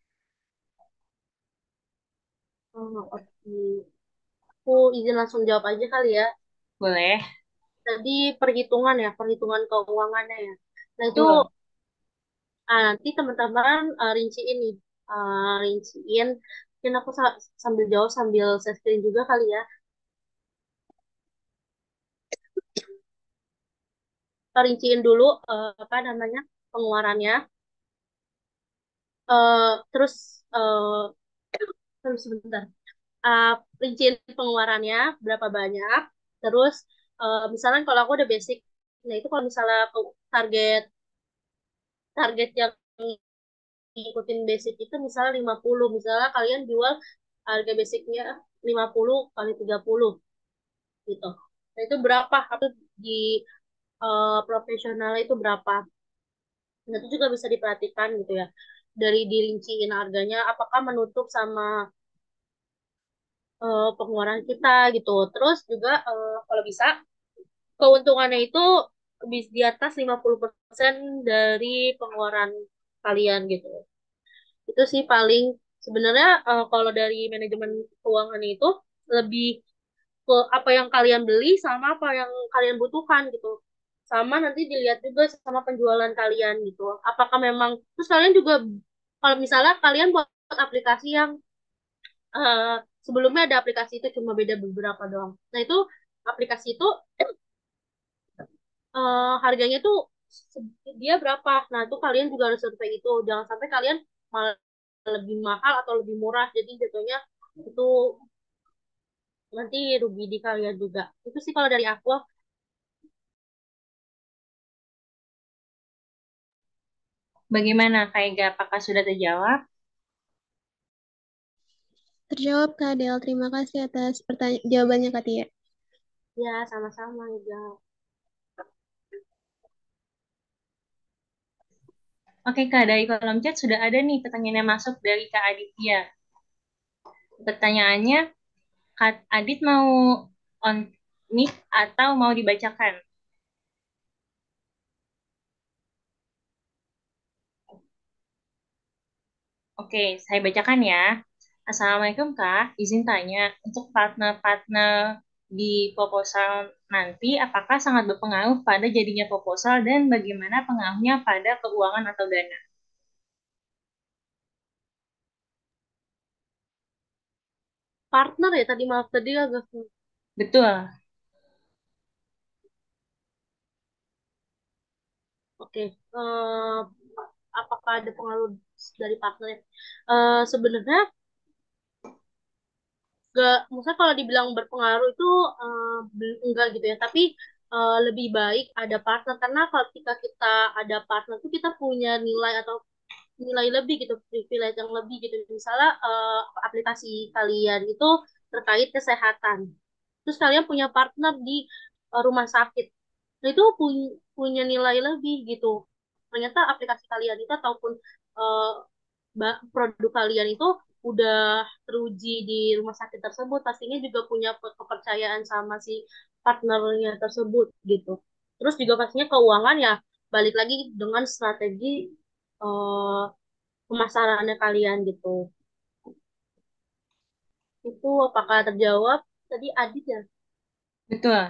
Oh, oke. Aku izin langsung jawab aja kali ya. Boleh? Tadi perhitungan ya, perhitungan keuangannya ya. Nah itu Betul. ah, nanti teman-teman uh, rinciin nih, uh, rinciin. Mungkin aku sa- sambil jawab sambil share screen juga kali ya. Kita rinciin dulu uh, apa namanya pengeluarannya. Uh, terus uh, terus sebentar. Uh, rinciin pengeluarannya berapa banyak. Terus uh, misalnya kalau aku udah basic, nah itu kalau misalnya aku target target yang ngikutin basic itu misalnya lima puluh, misalnya kalian jual harga basicnya lima puluh kali tiga puluh gitu. Nah itu berapa? Atau di eh, profesional itu berapa? Nah itu juga bisa diperhatikan gitu ya. Dari dirinciin harganya, apakah menutup sama eh, pengeluaran kita gitu. Terus juga eh, kalau bisa keuntungannya itu bis di atas lima puluh persen dari pengeluaran kalian gitu. Itu sih paling sebenarnya eh, kalau dari manajemen keuangan itu lebih ke apa yang kalian beli sama apa yang kalian butuhkan gitu. Sama nanti dilihat juga sama penjualan kalian gitu. Apakah memang terus kalian juga kalau misalnya kalian buat aplikasi yang eh, sebelumnya ada aplikasi itu cuma beda beberapa doang. Nah, itu aplikasi itu eh, harganya tuh se- dia berapa. Nah, itu kalian juga harus survei itu. Jangan sampai kalian malah lebih mahal atau lebih murah. Jadi jatuhnya itu nanti rugi di kalian juga. Itu sih kalau dari aku. Bagaimana Kak Ega? Apakah sudah terjawab? Terjawab Kak Adel. Terima kasih atas pertanya- jawabannya Kak Tia. Ya, sama-sama ya. Oke Kak, dari kolom chat sudah ada nih pertanyaan yang masuk dari Kak Aditya. Pertanyaannya, Kak Adit mau on mic atau mau dibacakan? Oke, saya bacakan ya. Assalamualaikum Kak, izin tanya, untuk partner-partner di proposal nanti, apakah sangat berpengaruh pada jadinya proposal dan bagaimana pengaruhnya pada keuangan atau dana? Partner ya tadi maaf tadi agak Betul. oke. Eh, apakah ada pengaruh dari partnernya? Eh, sebenarnya gak, maksudnya kalau dibilang berpengaruh itu eh, bel- enggak gitu ya. Tapi eh, lebih baik ada partner karena kalau ketika kita ada partner itu kita punya nilai atau nilai lebih gitu, privilege yang lebih gitu. Misalnya eh, aplikasi kalian itu terkait kesehatan. Terus kalian punya partner di eh, rumah sakit. Nah, itu punya punya nilai lebih gitu. Ternyata aplikasi kalian itu ataupun eh, ba- produk kalian itu udah teruji di rumah sakit tersebut, pastinya juga punya pe- kepercayaan sama si partnernya tersebut gitu. Terus juga pastinya keuangan ya balik lagi dengan strategi eh, pemasarannya kalian gitu. Itu apakah terjawab? Tadi Adit ya? Betul.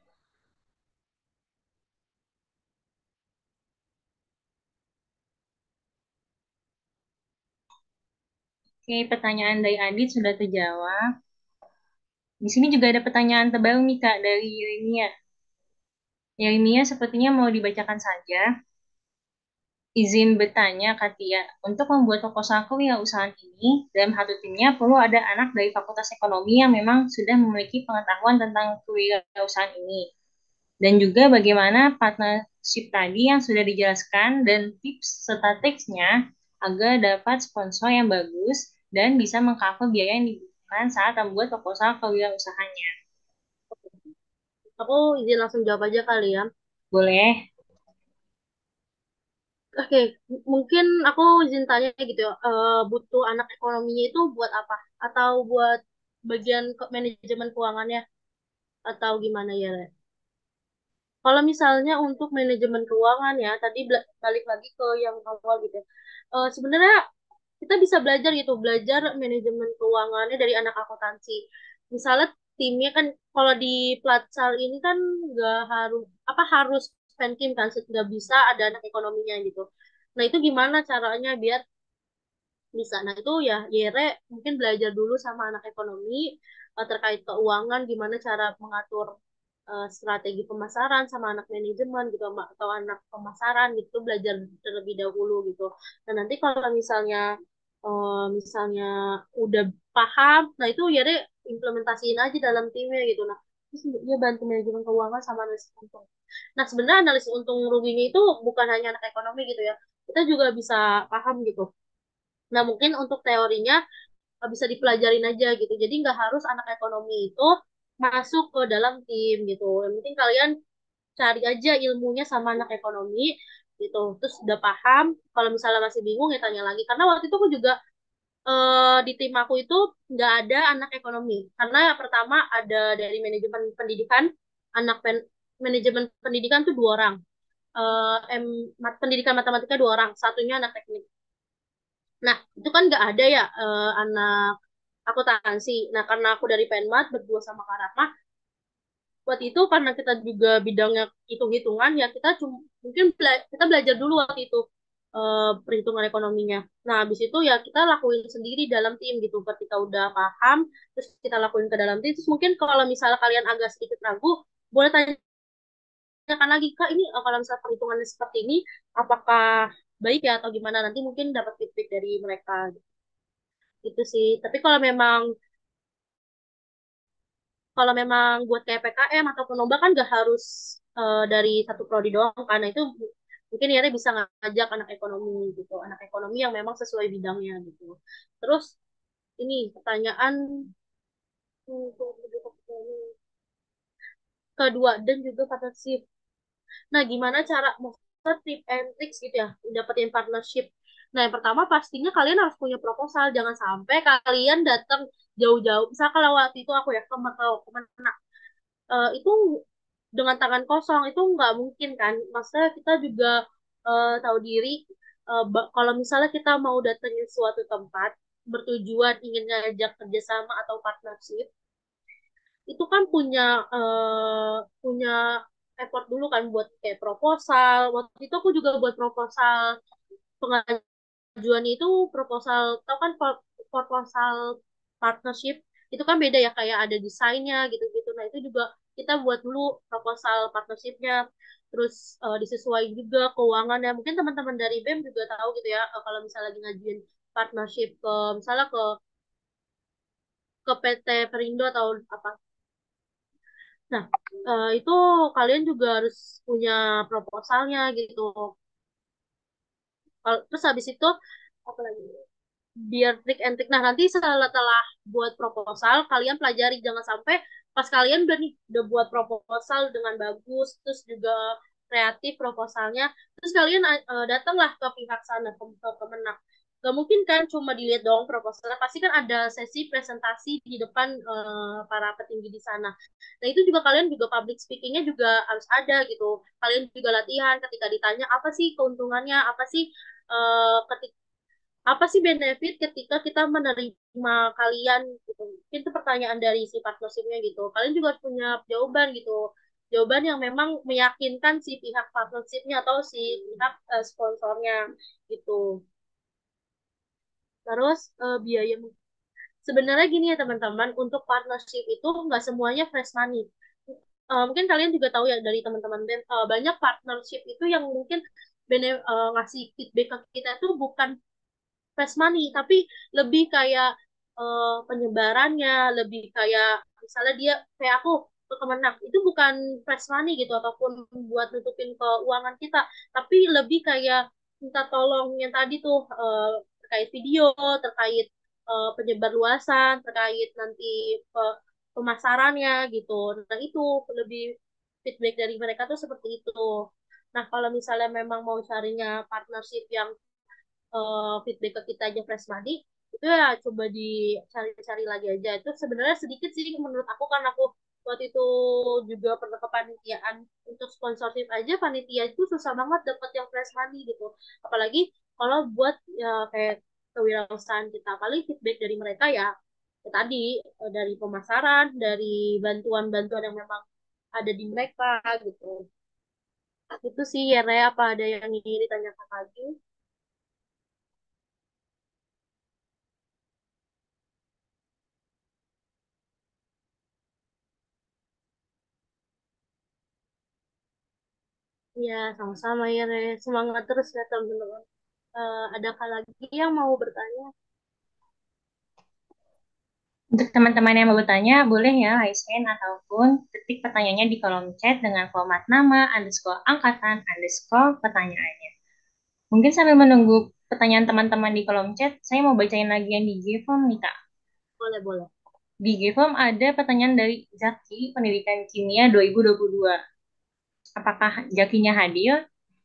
Oke, pertanyaan dari Adit sudah terjawab. Di sini juga ada pertanyaan terbaru nih Kak dari Yeremia. Yeremia sepertinya mau dibacakan saja. Izin bertanya, Katia, untuk membuat proposal kewirausahaan ini, dalam satu timnya perlu ada anak dari Fakultas Ekonomi yang memang sudah memiliki pengetahuan tentang kewirausahaan ini. Dan juga bagaimana partnership tadi yang sudah dijelaskan dan tips serta triksnya agar dapat sponsor yang bagus dan bisa mengcover biaya yang dibutuhkan saat membuat proposal kewirausahaannya. Aku izin langsung jawab aja kali ya. Boleh? Oke, m- mungkin aku izin tanya gitu ya, eh, butuh anak ekonominya itu buat apa? Atau buat bagian ke manajemen keuangannya atau gimana ya, Le? Kalau misalnya untuk manajemen keuangan ya, tadi bela- balik lagi ke yang awal gitu ya. Eh, sebenarnya kita bisa belajar gitu, belajar manajemen keuangannya dari anak akuntansi. Misalnya timnya kan, kalau di Platsal ini kan nggak harus apa harus spend tim kan, nggak bisa ada anak ekonominya gitu. Nah itu gimana caranya biar bisa? Nah itu ya Yere mungkin belajar dulu sama anak ekonomi eh, terkait keuangan, gimana cara mengatur eh, strategi pemasaran sama anak manajemen gitu sama- atau anak pemasaran gitu, belajar terlebih dahulu gitu. Dan nanti kalau misalnya eh, misalnya udah paham, nah itu Yere implementasiin aja dalam timnya gitu. Nah terus dia bantu manajemen keuangan sama analisis untung. Nah sebenarnya analisis untung ruginya itu bukan hanya anak ekonomi gitu ya, kita juga bisa paham gitu. Nah, mungkin untuk teorinya eh, bisa dipelajarin aja gitu. Jadi nggak harus anak ekonomi itu masuk ke dalam tim gitu. Yang penting kalian cari aja ilmunya sama anak ekonomi gitu. Terus udah paham, kalau misalnya masih bingung ya tanya lagi. Karena waktu itu aku juga eh, di tim aku itu nggak ada anak ekonomi. Karena yang pertama ada dari manajemen pendidikan, anak pen- manajemen pendidikan tuh dua orang. Eh, em, mat- pendidikan matematika dua orang, satunya anak teknik. Nah, itu kan nggak ada ya eh, anak akuntansi. Nah, karena aku dari Penmat berdua sama Kak Rahma, waktu itu karena kita juga bidangnya hitung-hitungan, ya kita cuma mungkin bela- kita belajar dulu waktu itu eh, perhitungan ekonominya. Nah, habis itu ya kita lakuin sendiri dalam tim gitu. Ketika udah paham, terus kita lakuin ke dalam tim. Terus mungkin kalau misalnya kalian agak sedikit ragu, boleh tanyakan lagi, Kak, ini eh, kalau misalnya perhitungannya seperti ini, apakah baik ya atau gimana? Nanti mungkin dapat feedback dari mereka. Gitu sih. Tapi kalau memang kalau memang buat kayak P K M ataupun lomba kan gak harus eh, dari satu prodi doang karena itu mungkin ya bisa ngajak anak ekonomi gitu, anak ekonomi yang memang sesuai bidangnya gitu. Terus ini pertanyaan kedua dan juga partnership. Nah, gimana cara maksudnya tip and tricks gitu ya dapetin partnership? Nah, yang pertama pastinya kalian harus punya proposal. Jangan sampai kalian datang jauh-jauh. Misal kalau waktu itu aku ya ke ke kemana eh, itu dengan tangan kosong itu nggak mungkin kan. Maksudnya kita juga eh, tahu diri eh, ba- kalau misalnya kita mau datengin suatu tempat bertujuan ingin ngajak kerjasama atau partnership itu kan punya eh, punya effort dulu kan buat kayak proposal. Waktu itu aku juga buat proposal pengajuan itu proposal, tau kan pro- proposal partnership itu kan beda ya kayak ada desainnya gitu-gitu. Nah itu juga kita buat dulu proposal partnershipnya, terus eh, disesuaikan juga keuangannya. Mungkin teman-teman dari B E M juga tahu gitu ya eh, kalau misalnya lagi ngajuin partnership ke misalnya ke ke P T Perindo atau apa. Nah, eh, itu kalian juga harus punya proposalnya gitu. Kalau terus habis itu apa lagi? Biar trik and trik. Nah, nanti setelah telah buat proposal, kalian pelajari jangan sampai pas kalian udah nih udah buat proposal dengan bagus, terus juga kreatif proposalnya, terus kalian eh, datanglah ke pihak sana ke, ke Kemenak. Gak mungkin kan cuma dilihat doang proposalnya, pasti kan ada sesi presentasi di depan eh, para petinggi di sana. Nah, itu juga kalian juga public speakingnya juga harus ada gitu. Kalian juga latihan ketika ditanya apa sih keuntungannya, apa sih eh, ketika apa sih benefit ketika kita menerima kalian gitu. Mungkin itu pertanyaan dari si partnershipnya gitu. Kalian juga harus punya jawaban gitu. Jawaban yang memang meyakinkan si pihak partnershipnya atau si pihak eh, sponsornya gitu. Terus eh, biaya sebenarnya gini ya teman-teman, untuk partnership itu nggak semuanya fresh money. Eh, mungkin kalian juga tahu ya dari teman-teman B E M, eh, banyak partnership itu yang mungkin bene, eh, ngasih feedback ke kita itu bukan fast money, tapi lebih kayak eh, penyebarannya, lebih kayak misalnya dia kayak aku ke Kemenak itu bukan fast money gitu ataupun buat nutupin keuangan kita, tapi lebih kayak minta tolong yang tadi tuh eh, terkait video, terkait eh, penyebar luasan, terkait nanti pe- pemasarannya gitu. Nah itu lebih feedback dari mereka tuh seperti itu. Nah kalau misalnya memang mau carinya partnership yang eh, feedback ke kita aja fresh money, itu ya coba dicari-cari lagi aja. Itu sebenarnya sedikit sih menurut aku, kan aku waktu itu juga pernah kepanitiaan untuk sponsorship aja, panitia itu susah banget dapet yang fresh money gitu. Apalagi kalau buat ya kayak kewirausahaan kita, paling feedback dari mereka ya, ya tadi eh, dari pemasaran, dari bantuan-bantuan yang memang ada di mereka gitu. Itu sih ya, Re, apa ada yang ingin ditanyakan lagi? Ya, sama-sama ya, Re. Semangat terus ya, teman-teman. Eh, adakah lagi yang mau bertanya? Untuk teman-teman yang mau bertanya, boleh ya raise hand ataupun ketik pertanyaannya di kolom chat dengan format nama, underscore angkatan, underscore pertanyaannya. Mungkin sambil menunggu pertanyaan teman-teman di kolom chat, saya mau bacain lagi yang di G-Form nih, Kak. Boleh, boleh. Di G-Form ada pertanyaan dari Zaki, Pendidikan Kimia dua ribu dua puluh dua. Apakah Jakinya hadir?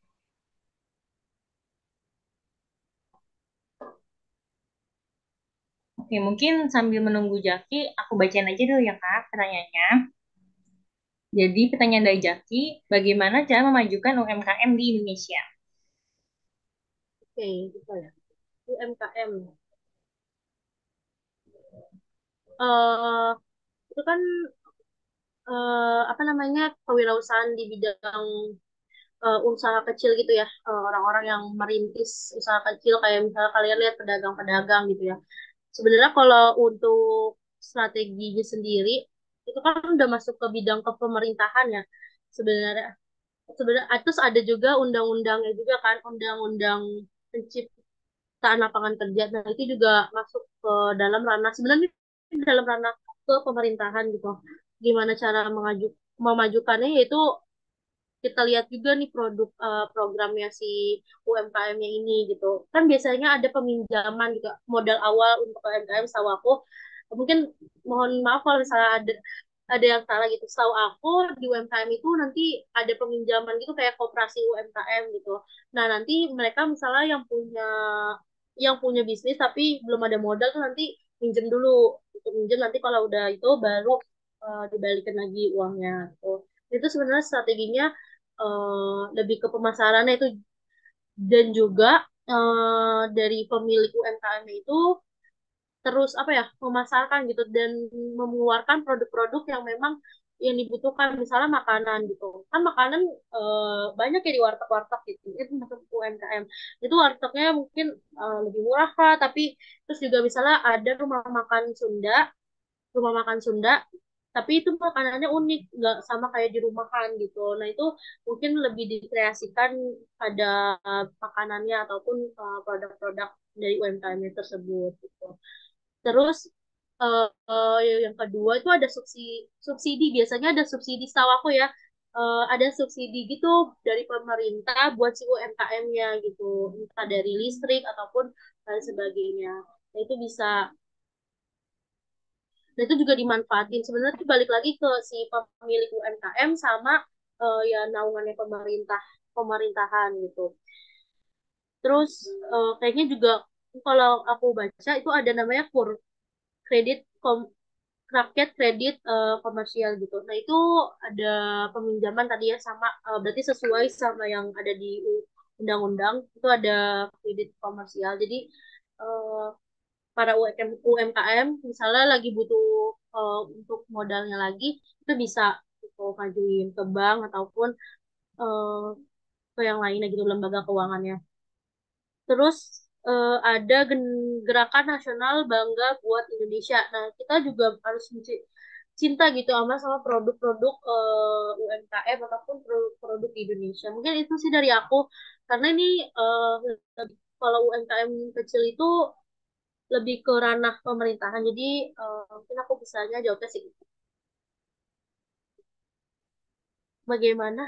Oke, mungkin sambil menunggu Jaki, aku bacain aja dulu ya, Kak, pertanyaannya. Jadi pertanyaan dari Jaki, bagaimana cara memajukan U M K M di Indonesia? Oke, gitu ya. U M K M. Eh, itu kan eh, apa namanya, kewirausahaan di bidang eh, usaha kecil gitu ya. Eh, orang-orang yang merintis usaha kecil, kayak misalnya kalian lihat pedagang-pedagang gitu ya. Sebenarnya kalau untuk strateginya sendiri itu kan udah masuk ke bidang kepemerintahan ya. Sebenarnya sebenarnya terus ada juga undang-undangnya juga kan, undang-undang penciptaan lapangan kerja. Nah, itu juga masuk ke dalam ranah, sebenarnya ini dalam ranah ke pemerintahan gitu. Gimana cara mengaju memajukannya, yaitu kita lihat juga nih produk eh, programnya si U M K M-nya ini gitu. Kan biasanya ada peminjaman gitu modal awal untuk U M K M, setahu aku. Mungkin mohon maaf kalau misalnya ada ada yang salah gitu. Setahu aku di U M K M itu nanti ada peminjaman gitu kayak koperasi U M K M gitu. Nah, nanti mereka misalnya yang punya yang punya bisnis tapi belum ada modal tuh nanti minjem dulu. Itu minjem, nanti kalau udah itu baru eh, dibalikin lagi uangnya gitu. Itu sebenarnya strateginya eh, lebih ke pemasarannya itu, dan juga eh, dari pemilik U M K M itu terus apa ya, memasarkan gitu dan mengeluarkan produk-produk yang memang yang dibutuhkan, misalnya makanan gitu kan. Makanan eh, banyak ya di warteg-warteg gitu, itu masuk U M K M. Itu wartegnya mungkin eh, lebih murah lah, tapi terus juga misalnya ada rumah makan Sunda, rumah makan Sunda, tapi itu makanannya unik, nggak sama kayak di rumahan gitu. Nah, itu mungkin lebih dikreasikan pada uh, makanannya ataupun uh, produk-produk dari U M K M tersebut gitu. Terus uh, uh, yang kedua itu ada subsidi, subsidi biasanya ada subsidi, setahu aku ya. Uh, ada subsidi gitu dari pemerintah buat si U M K M-nya gitu, entah dari listrik ataupun lain sebagainya. Nah, itu bisa. Nah, itu juga dimanfaatin. Sebenarnya itu balik lagi ke si pemilik U M K M sama eh, ya naungannya pemerintah, pemerintahan gitu. Terus eh, kayaknya juga kalau aku baca itu ada namanya KUR, kredit kom, rakyat kredit eh, komersial gitu. Nah, itu ada peminjaman tadi ya, sama eh, berarti sesuai sama yang ada di u- undang-undang, itu ada kredit komersial. Jadi eh, para U M, U M K M misalnya lagi butuh eh, untuk modalnya lagi, itu bisa gitu, ngajuin ke bank ataupun eh, ke yang lainnya gitu, lembaga keuangannya. Terus eh, ada gen- gerakan nasional bangga buat Indonesia. Nah, kita juga harus menci- cinta gitu sama sama produk-produk eh, U M K M ataupun produk-produk di Indonesia. Mungkin itu sih dari aku, karena ini eh, kalau U M K M kecil itu lebih ke ranah pemerintahan. Jadi eh, mungkin aku bisanya jawabnya sih gitu. Bagaimana?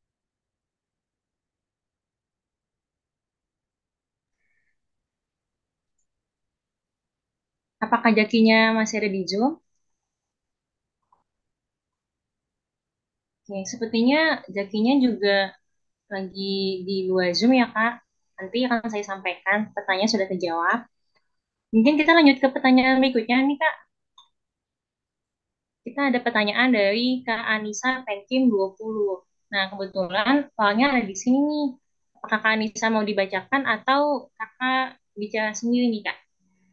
Apakah Jakinya masih ada di Zoom? Oke, sepertinya Jakinya juga lagi di luar Zoom ya, Kak. Nanti akan saya sampaikan, pertanyaan sudah terjawab. Mungkin kita lanjut ke pertanyaan berikutnya nih, Kak. Kita ada pertanyaan dari Kak Anissa Penkim dua puluh. Nah, kebetulan soalnya ada di sini nih. Apakah Kak Anissa mau dibacakan atau Kakak bicara sendiri nih, Kak?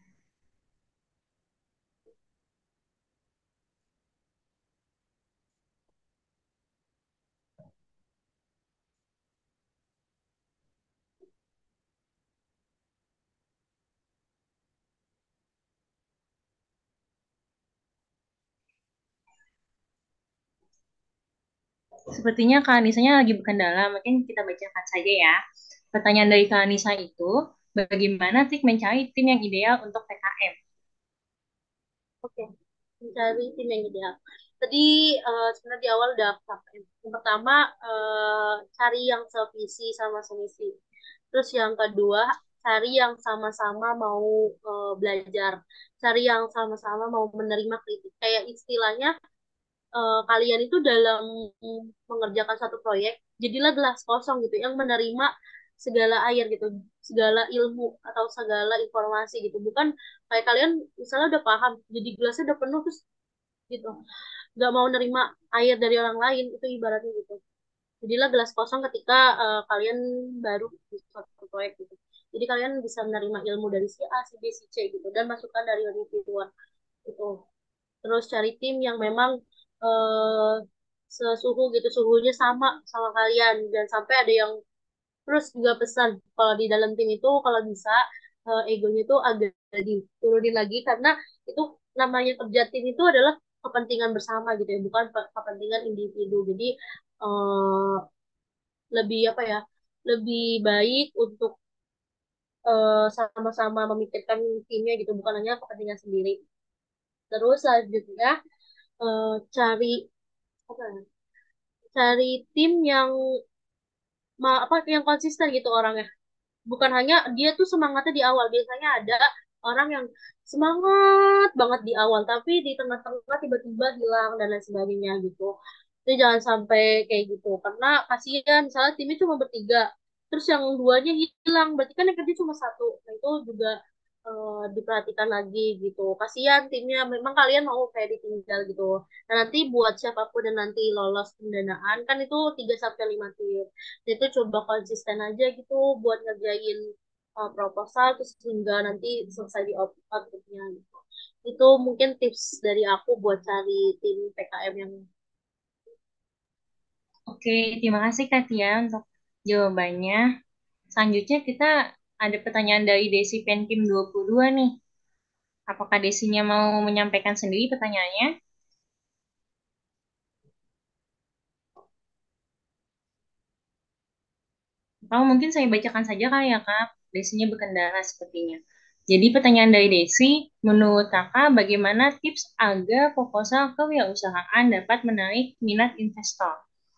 Sepertinya Kak Anisanya lagi berkendala, mungkin kita bacakan saja ya. Pertanyaan dari Kak Anissa itu, bagaimana trik mencari tim yang ideal untuk P K M? Oke, mencari tim yang ideal. Tadi eh, sebenarnya di awal udah aku sampaikan. Yang pertama, eh, cari yang sevisi sama semisi. Terus yang kedua, cari yang sama-sama mau eh, belajar. Cari yang sama-sama mau menerima kritik. Kayak istilahnya, eh, kalian itu dalam mengerjakan satu proyek, jadilah gelas kosong gitu, yang menerima segala air gitu, segala ilmu atau segala informasi gitu. Bukan kayak kalian misalnya udah paham, jadi gelasnya udah penuh terus gitu, nggak mau nerima air dari orang lain, itu ibaratnya gitu. Jadilah gelas kosong ketika eh, kalian baru di suatu proyek gitu. Jadi kalian bisa menerima ilmu dari si A, si B, si C gitu, dan masukan dari individual itu. Terus cari tim yang memang eh, sesuhu gitu, suhunya sama sama kalian, dan sampai ada yang terus juga pesan kalau di dalam tim itu kalau bisa eh, egonya itu agak diturunin lagi, karena itu namanya kerja tim itu adalah kepentingan bersama gitu ya, bukan pe- kepentingan individu. Jadi eh, lebih apa ya, lebih baik untuk eh, sama-sama memikirkan timnya gitu, bukan hanya kepentingan sendiri. Terus selanjutnya eh, cari apa ya, cari tim yang ma apa yang konsisten gitu orangnya, bukan hanya dia tuh semangatnya di awal. Biasanya ada orang yang semangat banget di awal tapi di tengah-tengah tiba-tiba hilang dan lain sebagainya gitu. Jadi jangan sampai kayak gitu, karena kasihan misalnya timnya cuma bertiga terus yang duanya hilang, berarti kan yang kerja cuma satu. Nah itu juga eh, diperhatikan lagi gitu, kasihan timnya. Memang kalian mau kayak ditinggal gitu. Nah nanti buat siapapun dan nanti lolos pendanaan kan itu tiga sampai lima tim. Itu coba konsisten aja gitu buat ngerjain uh, proposal terus hingga nanti selesai di out- outputnya gitu. Itu mungkin tips dari aku buat cari tim P K M yang Oke, terima kasih Kak Tia untuk jawabannya. Selanjutnya kita ada pertanyaan dari Desi Penkim dua puluh dua nih. Apakah Desinya mau menyampaikan sendiri pertanyaannya? Atau mungkin saya bacakan saja kali ya Kak, Desinya berkendara sepertinya. Jadi pertanyaan dari Desi, menurut Kakak bagaimana tips agar proposal kewirausahaan dapat menarik minat investor?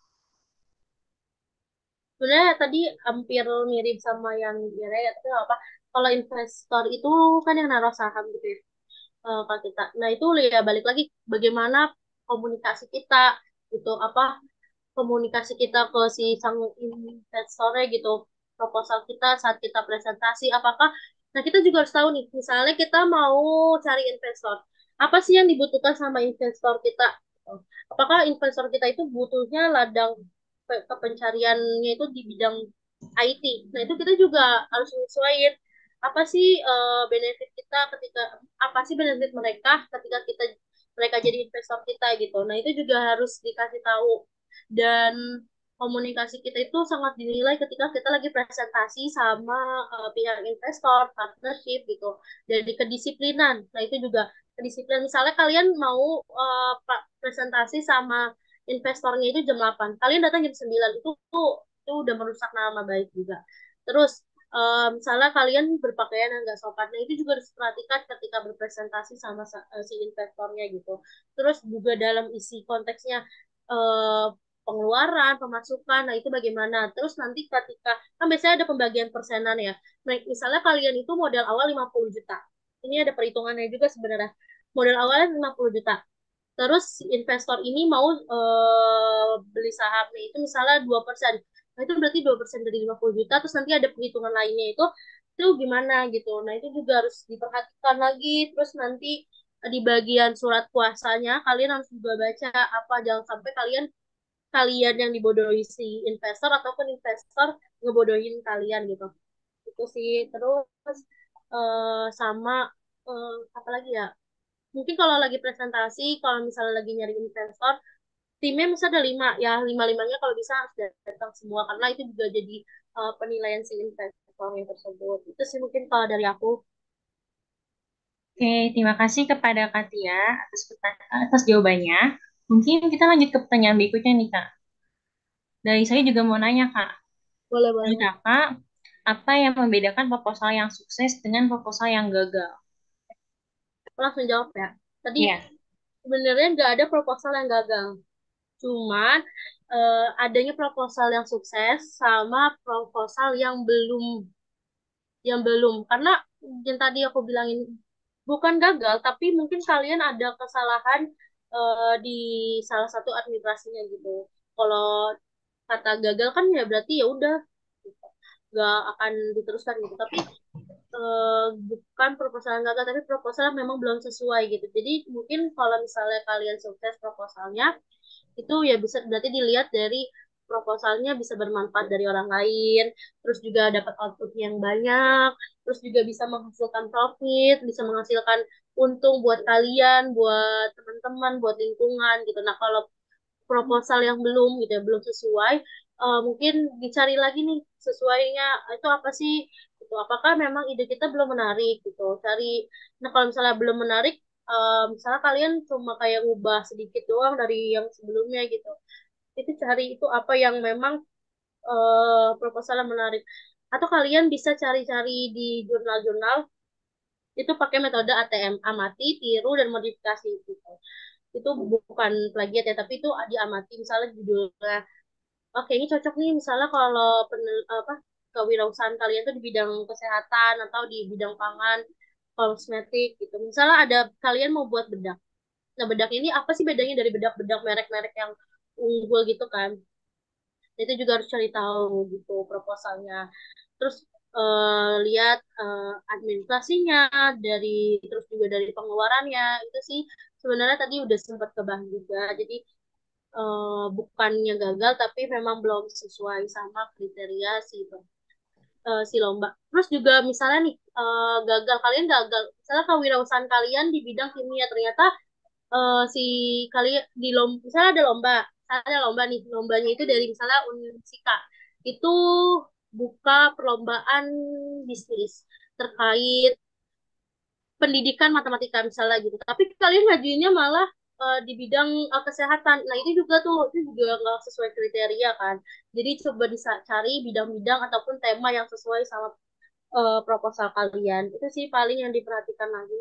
sebenarnya tadi hampir mirip sama yang Dira ya, tapi nggak apa. Kalau investor itu kan yang naruh saham gitu ya, eh, kalau kita. Nah itu ya balik lagi bagaimana komunikasi kita gitu, apa komunikasi kita ke si sang investornya gitu, proposal kita saat kita presentasi apakah. Nah kita juga harus tahu nih, misalnya kita mau cari investor, apa sih yang dibutuhkan sama investor kita. Apakah investor kita itu butuhnya ladang pe- kepencariannya itu di bidang I T. Nah itu kita juga harus menyesuaikan apa sih eh, benefit kita ketika, apa sih benefit mereka ketika kita mereka jadi investor kita gitu. Nah itu juga harus dikasih tahu. Dan komunikasi kita itu sangat dinilai ketika kita lagi presentasi sama eh, pihak investor, partnership gitu. Dari kedisiplinan. Nah itu juga kedisiplinan. Misalnya kalian mau eh, pa- presentasi sama investornya itu jam delapan, kalian datang jam sembilan, itu tuh itu udah merusak nama baik juga. Terus eh, misalnya kalian berpakaian yang nggak sopan, nah itu juga harus diperhatikan ketika berpresentasi sama sa- eh, si investornya gitu. Terus juga dalam isi konteksnya eh, pengeluaran, pemasukan, nah itu bagaimana. Terus nanti ketika kan biasanya ada pembagian persenan ya. Nah, misalnya kalian itu modal awal lima puluh juta. Ini ada perhitungannya juga sebenarnya. Modal awalnya lima puluh juta. Terus si investor ini mau eh, beli sahamnya itu misalnya dua persen. Nah, itu berarti dua persen dari lima puluh juta. Terus nanti ada perhitungan lainnya itu itu gimana gitu. Nah, itu juga harus diperhatikan lagi. Terus nanti di bagian surat kuasanya kalian harus juga baca apa, jangan sampai kalian kalian yang dibodohi si investor ataupun investor ngebodohin kalian gitu. Itu sih. Terus eh, sama eh, apa lagi ya? Mungkin kalau lagi presentasi, kalau misalnya lagi nyari investor, timnya misalnya ada lima, ya lima-limanya kalau bisa harus datang semua, karena itu juga jadi eh, penilaian si investornya tersebut. Itu sih mungkin kalau dari aku. Oke, terima kasih kepada Katia atas pertanya- atas jawabannya. Mungkin kita lanjut ke pertanyaan berikutnya nih, Kak. Dari saya juga mau nanya, Kak. Boleh, Menurut boleh. Kakak, apa yang membedakan proposal yang sukses dengan proposal yang gagal? Aku langsung jawab ya. Tadi Iya. sebenarnya nggak ada proposal yang gagal. Cuman eh, adanya proposal yang sukses sama proposal yang belum yang belum. Karena yang tadi aku bilangin bukan gagal, tapi mungkin kalian ada kesalahan eh, di salah satu administrasinya gitu. Kalau kata gagal kan ya berarti ya udah nggak akan diteruskan gitu. Tapi eh, bukan proposal yang gagal, tapi proposal yang memang belum sesuai gitu. Jadi mungkin kalau misalnya kalian sukses proposalnya, itu ya bisa berarti dilihat dari proposalnya bisa bermanfaat dari orang lain, terus juga dapat output yang banyak, terus juga bisa menghasilkan profit, bisa menghasilkan untung buat kalian, buat teman-teman, buat lingkungan gitu. Nah, kalau proposal yang belum gitu ya, belum sesuai, eh, mungkin dicari lagi nih sesuainya itu apa sih gitu. Apakah memang ide kita belum menarik gitu. Cari. Nah, kalau misalnya belum menarik, eh, misalnya kalian cuma kayak ubah sedikit doang dari yang sebelumnya gitu. Itu cari itu apa yang memang eh, proposalnya menarik. Atau kalian bisa cari-cari di jurnal-jurnal itu pakai metode A T M, amati, tiru, dan modifikasi gitu. Itu bukan plagiat ya, tapi itu diamati misalnya judulnya. Oke, ini cocok nih misalnya kalau penel, apa kewirausahaan kalian tuh di bidang kesehatan atau di bidang pangan, kosmetik gitu. Misalnya ada kalian mau buat bedak. Nah, bedak ini apa sih bedanya dari bedak-bedak merek-merek yang unggul gitu kan? Itu juga harus cari tahu gitu proposalnya. Terus eh, lihat eh, administrasinya dari terus juga dari pengeluarannya itu sih sebenarnya tadi udah sempat kebahas juga. Jadi eh, bukannya gagal tapi memang belum sesuai sama kriteria si eh, si lomba. Terus juga misalnya nih eh, gagal kalian gagal misalnya kewirausahaan kalian di bidang kimia ternyata eh, si kalian di lomba misalnya ada lomba misalnya ada lomba nih lombanya itu dari misalnya Unsika itu buka perlombaan bisnis terkait pendidikan matematika misalnya gitu. Tapi kalian ngajuinnya malah eh, di bidang eh, kesehatan. Nah, itu juga tuh itu juga nggak sesuai kriteria kan. Jadi coba dicari bidang-bidang ataupun tema yang sesuai sama eh, proposal kalian. Itu sih paling yang diperhatikan lagi.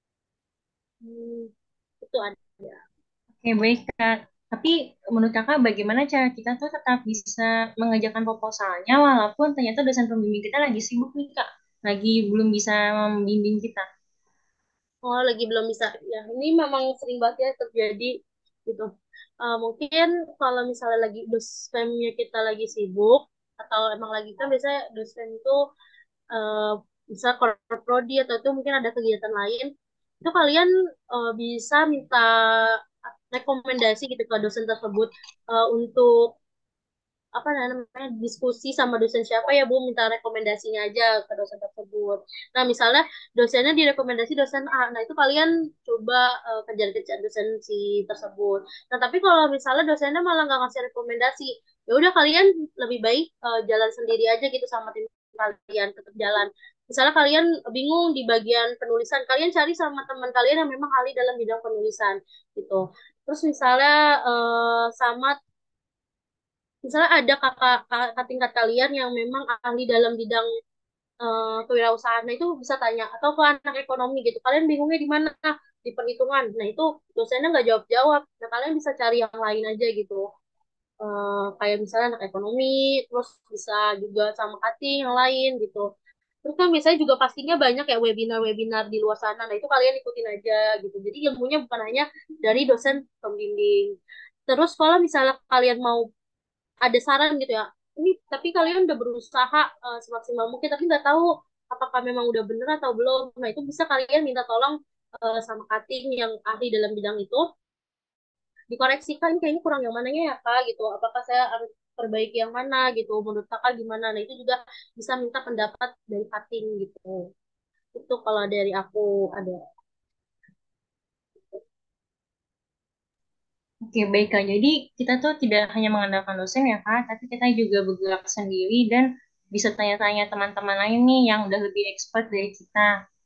Hmm, itu ada. Oke, baik, Kak. Tapi menurut Kakak bagaimana cara kita tuh tetap bisa mengerjakan proposalnya walaupun ternyata dosen pembimbing kita lagi sibuk nih, Kak. Lagi belum bisa membimbing kita. Oh, lagi belum bisa. Ya, ini memang sering banget ya terjadi gitu. Eh, mungkin kalau misalnya lagi dosennya kita lagi sibuk atau emang lagi kan biasanya dosen itu eh, bisa prodi atau itu mungkin ada kegiatan lain, itu kalian eh, bisa minta rekomendasi gitu ke dosen tersebut eh, untuk apa namanya diskusi sama dosen siapa ya Bu minta rekomendasinya aja ke dosen tersebut. Nah misalnya dosennya direkomendasi dosen A, nah itu kalian coba uh, kejar-kejar dosen si tersebut. Nah tapi kalau misalnya dosennya malah nggak ngasih rekomendasi, ya udah kalian lebih baik uh, jalan sendiri aja gitu sama tim kalian tetap jalan. Misalnya kalian bingung di bagian penulisan, kalian cari sama teman kalian yang memang ahli dalam bidang penulisan gitu. Terus misalnya uh, sama misalnya ada kakak, kakak tingkat kalian yang memang ahli dalam bidang eh, kewirausahaan, nah itu bisa tanya atau ke anak ekonomi gitu. Kalian bingungnya di mana? Di perhitungan. Nah itu dosennya nggak jawab-jawab. Nah kalian bisa cari yang lain aja gitu. Eh, kayak misalnya anak ekonomi, terus bisa juga sama cutting yang lain gitu. Terus kan biasanya juga pastinya banyak ya webinar-webinar di luar sana. Nah itu kalian ikutin aja gitu. Jadi ilmunya bukan hanya dari dosen pembimbing. Terus kalau misalnya kalian mau ada saran gitu ya ini tapi kalian udah berusaha uh, semaksimal mungkin tapi nggak tahu apakah memang udah bener atau belum. Nah, itu bisa kalian minta tolong eh, sama cutting yang ahli dalam bidang itu, dikoreksikan kayaknya kurang yang mananya ya kak gitu. Apakah saya harus perbaiki yang mana gitu? Menurut kakak gimana? Nah, itu juga bisa minta pendapat dari cutting gitu. Itu kalau dari aku ada. Oke, baik Kak. Jadi kita tuh tidak hanya mengandalkan dosen ya Kak, tapi kita juga bergerak sendiri dan bisa tanya-tanya teman-teman lain nih yang udah lebih expert dari kita.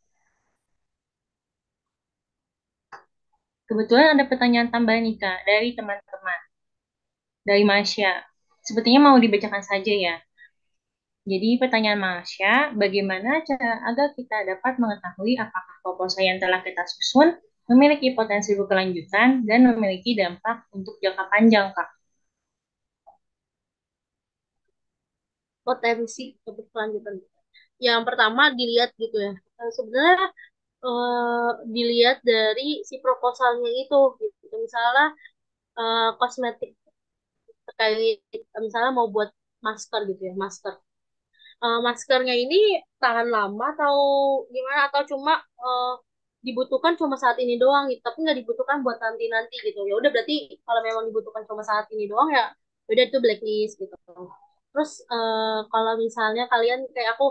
Kebetulan ada pertanyaan tambahan nih Kak dari teman-teman, dari Masya. Sepertinya mau dibacakan saja ya. Jadi pertanyaan Masya, bagaimana cara agar kita dapat mengetahui apakah proposal yang telah kita susun memiliki potensi berkelanjutan dan memiliki dampak untuk jangka panjang Kak? Potensi untuk kelanjutan. Yang pertama dilihat gitu ya. Eh, Sebenarnya eh, dilihat dari si proposalnya itu gitu. Misalnya eh, kosmetik terkait misalnya mau buat masker gitu ya, masker. Eh, maskernya ini tahan lama atau gimana atau cuma eh, dibutuhkan cuma saat ini doang gitu, tapi nggak dibutuhkan buat nanti-nanti gitu. Ya udah berarti kalau memang dibutuhkan cuma saat ini doang ya udah itu blacklist gitu. Terus eh, kalau misalnya kalian kayak aku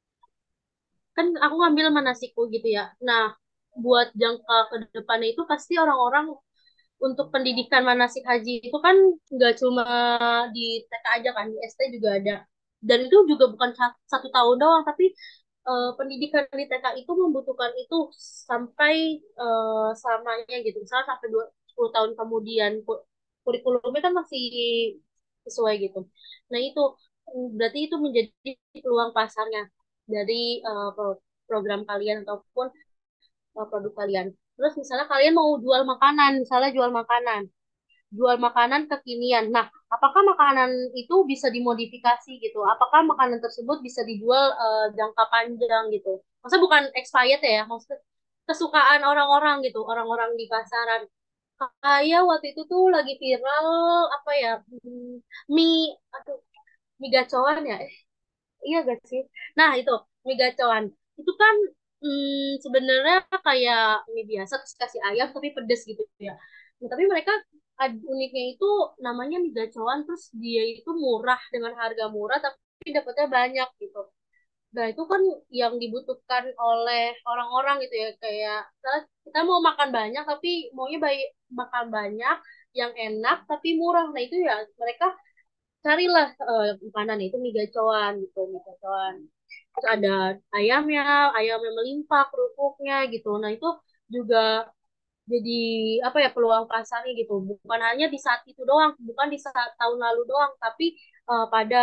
kan aku ngambil manasiku gitu ya. Nah, buat jangka ke depannya itu pasti orang-orang untuk pendidikan manasik haji itu kan nggak cuma di T K aja kan, di S T juga ada. Dan itu juga bukan sa- satu tahun doang, tapi eh, pendidikan di T K itu membutuhkan itu sampai eh, selamanya gitu. Misalnya sampai dua puluh tahun kemudian Ku- kurikulumnya kan masih sesuai gitu. Nah, itu mm, berarti itu menjadi peluang pasarnya dari eh, pro- program kalian ataupun eh, produk kalian. Terus misalnya kalian mau jual makanan, misalnya jual makanan, jual makanan kekinian. Nah, apakah makanan itu bisa dimodifikasi gitu? Apakah makanan tersebut bisa dijual eh, jangka panjang gitu? Maksudnya bukan expired ya, maksudnya kesukaan orang-orang gitu, orang-orang di pasaran. Kayak waktu itu tuh lagi viral apa ya, hmm, mie, aduh, mie gacoan ya. Iya gak sih? Nah, itu mie gacoan. Itu kan hmm, sebenarnya kayak mie biasa terus kasih ayam tapi pedes gitu ya. Nah, tapi mereka ad- uniknya itu namanya mie gacoan terus dia itu murah dengan harga murah tapi dapatnya banyak gitu. Nah, itu kan yang dibutuhkan oleh orang-orang gitu ya. Kayak misalnya kita mau makan banyak tapi maunya baik makan banyak yang enak tapi murah. Nah, itu ya mereka carilah eh, makanan itu mie gacoan gitu, mie gacoan. Terus ada ayamnya, ayam yang melimpah, kerupuknya gitu. Nah, itu juga jadi apa ya peluang pasarnya gitu. Bukan hanya di saat itu doang, bukan di saat tahun lalu doang, tapi eh, pada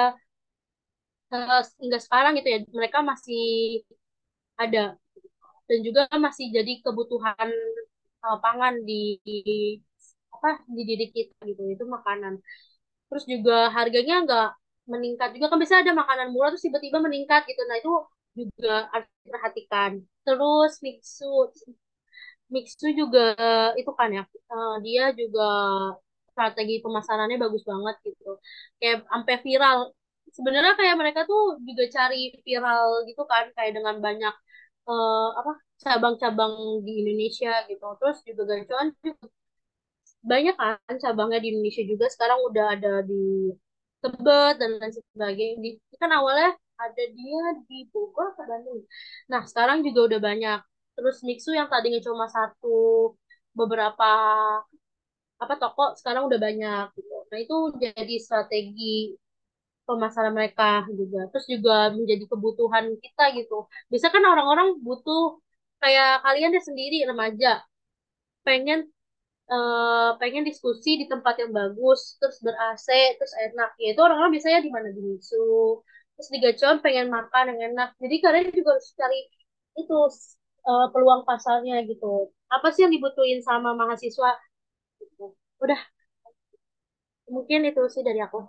eh, hingga sekarang gitu ya, mereka masih ada dan juga masih jadi kebutuhan eh, pangan di, di apa di diri kita gitu. Itu makanan. Terus juga harganya nggak meningkat juga kan bisa ada makanan murah terus tiba-tiba meningkat gitu. Nah, itu juga harus diperhatikan. Terus Mixu Mixu juga itu kan ya eh, dia juga strategi pemasarannya bagus banget gitu. Kayak sampai viral. Sebenarnya kayak mereka tuh juga cari viral gitu kan kayak dengan banyak eh, apa cabang-cabang di Indonesia gitu. Terus juga Gacuan juga banyak kan cabangnya di Indonesia juga sekarang udah ada di Tebet dan lain sebagainya. Di, kan awalnya ada dia di Bogor atau Bandung. Nah, sekarang juga udah banyak. Terus Mixu yang tadinya cuma satu beberapa apa toko sekarang udah banyak gitu. Nah, itu jadi strategi pemasaran mereka juga. Terus juga menjadi kebutuhan kita gitu. Biasa kan orang-orang butuh kayak kalian deh sendiri remaja pengen eh, pengen diskusi di tempat yang bagus, terus ber-A C, terus enak. Ya itu orang-orang biasanya di mana di Mingsu. Terus di Gacor pengen makan yang enak. Jadi kalian juga harus cari itu eh, peluang pasarnya gitu. Apa sih yang dibutuhin sama mahasiswa? Gitu. Udah, mungkin itu sih dari aku.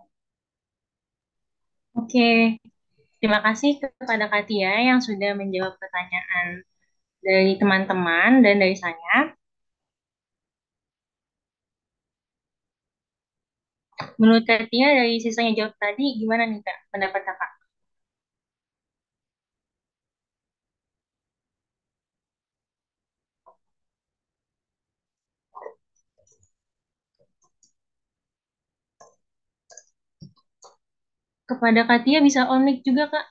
Oke, terima kasih kepada Katia yang sudah menjawab pertanyaan dari teman-teman dan dari saya. Menurut Katia dari sisanya jawab tadi, gimana nih Kak pendapat Kakak? Kepada Katia bisa on mic juga, Kak.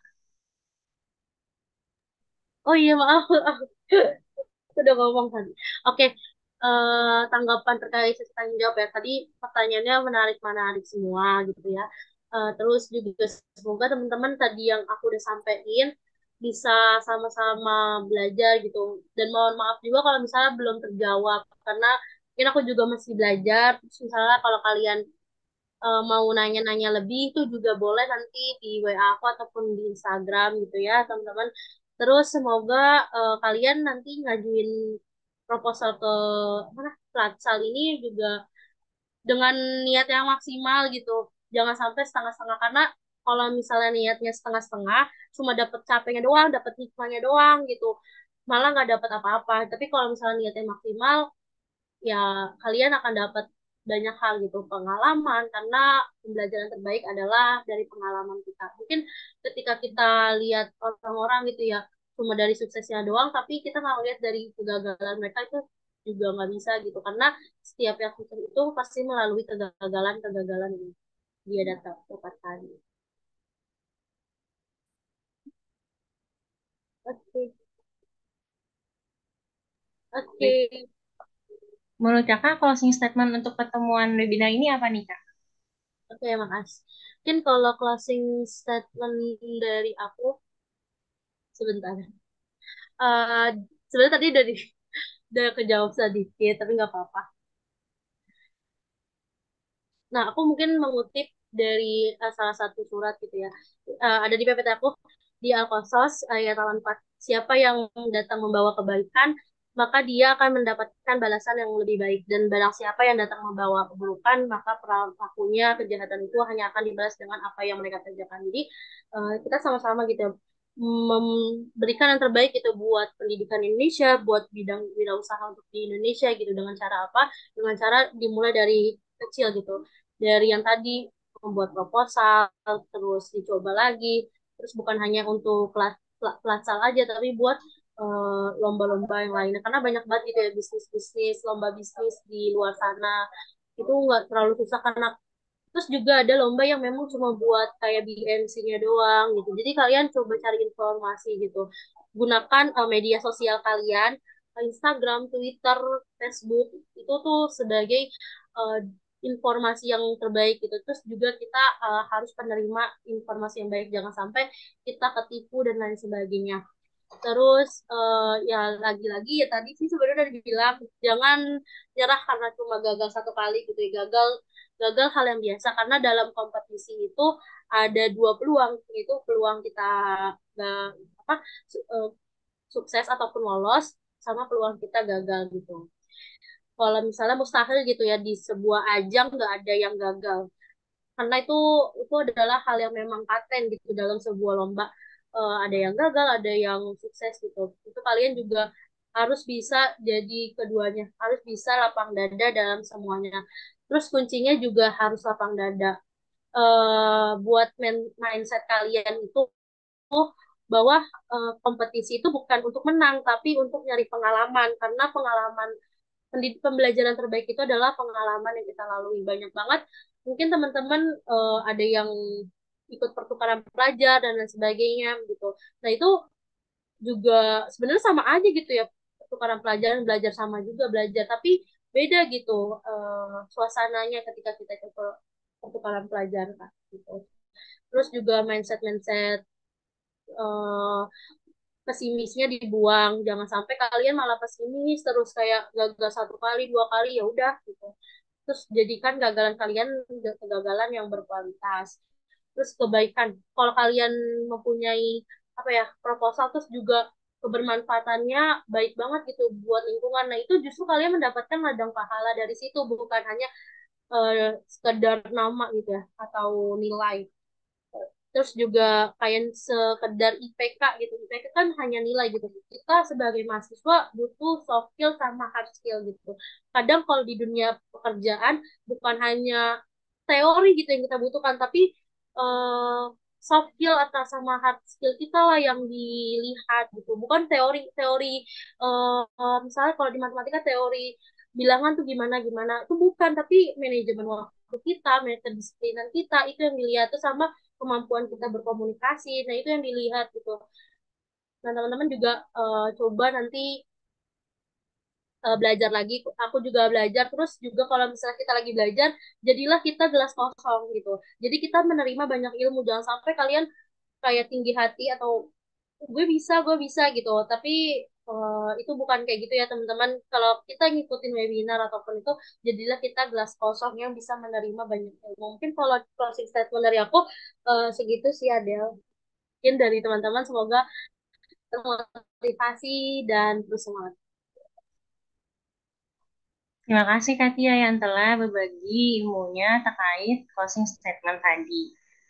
Oh iya, maaf. Sudah ngomong tadi. Oke, eh, tanggapan terkait sesi tanya jawab ya. Tadi pertanyaannya menarik-menarik semua gitu ya. Eh, terus juga semoga teman-teman tadi yang aku udah sampaikan bisa sama-sama belajar gitu. Dan mohon maaf juga kalau misalnya belum terjawab karena mungkin aku juga masih belajar. Terus misalnya kalau kalian eh, mau nanya-nanya lebih itu juga boleh nanti di W A aku ataupun di Instagram gitu ya teman-teman. Terus semoga eh, kalian nanti ngajuin proposal ke mana Platsal ini juga dengan niat yang maksimal gitu. Jangan sampai setengah-setengah karena kalau misalnya niatnya setengah-setengah cuma dapat capeknya doang, dapat hikmahnya doang gitu. Malah nggak dapat apa-apa. Tapi kalau misalnya niatnya maksimal ya kalian akan dapat banyak hal gitu pengalaman karena pembelajaran terbaik adalah dari pengalaman kita mungkin ketika kita lihat orang-orang gitu ya cuma dari suksesnya doang tapi kita nggak lihat dari kegagalan mereka itu juga nggak bisa gitu karena setiap yang sukses itu pasti melalui kegagalan-kegagalan ini dia datang tempat tadi. Oke. Oke. Baik. Menurut Kakak, closing statement untuk pertemuan webinar ini apa nih, Kak? Oke, makasih. Mungkin kalau closing statement dari aku sebentar. Eh Sebenarnya tadi udah, di, udah kejawab sedikit, tapi nggak apa-apa. Nah, aku mungkin mengutip dari eh, salah satu surat gitu ya. Eh, ada di P P T aku, di Al-Qasas, ayat empat. Siapa yang datang membawa kebaikan, maka dia akan mendapatkan balasan yang lebih baik. Dan barang siapa yang datang membawa keburukan, maka pelakunya kejahatan itu hanya akan dibalas dengan apa yang mereka kerjakan. Jadi, eh, kita sama-sama gitu ya, memberikan yang terbaik itu buat pendidikan Indonesia, buat bidang wirausaha untuk di Indonesia gitu. Dengan cara apa? Dengan cara dimulai dari kecil gitu dari yang tadi membuat proposal, terus dicoba lagi, terus bukan hanya untuk kelas pelatsal aja, tapi buat eh, lomba-lomba yang lainnya. Karena banyak banget gitu ya bisnis-bisnis, lomba bisnis di luar sana. Itu nggak terlalu susah karena terus juga ada lomba yang memang cuma buat kayak B M C-nya doang gitu. Jadi kalian coba cari informasi gitu. Gunakan eh, media sosial kalian, Instagram, Twitter, Facebook, itu tuh sebagai eh, informasi yang terbaik gitu. Terus juga kita eh, harus penerima informasi yang baik. Jangan sampai kita ketipu dan lain sebagainya. Terus eh, ya lagi-lagi ya tadi sih sebenarnya udah dibilang jangan nyerah karena cuma gagal satu kali gitu ya. Gagal gagal hal yang biasa karena dalam kompetisi itu ada dua peluang itu peluang kita nggak apa su- eh, sukses ataupun lolos sama peluang kita gagal gitu. Kalau misalnya mustahil gitu ya di sebuah ajang nggak ada yang gagal karena itu itu adalah hal yang memang paten gitu dalam sebuah lomba. Eh, ada yang gagal ada yang sukses gitu itu kalian juga harus bisa jadi keduanya harus bisa lapang dada dalam semuanya terus kuncinya juga harus lapang dada. Eh, buat men- mindset kalian itu bahwa eh, kompetisi itu bukan untuk menang tapi untuk nyari pengalaman karena pengalaman pendid- pembelajaran terbaik itu adalah pengalaman yang kita lalui banyak banget mungkin teman-teman eh, ada yang ikut pertukaran pelajar dan lain sebagainya gitu nah itu juga sebenarnya sama aja gitu ya pertukaran pelajaran belajar sama juga belajar tapi beda gitu eh, suasananya ketika kita ikut pertukaran pelajar Kak, gitu terus juga mindset mindset pesimisnya dibuang jangan sampai kalian malah pesimis terus kayak gagal satu kali dua kali ya udah gitu terus jadikan gagalan kalian kegagalan yang berkualitas terus kebaikan kalau kalian mempunyai apa ya proposal terus juga kebermanfaatannya baik banget gitu buat lingkungan nah itu justru kalian mendapatkan ladang pahala dari situ bukan hanya eh, sekedar nama gitu ya atau nilai terus juga kayak sekedar I P K gitu. I P K kan hanya nilai gitu. Kita sebagai mahasiswa butuh soft skill sama hard skill gitu. Kadang kalau di dunia pekerjaan bukan hanya teori gitu yang kita butuhkan, tapi eh, soft skill atau sama hard skill kita lah yang dilihat gitu. Bukan teori-teori eh, misalnya kalau di matematika teori bilangan tuh gimana gimana itu bukan, tapi manajemen waktu kita, manajemen kedisiplinan kita itu yang dilihat tuh sama kemampuan kita berkomunikasi. Nah, itu yang dilihat gitu. Nah, teman-teman juga eh, coba nanti eh, belajar lagi. Aku juga belajar. Terus juga kalau misalnya kita lagi belajar, jadilah kita gelas kosong gitu. Jadi kita menerima banyak ilmu. Jangan sampai kalian kayak tinggi hati atau gue bisa, gue bisa gitu. Tapi eh, itu bukan kayak gitu ya teman-teman. Kalau kita ngikutin webinar ataupun itu, jadilah kita gelas kosong yang bisa menerima banyak ilmu. Mungkin kalau closing statement dari aku eh, segitu sih Adel. Mungkin dari teman-teman semoga termotivasi dan terus semangat. Terima kasih Kak Tia yang telah berbagi ilmunya terkait closing statement tadi.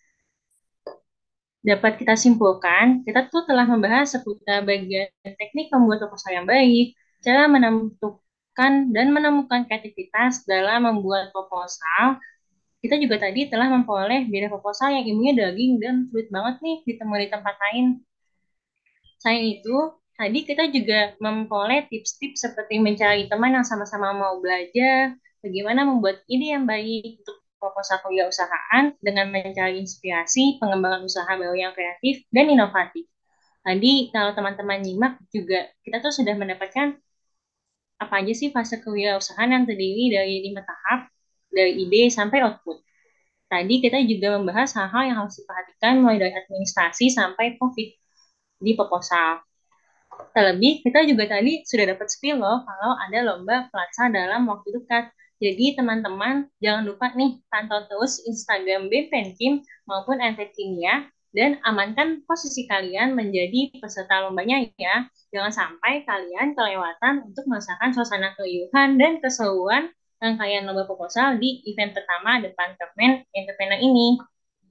Dapat kita simpulkan, kita tuh telah membahas seputar bagian teknik membuat proposal yang baik, cara menentukan dan menemukan kreativitas dalam membuat proposal. Kita juga tadi telah memperoleh beda proposal yang ilmunya daging dan sulit banget nih ditemui di tempat lain. Selain itu, tadi kita juga memperoleh tips-tips seperti mencari teman yang sama-sama mau belajar, bagaimana membuat ide yang baik untuk proposal kewirausahaan dengan mencari inspirasi pengembangan usaha baru yang kreatif dan inovatif. Tadi kalau teman-teman nyimak juga kita tuh sudah mendapatkan apa aja sih fase kewirausahaan yang terdiri dari lima tahap, dari ide sampai output. Tadi kita juga membahas hal-hal yang harus diperhatikan mulai dari administrasi sampai profit di proposal. Terlebih, kita juga tadi sudah dapat spill loh kalau ada lomba Platsa dalam waktu dekat. Jadi teman-teman jangan lupa nih pantau terus Instagram B P N Kim maupun N T Kimia dan amankan posisi kalian menjadi peserta lombanya ya. Jangan sampai kalian kelewatan untuk merasakan suasana keriuhan dan keseruan rangkaian lomba proposal di event pertama depan Kemen Entrepreneur ini.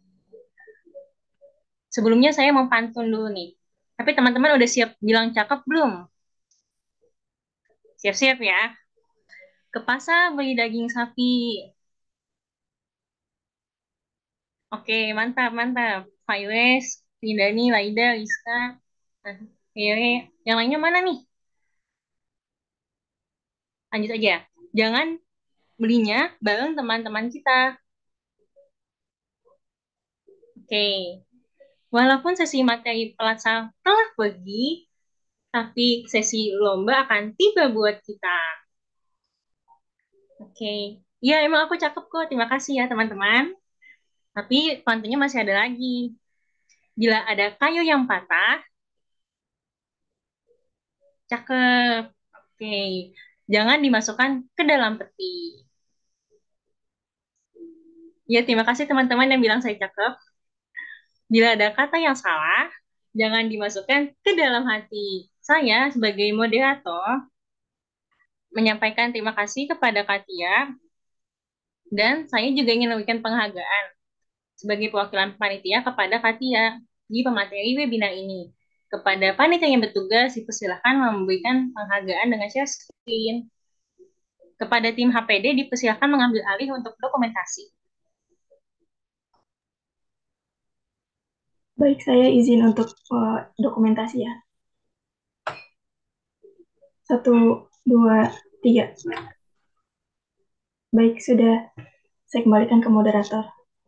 Sebelumnya saya mau pantun dulu nih. Tapi teman-teman udah siap bilang cakep belum? Siap-siap ya. Ke pasar beli daging sapi. Oke, mantap, mantap. Failes, Rindani, Laida, Rizka. Nah, oke, yang lainnya mana nih? Lanjut aja. Jangan belinya bareng teman-teman kita. Oke. Walaupun sesi materi pelajar telah pergi, tapi sesi lomba akan tiba buat kita. Oke. Ya, emang aku cakep kok. Terima kasih ya, teman-teman. Tapi pantunya masih ada lagi. Bila ada kayu yang patah, cakep. Oke. Jangan dimasukkan ke dalam peti. Ya, terima kasih teman-teman yang bilang saya cakep. Bila ada kata yang salah, jangan dimasukkan ke dalam hati. Saya sebagai moderator menyampaikan terima kasih kepada Katia dan saya juga ingin memberikan penghargaan sebagai perwakilan panitia kepada Katia di pemateri webinar ini. Kepada panitia yang bertugas, dipersilakan memberikan penghargaan dengan share screen. Kepada tim H P D, dipersilakan mengambil alih untuk dokumentasi. Baik, saya izin untuk uh, dokumentasi ya. Satu, dua, tiga. Baik, sudah saya kembalikan ke moderator.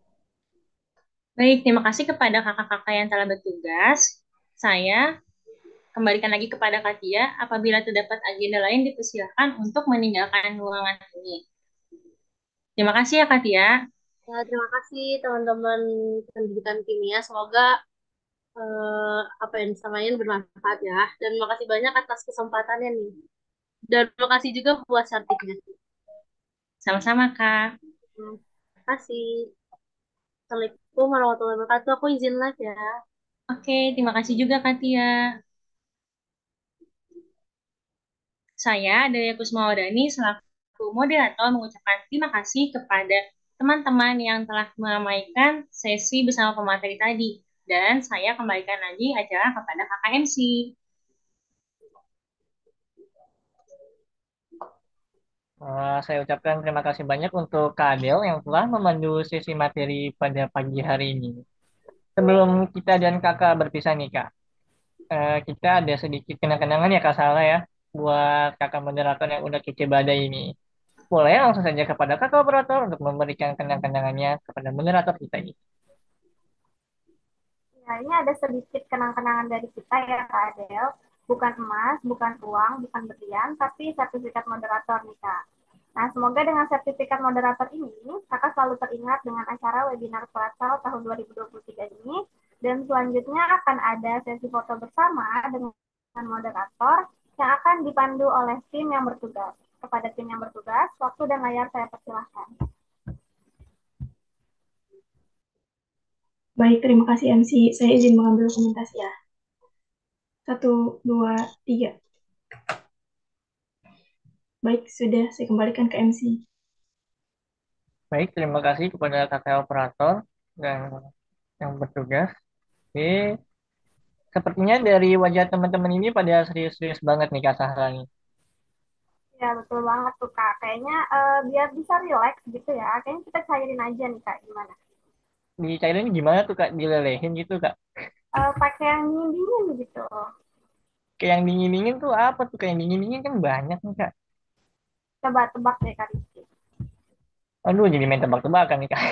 Baik, terima kasih kepada kakak-kakak yang telah bertugas. Saya kembalikan lagi kepada Katia. Apabila terdapat agenda lain, dipersilakan untuk meninggalkan ruangan ini. Terima kasih ya, Katia. Ya, terima kasih teman-teman pendidikan kimia. Semoga eh, apa yang disampaikan bermanfaat ya. Dan terima kasih banyak atas kesempatannya nih. Dan terima kasih juga buat sertifikatnya. Sama-sama, Kak. Terima kasih. Assalamualaikum warahmatullahi wabarakatuh. Aku izin live ya. Oke, terima kasih juga, Katia. Saya, Delia Kusmawadani, selaku moderator mengucapkan terima kasih kepada teman-teman yang telah meramaikan sesi bersama pemateri tadi. Dan saya kembalikan lagi acara kepada K K M C. Uh, saya ucapkan terima kasih banyak untuk Kak Adel yang telah memandu sesi materi pada pagi hari ini. Sebelum kita dan kakak berpisah nih Kak, uh, kita ada sedikit kenang-kenangan ya Kak Salah ya, buat kakak moderator yang udah kece badai ini. Boleh langsung saja kepada kakak operator untuk memberikan kenang-kenangannya kepada moderator kita ini. Nah, ini ada sedikit kenang-kenangan dari kita ya, Kak Adel. Bukan emas, bukan uang, bukan berlian, tapi sertifikat moderator nih, Kak. Nah, semoga dengan sertifikat moderator ini, Kakak selalu teringat dengan acara webinar Pelatsal tahun dua ribu dua puluh tiga ini, dan selanjutnya akan ada sesi foto bersama dengan moderator yang akan dipandu oleh tim yang bertugas. Kepada tim yang bertugas, waktu dan layar saya persilahkan. Baik, terima kasih M C. Saya izin mengambil komentasi ya. Satu, dua, tiga. Baik, sudah saya kembalikan ke M C. Baik, terima kasih kepada kakak operator dan yang bertugas. Oke, sepertinya dari wajah teman-teman ini pada serius-serius banget nih Kak Sahra nih. Ya, betul banget tuh, Kak. Kayaknya uh, biar bisa relax gitu ya, kayaknya kita cairin aja nih, Kak. Gimana? Dicairin gimana tuh Kak? Dilelehin gitu Kak? Uh, pakai yang dingin gitu. Kayak yang dingin-dingin tuh apa tuh? Kayak yang dingin-dingin kan banyak nih Kak. Coba tebak deh, Kak Rizky. Aduh, jadi main tebak-tebakan nih Kak.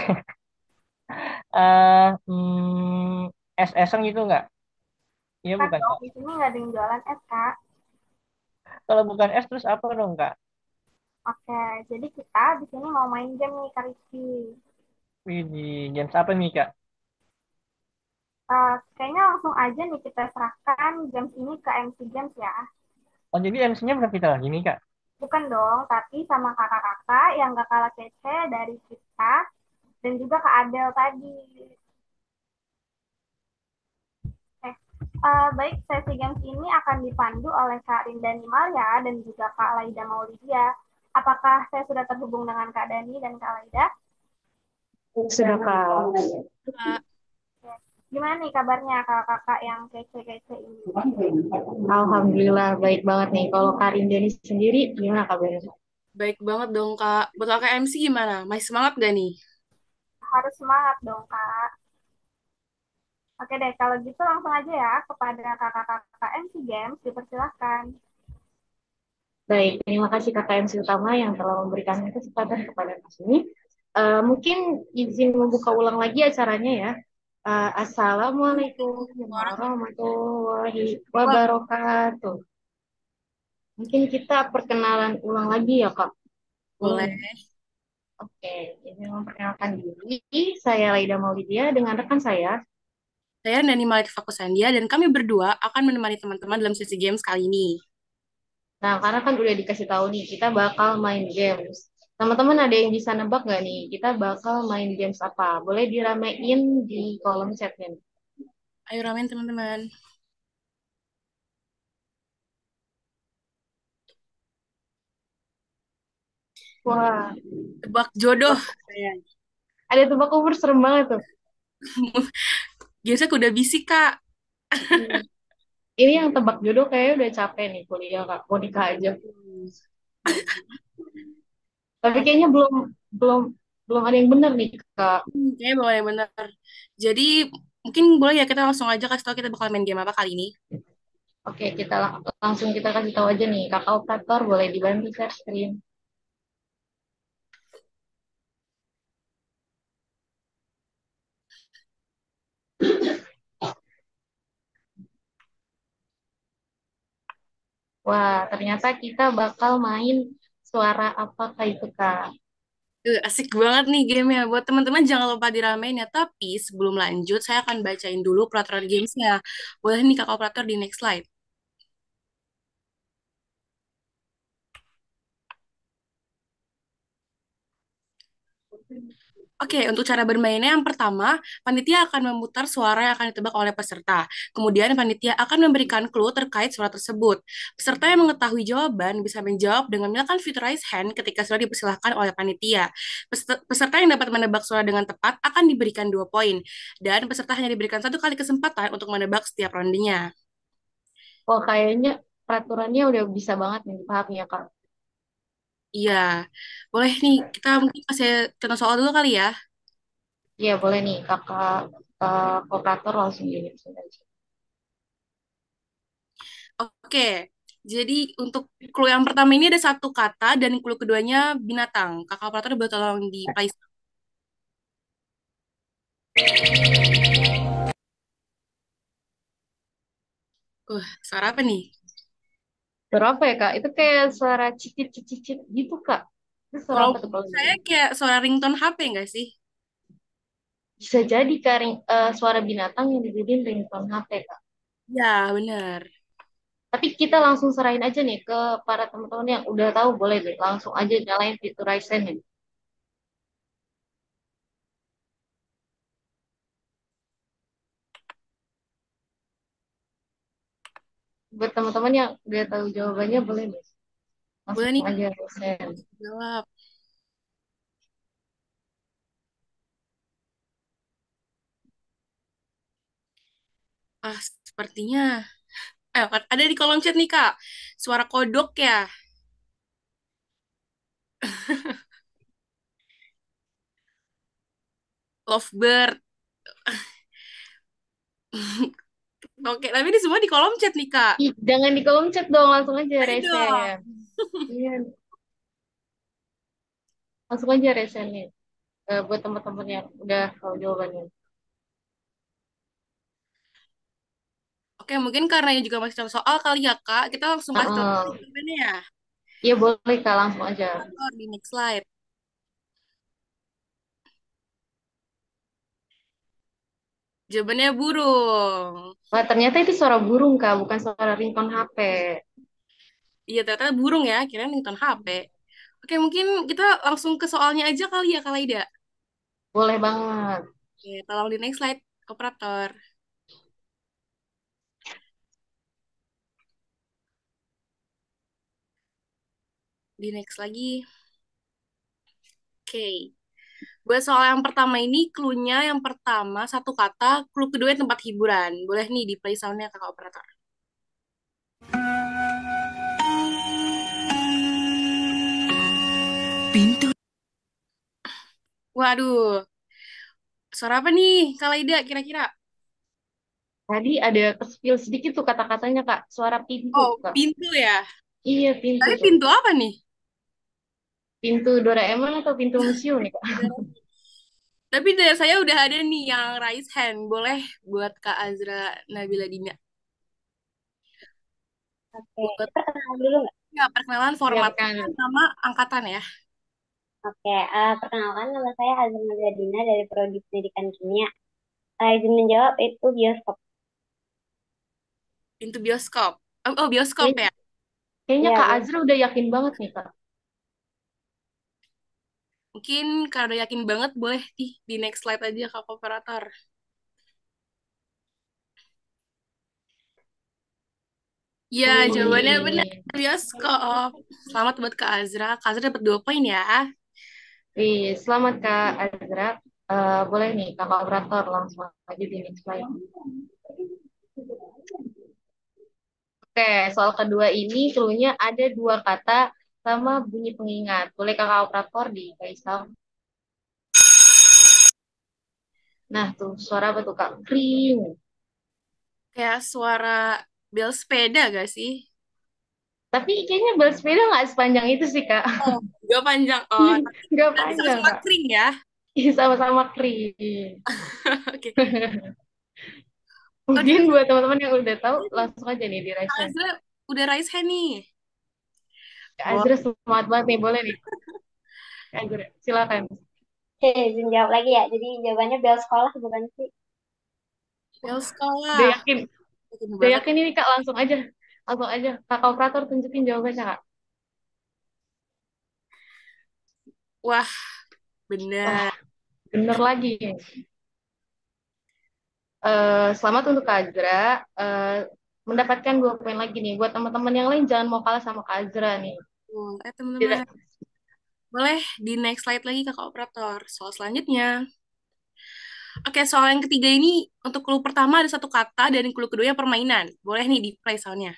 Eh, hmm, es-esan gitu nggak? Iya Kan bukan dong, Kak. di sini nggak ada yang jualan es, Kak. Kalau bukan es terus apa dong Kak? Oke, jadi kita di sini mau main game nih, Kak Rizky. Wih, di games apa nih Kak? Uh, kayaknya langsung aja nih kita serahkan games ini ke M C Games ya. Oh, jadi M C-nya bukan kita lagi nih Kak? Bukan dong, tapi sama kakak-kakak yang gak kalah kece dari kita dan juga Kak Adel tadi. Eh, uh, baik, sesi games ini akan dipandu oleh Kak Rinda Nimalia dan juga Kak Laida Maulidia. Apakah saya sudah terhubung dengan Kak Dani dan Kak Laida? Sudah, Kak. Oke. Gimana nih kabarnya kakak-kakak yang kece-kece ini? Alhamdulillah baik banget nih. Kalau Karin Deni sendiri gimana kabarnya? Baik banget dong, Kak. Buat kakak M C gimana? Masih semangat gak nih? Harus semangat dong, Kak. Oke deh, kalau gitu langsung aja ya kepada kakak-kakak M C Games, dipersilahkan. Baik, terima kasih kakak M C utama yang telah memberikan kesempatan kepada kami. Uh, mungkin izin membuka ulang lagi acaranya ya. Uh, Assalamualaikum warahmatullahi wabarakatuh. Mungkin kita perkenalan ulang lagi ya, Kak. Boleh. Oke, ini memperkenalkan diri. Saya Laida Maulidia dengan rekan saya. Saya Nani Malik Fakusandia dan kami berdua akan menemani teman-teman dalam sesi games kali ini. Nah, karena kan udah dikasih tahu nih, kita bakal main games. Teman-teman ada yang bisa nebak nggak nih? Kita bakal main games apa? Boleh diramein di kolom chatnya. Ayo ramein teman-teman. Wah, tebak jodoh. Ada tebak umur serem banget tuh. Biasa udah bisik, Kak. Ini yang tebak jodoh kayaknya udah capek nih kuliah, Kak. Mau nikah aja. Tapi kayaknya belum belum belum ada yang benar nih, Kak. Hmm, kayaknya belum ada yang benar. Jadi mungkin boleh ya kita langsung aja kasih tahu kita bakal main game apa kali ini. Oke, kita lang langsung kita kasih tahu aja nih. Kakak operator boleh dibantu share screen. Wah, ternyata kita bakal main suara apakah itu, Kak? Uh, asik banget nih gamenya. Buat teman-teman jangan lupa diramein ya. Tapi sebelum lanjut, saya akan bacain dulu peraturan gamesnya. Boleh nih kakak operator di next slide. Oke, untuk cara bermainnya yang pertama, panitia akan memutar suara yang akan ditebak oleh peserta. Kemudian panitia akan memberikan clue terkait suara tersebut. Peserta yang mengetahui jawaban bisa menjawab dengan menggunakan fitur raise hand ketika sudah dipersilahkan oleh panitia. Peserta yang dapat menebak suara dengan tepat akan diberikan dua poin. Dan peserta hanya diberikan satu kali kesempatan untuk menebak setiap rondenya. Wah, kayaknya peraturannya udah bisa banget nih dipahami ya, Kak. Iya, boleh nih kita mungkin kasih contoh soal dulu kali ya. Iya, boleh nih kakak uh, operator langsung gini aja. Oke, jadi untuk clue yang pertama ini ada satu kata dan clue keduanya binatang. Kakak operator boleh tolong di place. Uh, suara apa nih? Suara apa ya, Kak? Itu kayak suara cicit-cicit gitu, Kak. Itu suara Kalau apa tuh kalau saya gitu? kayak suara ringtone H P nggak sih? Bisa jadi, Kak, ring- eh, suara binatang yang dijadiin ringtone H P, Kak. Ya, benar. Tapi kita langsung serahin aja nih ke para teman-teman yang udah tahu, boleh deh. Langsung aja nyalain fitur Ryzen nih. Buat teman-teman yang udah tahu jawabannya, boleh deh. Boleh Langsung nih, aja Ryzen. jawab. Ah, sepertinya. Eh, ada di kolom chat nih, Kak. Suara kodok ya. Lovebird. Oke, tapi ini semua di kolom chat nih, Kak. Ih, jangan di kolom chat dong, langsung aja Ayo dong. Ryzen. Iya, langsung aja Ryzen nih. Eh, buat teman-teman yang udah tahu jawabannya. Oke, mungkin karena ini juga masih satu soal kali ya, Kak. Kita langsung kasih tahu Heeh. jawabannya ya. Iya boleh Kak, langsung aja. Kantor di next slide. Jawabannya burung. Wah, ternyata itu suara burung Kak, bukan suara ringtone H P. Iya, ternyata burung ya. Kirain ringtone H P. Oke, mungkin kita langsung ke soalnya aja kali ya, Kak Laida. Boleh banget. Oke, tolong di next slide, operator. Di next lagi. Oke. Buat soal yang pertama ini, clue-nya yang pertama satu kata, clue kedua tempat hiburan. Boleh nih di play sound-nya kakak operator. Pintu. Waduh, suara apa nih, Kak Laida kira-kira? Tadi ada kespill sedikit tuh kata-katanya Kak, suara pintu Oh, Kak. pintu ya. Iya pintu Tapi tuh. pintu apa nih? Pintu Doraemon atau pintu museum nih Kak? Tapi dari saya udah ada nih yang raise hand. Boleh buat Kak Azra Nabila Dina. Oke, Buat perkenalan dulu nggak? ya, perkenalan Iya formatnya kan. nama angkatan ya. Oke, eh, perkenalkan nama saya Azam Dina dari Prodi Pendidikan Kimia. Eh, izin menjawab itu bioskop. Pintu bioskop. Oh, oh, bioskop Kayaknya, ya. kayaknya Iya, Kak bioskop. Azra udah yakin banget nih Kak. Mungkin kalau udah yakin banget boleh ih, di next slide aja Kak operator. Ya, jawabannya benar. Wih, Bioskop. Selamat buat Kak Azra. Kak Azra dapat dua poin ya. wih, selamat Kak Azra. Eh, boleh nih Kakak operator langsung aja di next slide. Oke, soal kedua ini clue-nya ada dua kata sama bunyi pengingat. Boleh kakak operator di Kaisal? Nah, tuh suara apa tuh Kak? Kring. Kayak suara bel sepeda gak sih? Tapi kayaknya bel sepeda nggak sepanjang itu sih Kak. Oh, gak panjang. Oh, tapi Nggak berarti panjang sama-sama Kak. kering ya. Ih, sama-sama kring. Oke. Oh, Mungkin buat teman-teman yang udah tahu, langsung aja nih di Kak raise hand. Azra udah raise hand nih. Kak Wah, Azra semangat banget nih, boleh nih. Kak Azra, silakan. Oke, izin jawab lagi ya. Jadi jawabannya bel sekolah bukan sih? bel Udah sekolah. yakin? Yakin Udah banget. yakin ini Kak, langsung aja. Langsung aja. Kakak operator tunjukin jawabannya Kak. Wah, Wah, bener. bener lagi. Eh, selamat untuk Kak Azra. Eh, mendapatkan dua poin lagi nih. Buat teman-teman yang lain jangan mau kalah sama Kak Azra nih. Tuh, eh teman-teman. Tidak. Boleh di next slide lagi kakak operator. Soal selanjutnya. Oke, soal yang ketiga ini untuk clue pertama ada satu kata dan clue kedua permainan. Boleh nih di play soundnya.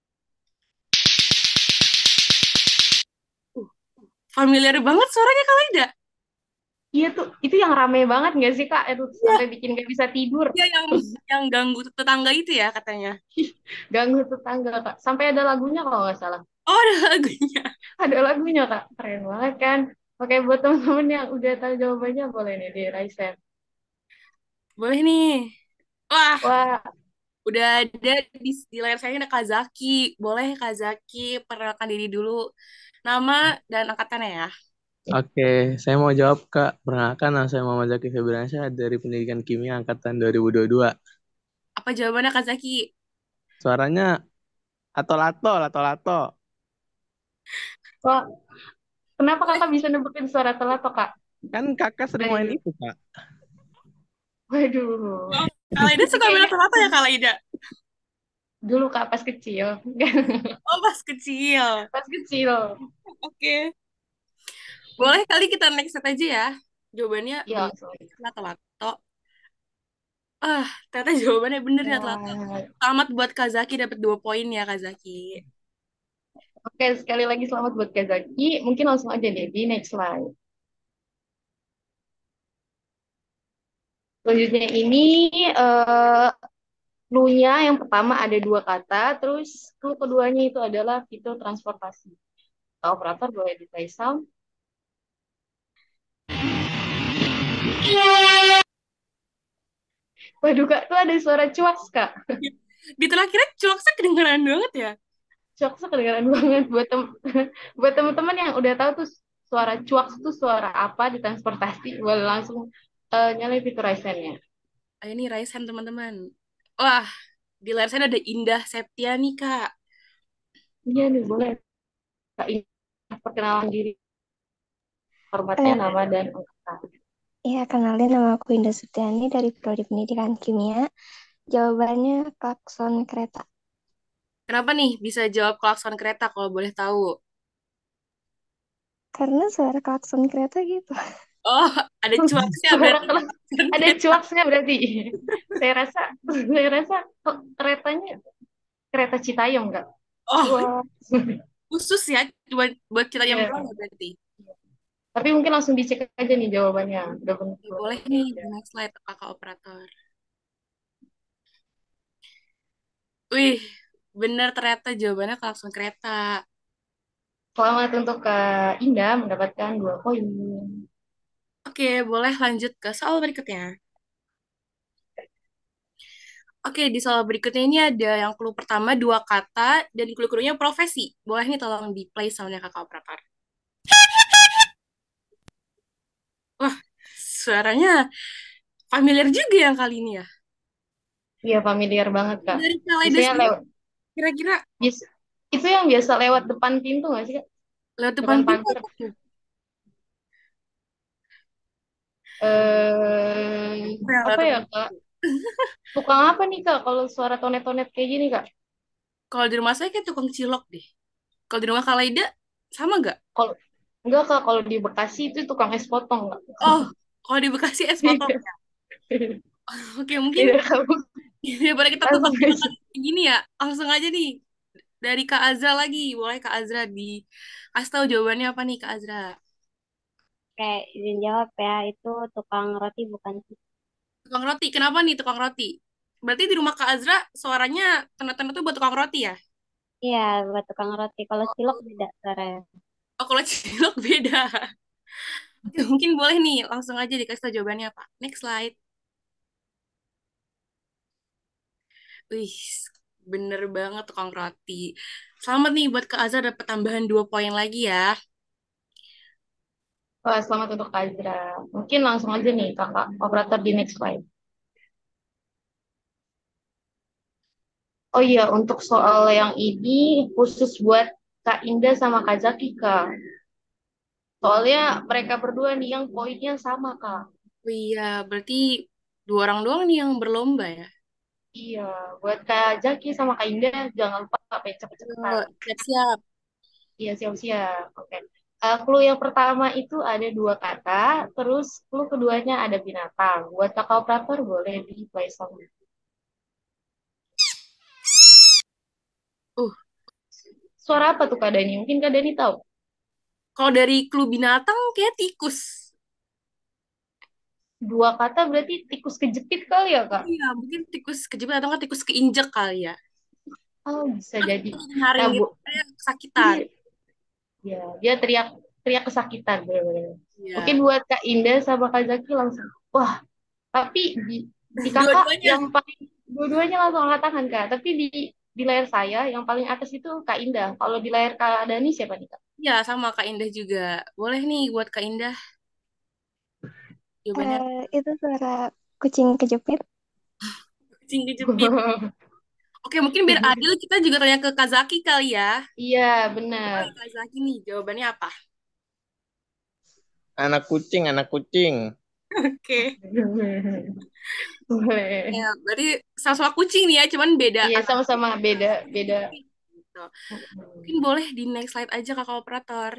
Uh, familiar banget suaranya Kak Laida. Iya tuh, itu yang rame banget nggak sih Kak? Aduh, Iya, sampai bikin nggak bisa tidur. iya yang yang ganggu tetangga itu ya katanya. Ganggu tetangga Kak. Sampai ada lagunya kalau nggak salah. Oh, ada lagunya. Ada lagunya Kak. Keren banget kan? Oke, buat teman-teman yang udah tahu jawabannya boleh nih di raise hand. Boleh nih. Wah, Wah, Udah ada di, di layar saya ada Kak Zaki. Boleh Kak Zaki perkenalkan diri dulu. Nama dan angkatannya ya. Oke, saya mau jawab Kak. Perkenalkan, nama saya Muhammad Zaki Febriansyah dari Pendidikan Kimia Angkatan dua ribu dua puluh dua. Apa jawabannya Kak Zaki? Suaranya atol-atol, atol-atol. Wah, kenapa kakak bisa nebutin suara telat toh kak? Kan kakak sering main Ayo. itu, Kak. Waduh. Oh, Kak Laida suka main Kayaknya apa ya Kak Laida? dulu kak pas kecil. Oh pas kecil. Pas kecil. Oke. Boleh kali kita next set aja ya. Jawabannya Iya, benar langsung aja. lato-lato. Ah, ternyata jawabannya bener ya lato. Ya. Selamat buat Kak Zaki dapat dua poin ya Kak Zaki. Oke, sekali lagi selamat buat Kak Zaki. Mungkin langsung aja deh di next slide. Selanjutnya ini eh clue-nya yang pertama ada dua kata, terus clue keduanya itu adalah fitur transportasi. Kak operator boleh di play sound. Waduh kak, tuh ada suara cuaks kak. Di terakhirnya cuaksnya kedengeran banget ya. Cuaks kedengaran banget buat tem buat teman-teman yang udah tahu tuh suara cuaks tuh suara apa di transportasi, boleh langsung eh, nyalain fitur Ryzen-nya. Ayo nih Raisen teman-teman. Wah, di layar saya ada Indah Septiani Kak. Iya nih, boleh kak ini perkenalan diri, formatnya Eh, nama dan angkatan. ya, kenalin nama aku Indah Septiani dari Prodi Pendidikan Kimia. Jawabannya klakson kereta. Kenapa nih bisa jawab klakson kereta kalau boleh tahu? Karena suara klakson kereta gitu. Oh, ada cuaksnya Suara berarti. kelak ada cuaksnya berarti. Saya rasa saya rasa kok keretanya kereta Citayam enggak? Oh, Wah. khusus ya, cuma buat kita yang Iya. doang ya berarti. Tapi mungkin langsung dicek aja nih jawabannya. Udah benar. Ya, boleh nih, di next slide kakak operator. Wih, bener ternyata jawabannya klakson kereta. Selamat untuk Kak Indah mendapatkan dua poin. Oke, boleh lanjut ke soal berikutnya. Oke, di soal berikutnya ini ada yang clue pertama dua kata dan clue-cluenya profesi. Boleh nih tolong di play soundnya kakak operator. Wah, suaranya familiar juga yang kali ini ya. Iya, familiar banget Kak. Dari Kak Laida Biasanya sendiri, lewat kira-kira bis- itu yang biasa lewat depan pintu nggak sih Kak? lewat depan Depan pintu pagar. apa tuh? Eh, Apa yang lewat apa ya depan Kak? pintu? Tukang apa nih Kak kalau suara tonet-tonet kayak gini Kak? Kalau di rumah saya kayak tukang cilok deh. Kalau di rumah Kak Laida, sama nggak? Kalau enggak Kak, kalau di Bekasi itu tukang es potong Kak. Oh, kalau di Bekasi es potong ya. Oke, mungkin Iya, kamu daripada kita langsung aja. tebak-tebakan gini ya, langsung aja nih. Dari Kak Azra lagi. Boleh Kak Azra di kasih tahu jawabannya apa nih Kak Azra? Oke, izin jawab ya, itu tukang roti bukan sih? Tukang roti. Kenapa nih tukang roti? Berarti di rumah Kak Azra suaranya tanda-tanda tuh buat tukang roti ya? Iya, buat tukang roti. Kalau cilok beda suaranya. Oh, kalau cilok beda. Oke, mungkin boleh nih langsung aja dikasih tahu jawabannya apa. Next slide. Wih, bener banget tukang roti. Selamat nih buat Kak Azra dapat tambahan dua poin lagi ya. Wah, selamat untuk Kak Azra. Mungkin langsung aja nih Kakak operator di next slide. Oh iya, untuk soal yang ini khusus buat Kak Indah sama Kak Zaki Kak. Soalnya mereka berdua nih yang poinnya sama Kak. Oh iya, berarti dua orang doang nih yang berlomba ya. Iya, buat Kak Zaki sama Kak Indah jangan lupa Kak cepet-cepetan. Oh, siap-siap. Iya, siap-siap. Oke. Eh, clue yang pertama itu ada dua kata, terus clue keduanya ada binatang. Buat kakak operator boleh di play song. Uh, Suara apa tuh Kak Dani? Mungkin Kak Dani tahu. kalau dari klub binatang kayak tikus. Dua kata berarti tikus kejepit kali ya Kak? Iya, mungkin tikus kejepit atau nggak tikus keinjek kali ya. Oh, bisa jadi. Nyaring Nah, Bu. gitu, kayak kesakitan. Ya, dia teriak teriak kesakitan bener-bener. Iya. Mungkin buat Kak Indah sama Kak Zaki langsung. Wah, tapi di, di kakak Dua-duanya. yang paling Dua-duanya langsung angkat tangan, Kak. Tapi di di layar saya yang paling atas itu Kak Indah. Kalau di layar Kak Dani siapa nih, Kak? Ya, sama Kak Indah juga. Boleh nih buat Kak Indah jawabannya Eh, itu suara kucing kejepit. kucing kejepit. Oke, mungkin biar adil kita juga tanya ke Kak Zaki kali ya. Iya, benar. Oh, Kak Zaki nih, jawabannya apa? Anak kucing, anak kucing. Oke. Boleh. Ya, berarti sama-sama kucing nih ya, cuman beda Iya, anak sama-sama beda, beda. gitu. Mungkin boleh di next slide aja kakak operator.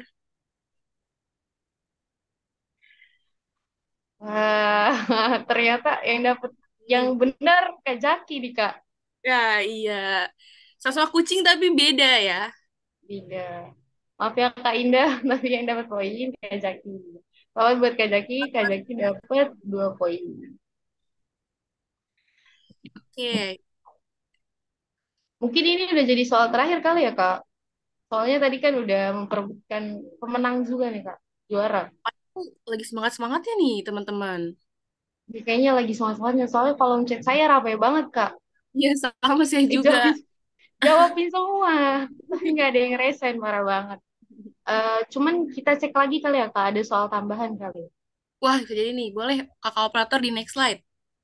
Wah, ternyata yang dapat yang benar Kak Jaki nih, Kak. Ya, iya. Sama-sama kucing tapi beda ya. Beda. Maaf ya Kak Indah, tapi yang dapat poin Kak Jaki. Kalau buat Kak Jaki, Kak Jaki dapat dua poin. Oke. Mungkin ini udah jadi soal terakhir kali ya, Kak. Soalnya tadi kan udah memperebutkan pemenang juga nih, Kak. Juara. Aku lagi semangat-semangatnya nih, teman-teman. Jadi kayaknya lagi semangat-semangatnya. Soalnya kalau chat saya ramai banget, Kak. Iya, sama saya juga. Jawabin, jawabin semua. Tapi nggak ada yang resen, marah banget. Eh, cuman kita cek lagi kali ya, Kak. Ada soal tambahan kali. Wah, bisa jadi nih. Boleh kakak operator di next slide.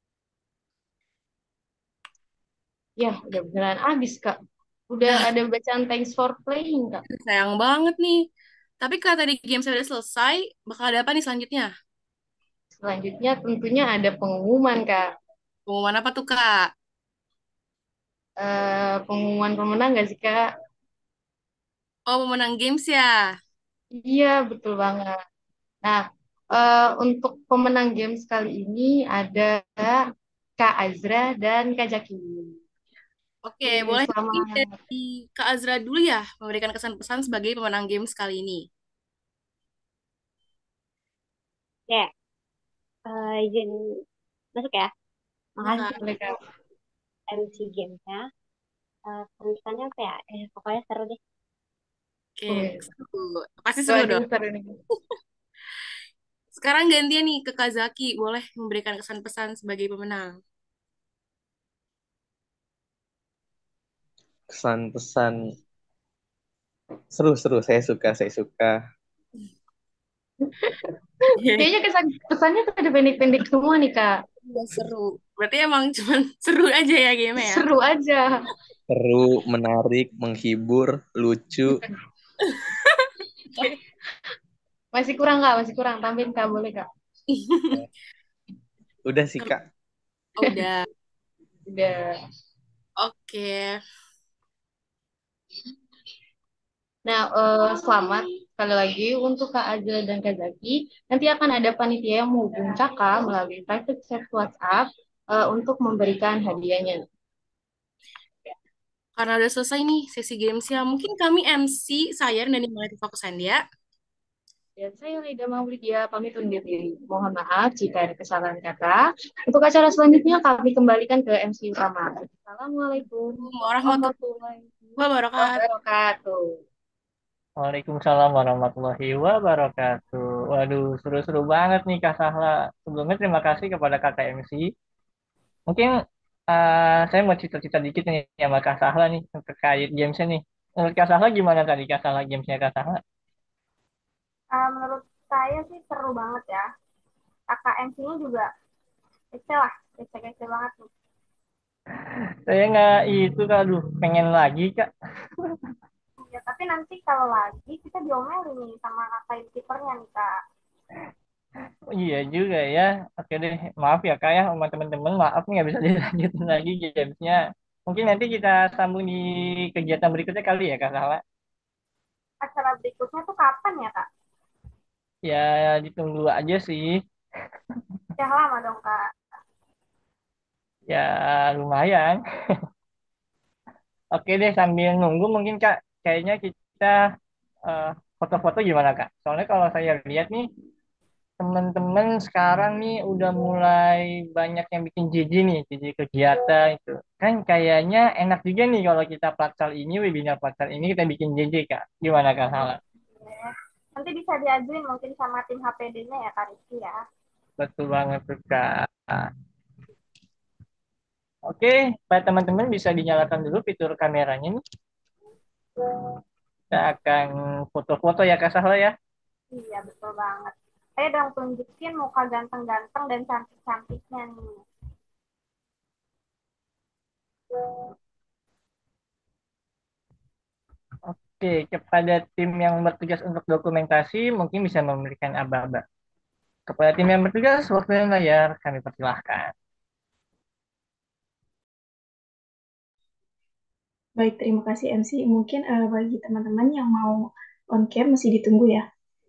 Ya, udah beneran habis, Kak. Udah Nah, ada bacaan thanks for playing, Kak. sayang banget nih. Tapi kalau tadi game saya udah selesai, bakal ada apa nih selanjutnya? Selanjutnya tentunya ada pengumuman, Kak. Pengumuman apa tuh, Kak? Eh, pengumuman pemenang nggak sih, Kak? Oh, pemenang games ya. Iya, betul banget. Nah, eh, untuk pemenang games kali ini ada Kak Azra dan Kak Jaki. Oke, Oke, boleh mungkin selamat. dari Kak Azra dulu ya, memberikan kesan-pesan sebagai pemenang games kali ini. Ya, eh, izin masuk ya. Ya, Makasih Kak. Boleh, Kak. M C Games-nya. Eh, penulisannya apa ya? Eh, pokoknya seru deh. Oke, Oke. seru. Pasti seru Waduh, dong. seru nih. Sekarang gantian nih ke Kak Zaki, boleh memberikan kesan-pesan sebagai pemenang. Kesan-pesan seru-seru. Saya suka, saya suka. Kayaknya kesan pesannya pada pendek-pendek semua nih, Kak. Udah seru. Berarti emang cuman seru aja ya game ya. Seru aja. Seru, menarik, menghibur, lucu. Masih kurang, Kak. Masih kurang. Tambahin, Kak. Boleh, Kak. Udah sih, Kak. Oh, udah. Udah. Oke. Nah, eh, selamat sekali lagi untuk Kak Azra dan Kak Zaki. Nanti akan ada panitia yang menghubungi Kakak melalui private chat WhatsApp eh, untuk memberikan hadiahnya. Karena udah selesai nih sesi games ya, mungkin kami M C saya dan dimulai Fokus ya. Dan saya Lida Maulidia pamit undur diri. Mohon maaf jika ada kesalahan kata. Untuk acara selanjutnya kami kembalikan ke M C utama. Assalamualaikum Warahmatullahi warahmatullahi wabarakatuh. wabarakatuh. Waalaikumsalam warahmatullahi wabarakatuh. Waduh, seru-seru banget nih Kak Sahla. Sebelumnya terima kasih kepada Kakak M C. Mungkin eh, saya mau cerita-cerita dikit nih sama Kak Sahla nih terkait gamesnya nih. Menurut Kak Sahla gimana tadi Kak Sahla gamesnya Kak Sahla? Eh, menurut saya sih seru banget ya. K K M C-nya juga kece lah, kece-kece banget tuh. Saya nggak itu Kak, aduh pengen lagi Kak. Ya, tapi nanti kalau lagi kita diomelin nih sama kakak kipernya nih Kak. Oh, iya juga ya. Oke deh, maaf ya Kak ya sama teman-teman. Maaf nih nggak bisa dilanjutin lagi gamesnya. Mungkin nanti kita sambung di kegiatan berikutnya kali ya Kak Sahla. Acara berikutnya tuh kapan ya Kak? Ya ditunggu aja sih. Ya lama dong Kak. Ya lumayan. Oke deh sambil nunggu mungkin Kak kayaknya kita eh, foto-foto gimana Kak? Soalnya kalau saya lihat nih teman-teman sekarang nih udah mulai banyak yang bikin J J nih, J J kegiatan itu. Kan kayaknya enak juga nih kalau kita platsal ini, webinar platsal ini kita bikin J J Kak. Gimana Kak Hala? Ya. Nanti bisa diajuin mungkin sama tim H P D-nya ya Kak Rizky ya. Betul banget tuh Kak. Oke, Pak teman-teman bisa dinyalakan dulu fitur kameranya nih. Kita akan foto-foto ya Kak Sahla ya. Iya, betul banget. Ayo dong tunjukin muka ganteng-ganteng dan cantik-cantiknya nih. Oke, kepada tim yang bertugas untuk dokumentasi mungkin bisa memberikan aba-aba. Kepada tim yang bertugas, waktu dan layar kami persilahkan. Baik, terima kasih M C. Mungkin eh, bagi teman-teman yang mau on cam masih ditunggu ya.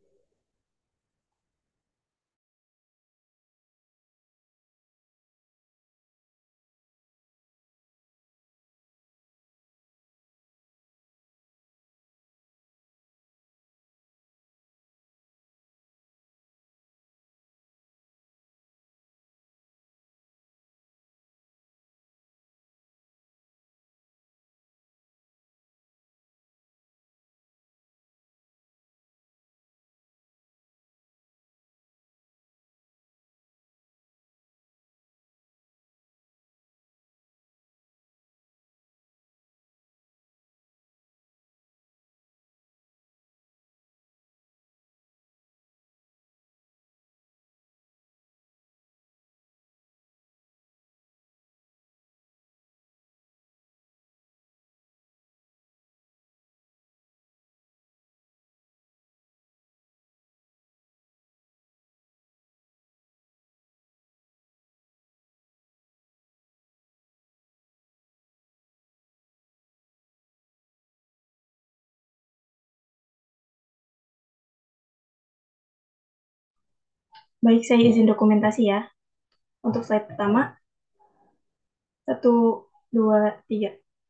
Baik, saya izin dokumentasi ya. Untuk slide pertama, satu, dua, tiga.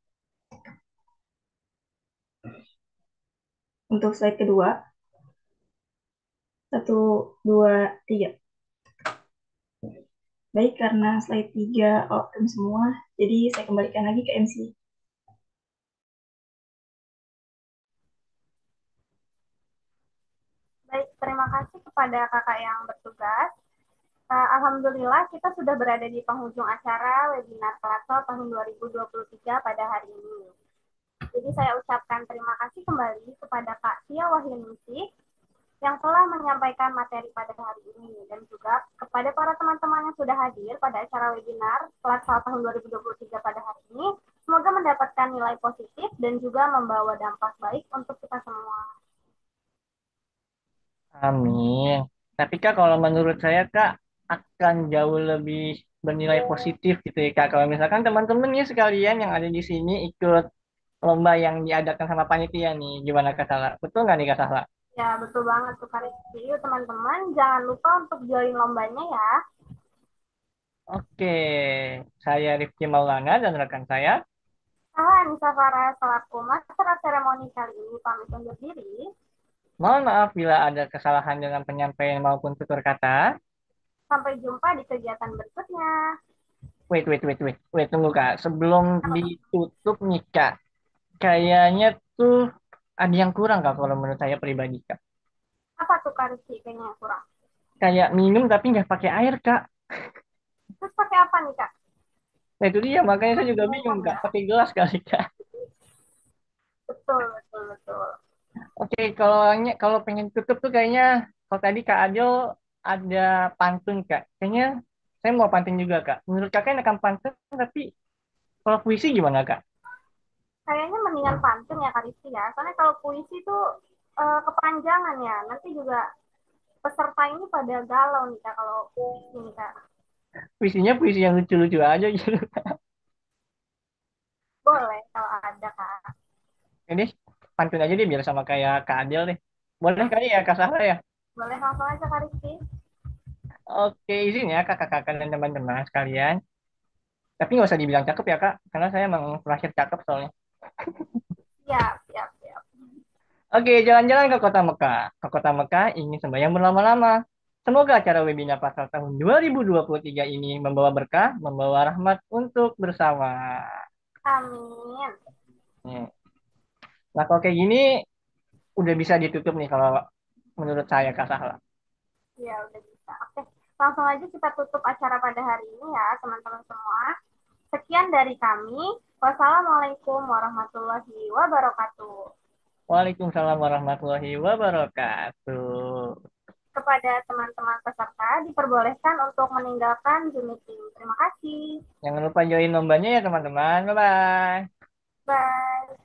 Untuk slide kedua, satu, dua, tiga. Baik, karena slide tiga outcome semua, jadi saya kembalikan lagi ke M C. Baik, terima kasih kepada kakak yang bertugas. Uh, Alhamdulillah kita sudah berada di penghujung acara webinar Kelato tahun dua ribu dua puluh tiga pada hari ini. Jadi saya ucapkan terima kasih kembali kepada Kak Tia Wahyuningsih yang telah menyampaikan materi pada hari ini dan juga kepada para teman-teman yang sudah hadir pada acara webinar Kelato tahun dua ribu dua puluh tiga pada hari ini. Semoga mendapatkan nilai positif dan juga membawa dampak baik untuk kita semua. Amin. Tapi Kak, kalau menurut saya Kak akan jauh lebih bernilai positif gitu ya Kak. Kalau misalkan teman-temannya sekalian yang ada di sini ikut lomba yang diadakan sama panitia nih, gimana Kak Sala? Betul nggak nih Kak Sala? Ya, betul banget tuh Kak Rizky. Yuk teman-teman, jangan lupa untuk join lombanya ya. Oke, saya Rifki Maulana dan rekan saya. Saya Anissa Farah selaku Master of Ceremony kali ini pamit undur diri. Mohon maaf bila ada kesalahan dengan penyampaian maupun tutur kata. Sampai jumpa di kegiatan berikutnya. Wait, wait, wait, wait, wait, tunggu Kak. Sebelum ditutup nih Kak, kayaknya tuh ada yang kurang Kak kalau menurut saya pribadi Kak. Apa tuh Kak Rizky kayaknya yang kurang? Kayak minum tapi nggak pakai air Kak. Terus pakai apa nih Kak? Nah itu dia, makanya saya juga bingung Kak. Pakai gelas kali Kak. Betul, betul, betul. Oke, kalau kalau pengen tutup tuh kayaknya, kalau tadi Kak Adil ada pantun Kak. Kayaknya saya mau pantun juga Kak. Menurut Kakak enakan pantun, tapi kalau puisi gimana Kak? Kayaknya mendingan pantun ya Kak Rizky ya. Soalnya kalau puisi tuh uh, kepanjangan ya. Nanti juga peserta ini pada galau nih Kak kalau puisi nih Kak. Puisinya puisi yang lucu-lucu aja gitu. Boleh kalau ada Kak. Ini pantun aja deh biar sama kayak Kak Adil deh. Boleh kali ya Kak Sahra ya? Boleh langsung aja Kak Rizky. Oke, izin ya kakak-kakak dan teman-teman sekalian. Tapi nggak usah dibilang cakep ya Kak, karena saya emang terakhir cakep soalnya. Siap, siap, siap. Oke, jalan-jalan ke kota Mekah. Ke kota Mekah ingin sembahyang berlama-lama. Semoga acara webinar pasar tahun dua ribu dua puluh tiga ini membawa berkah, membawa rahmat untuk bersama. Amin. Hmm. Nah, kalau kayak gini udah bisa ditutup nih kalau menurut saya Kak Sahla. Ya, udah bisa. Oke, langsung aja kita tutup acara pada hari ini ya, teman-teman semua. Sekian dari kami. Wassalamualaikum warahmatullahi wabarakatuh. Waalaikumsalam warahmatullahi wabarakatuh. Kepada teman-teman peserta diperbolehkan untuk meninggalkan Zoom meeting. Terima kasih. Jangan lupa join lombanya ya teman-teman. Bye-bye. Bye.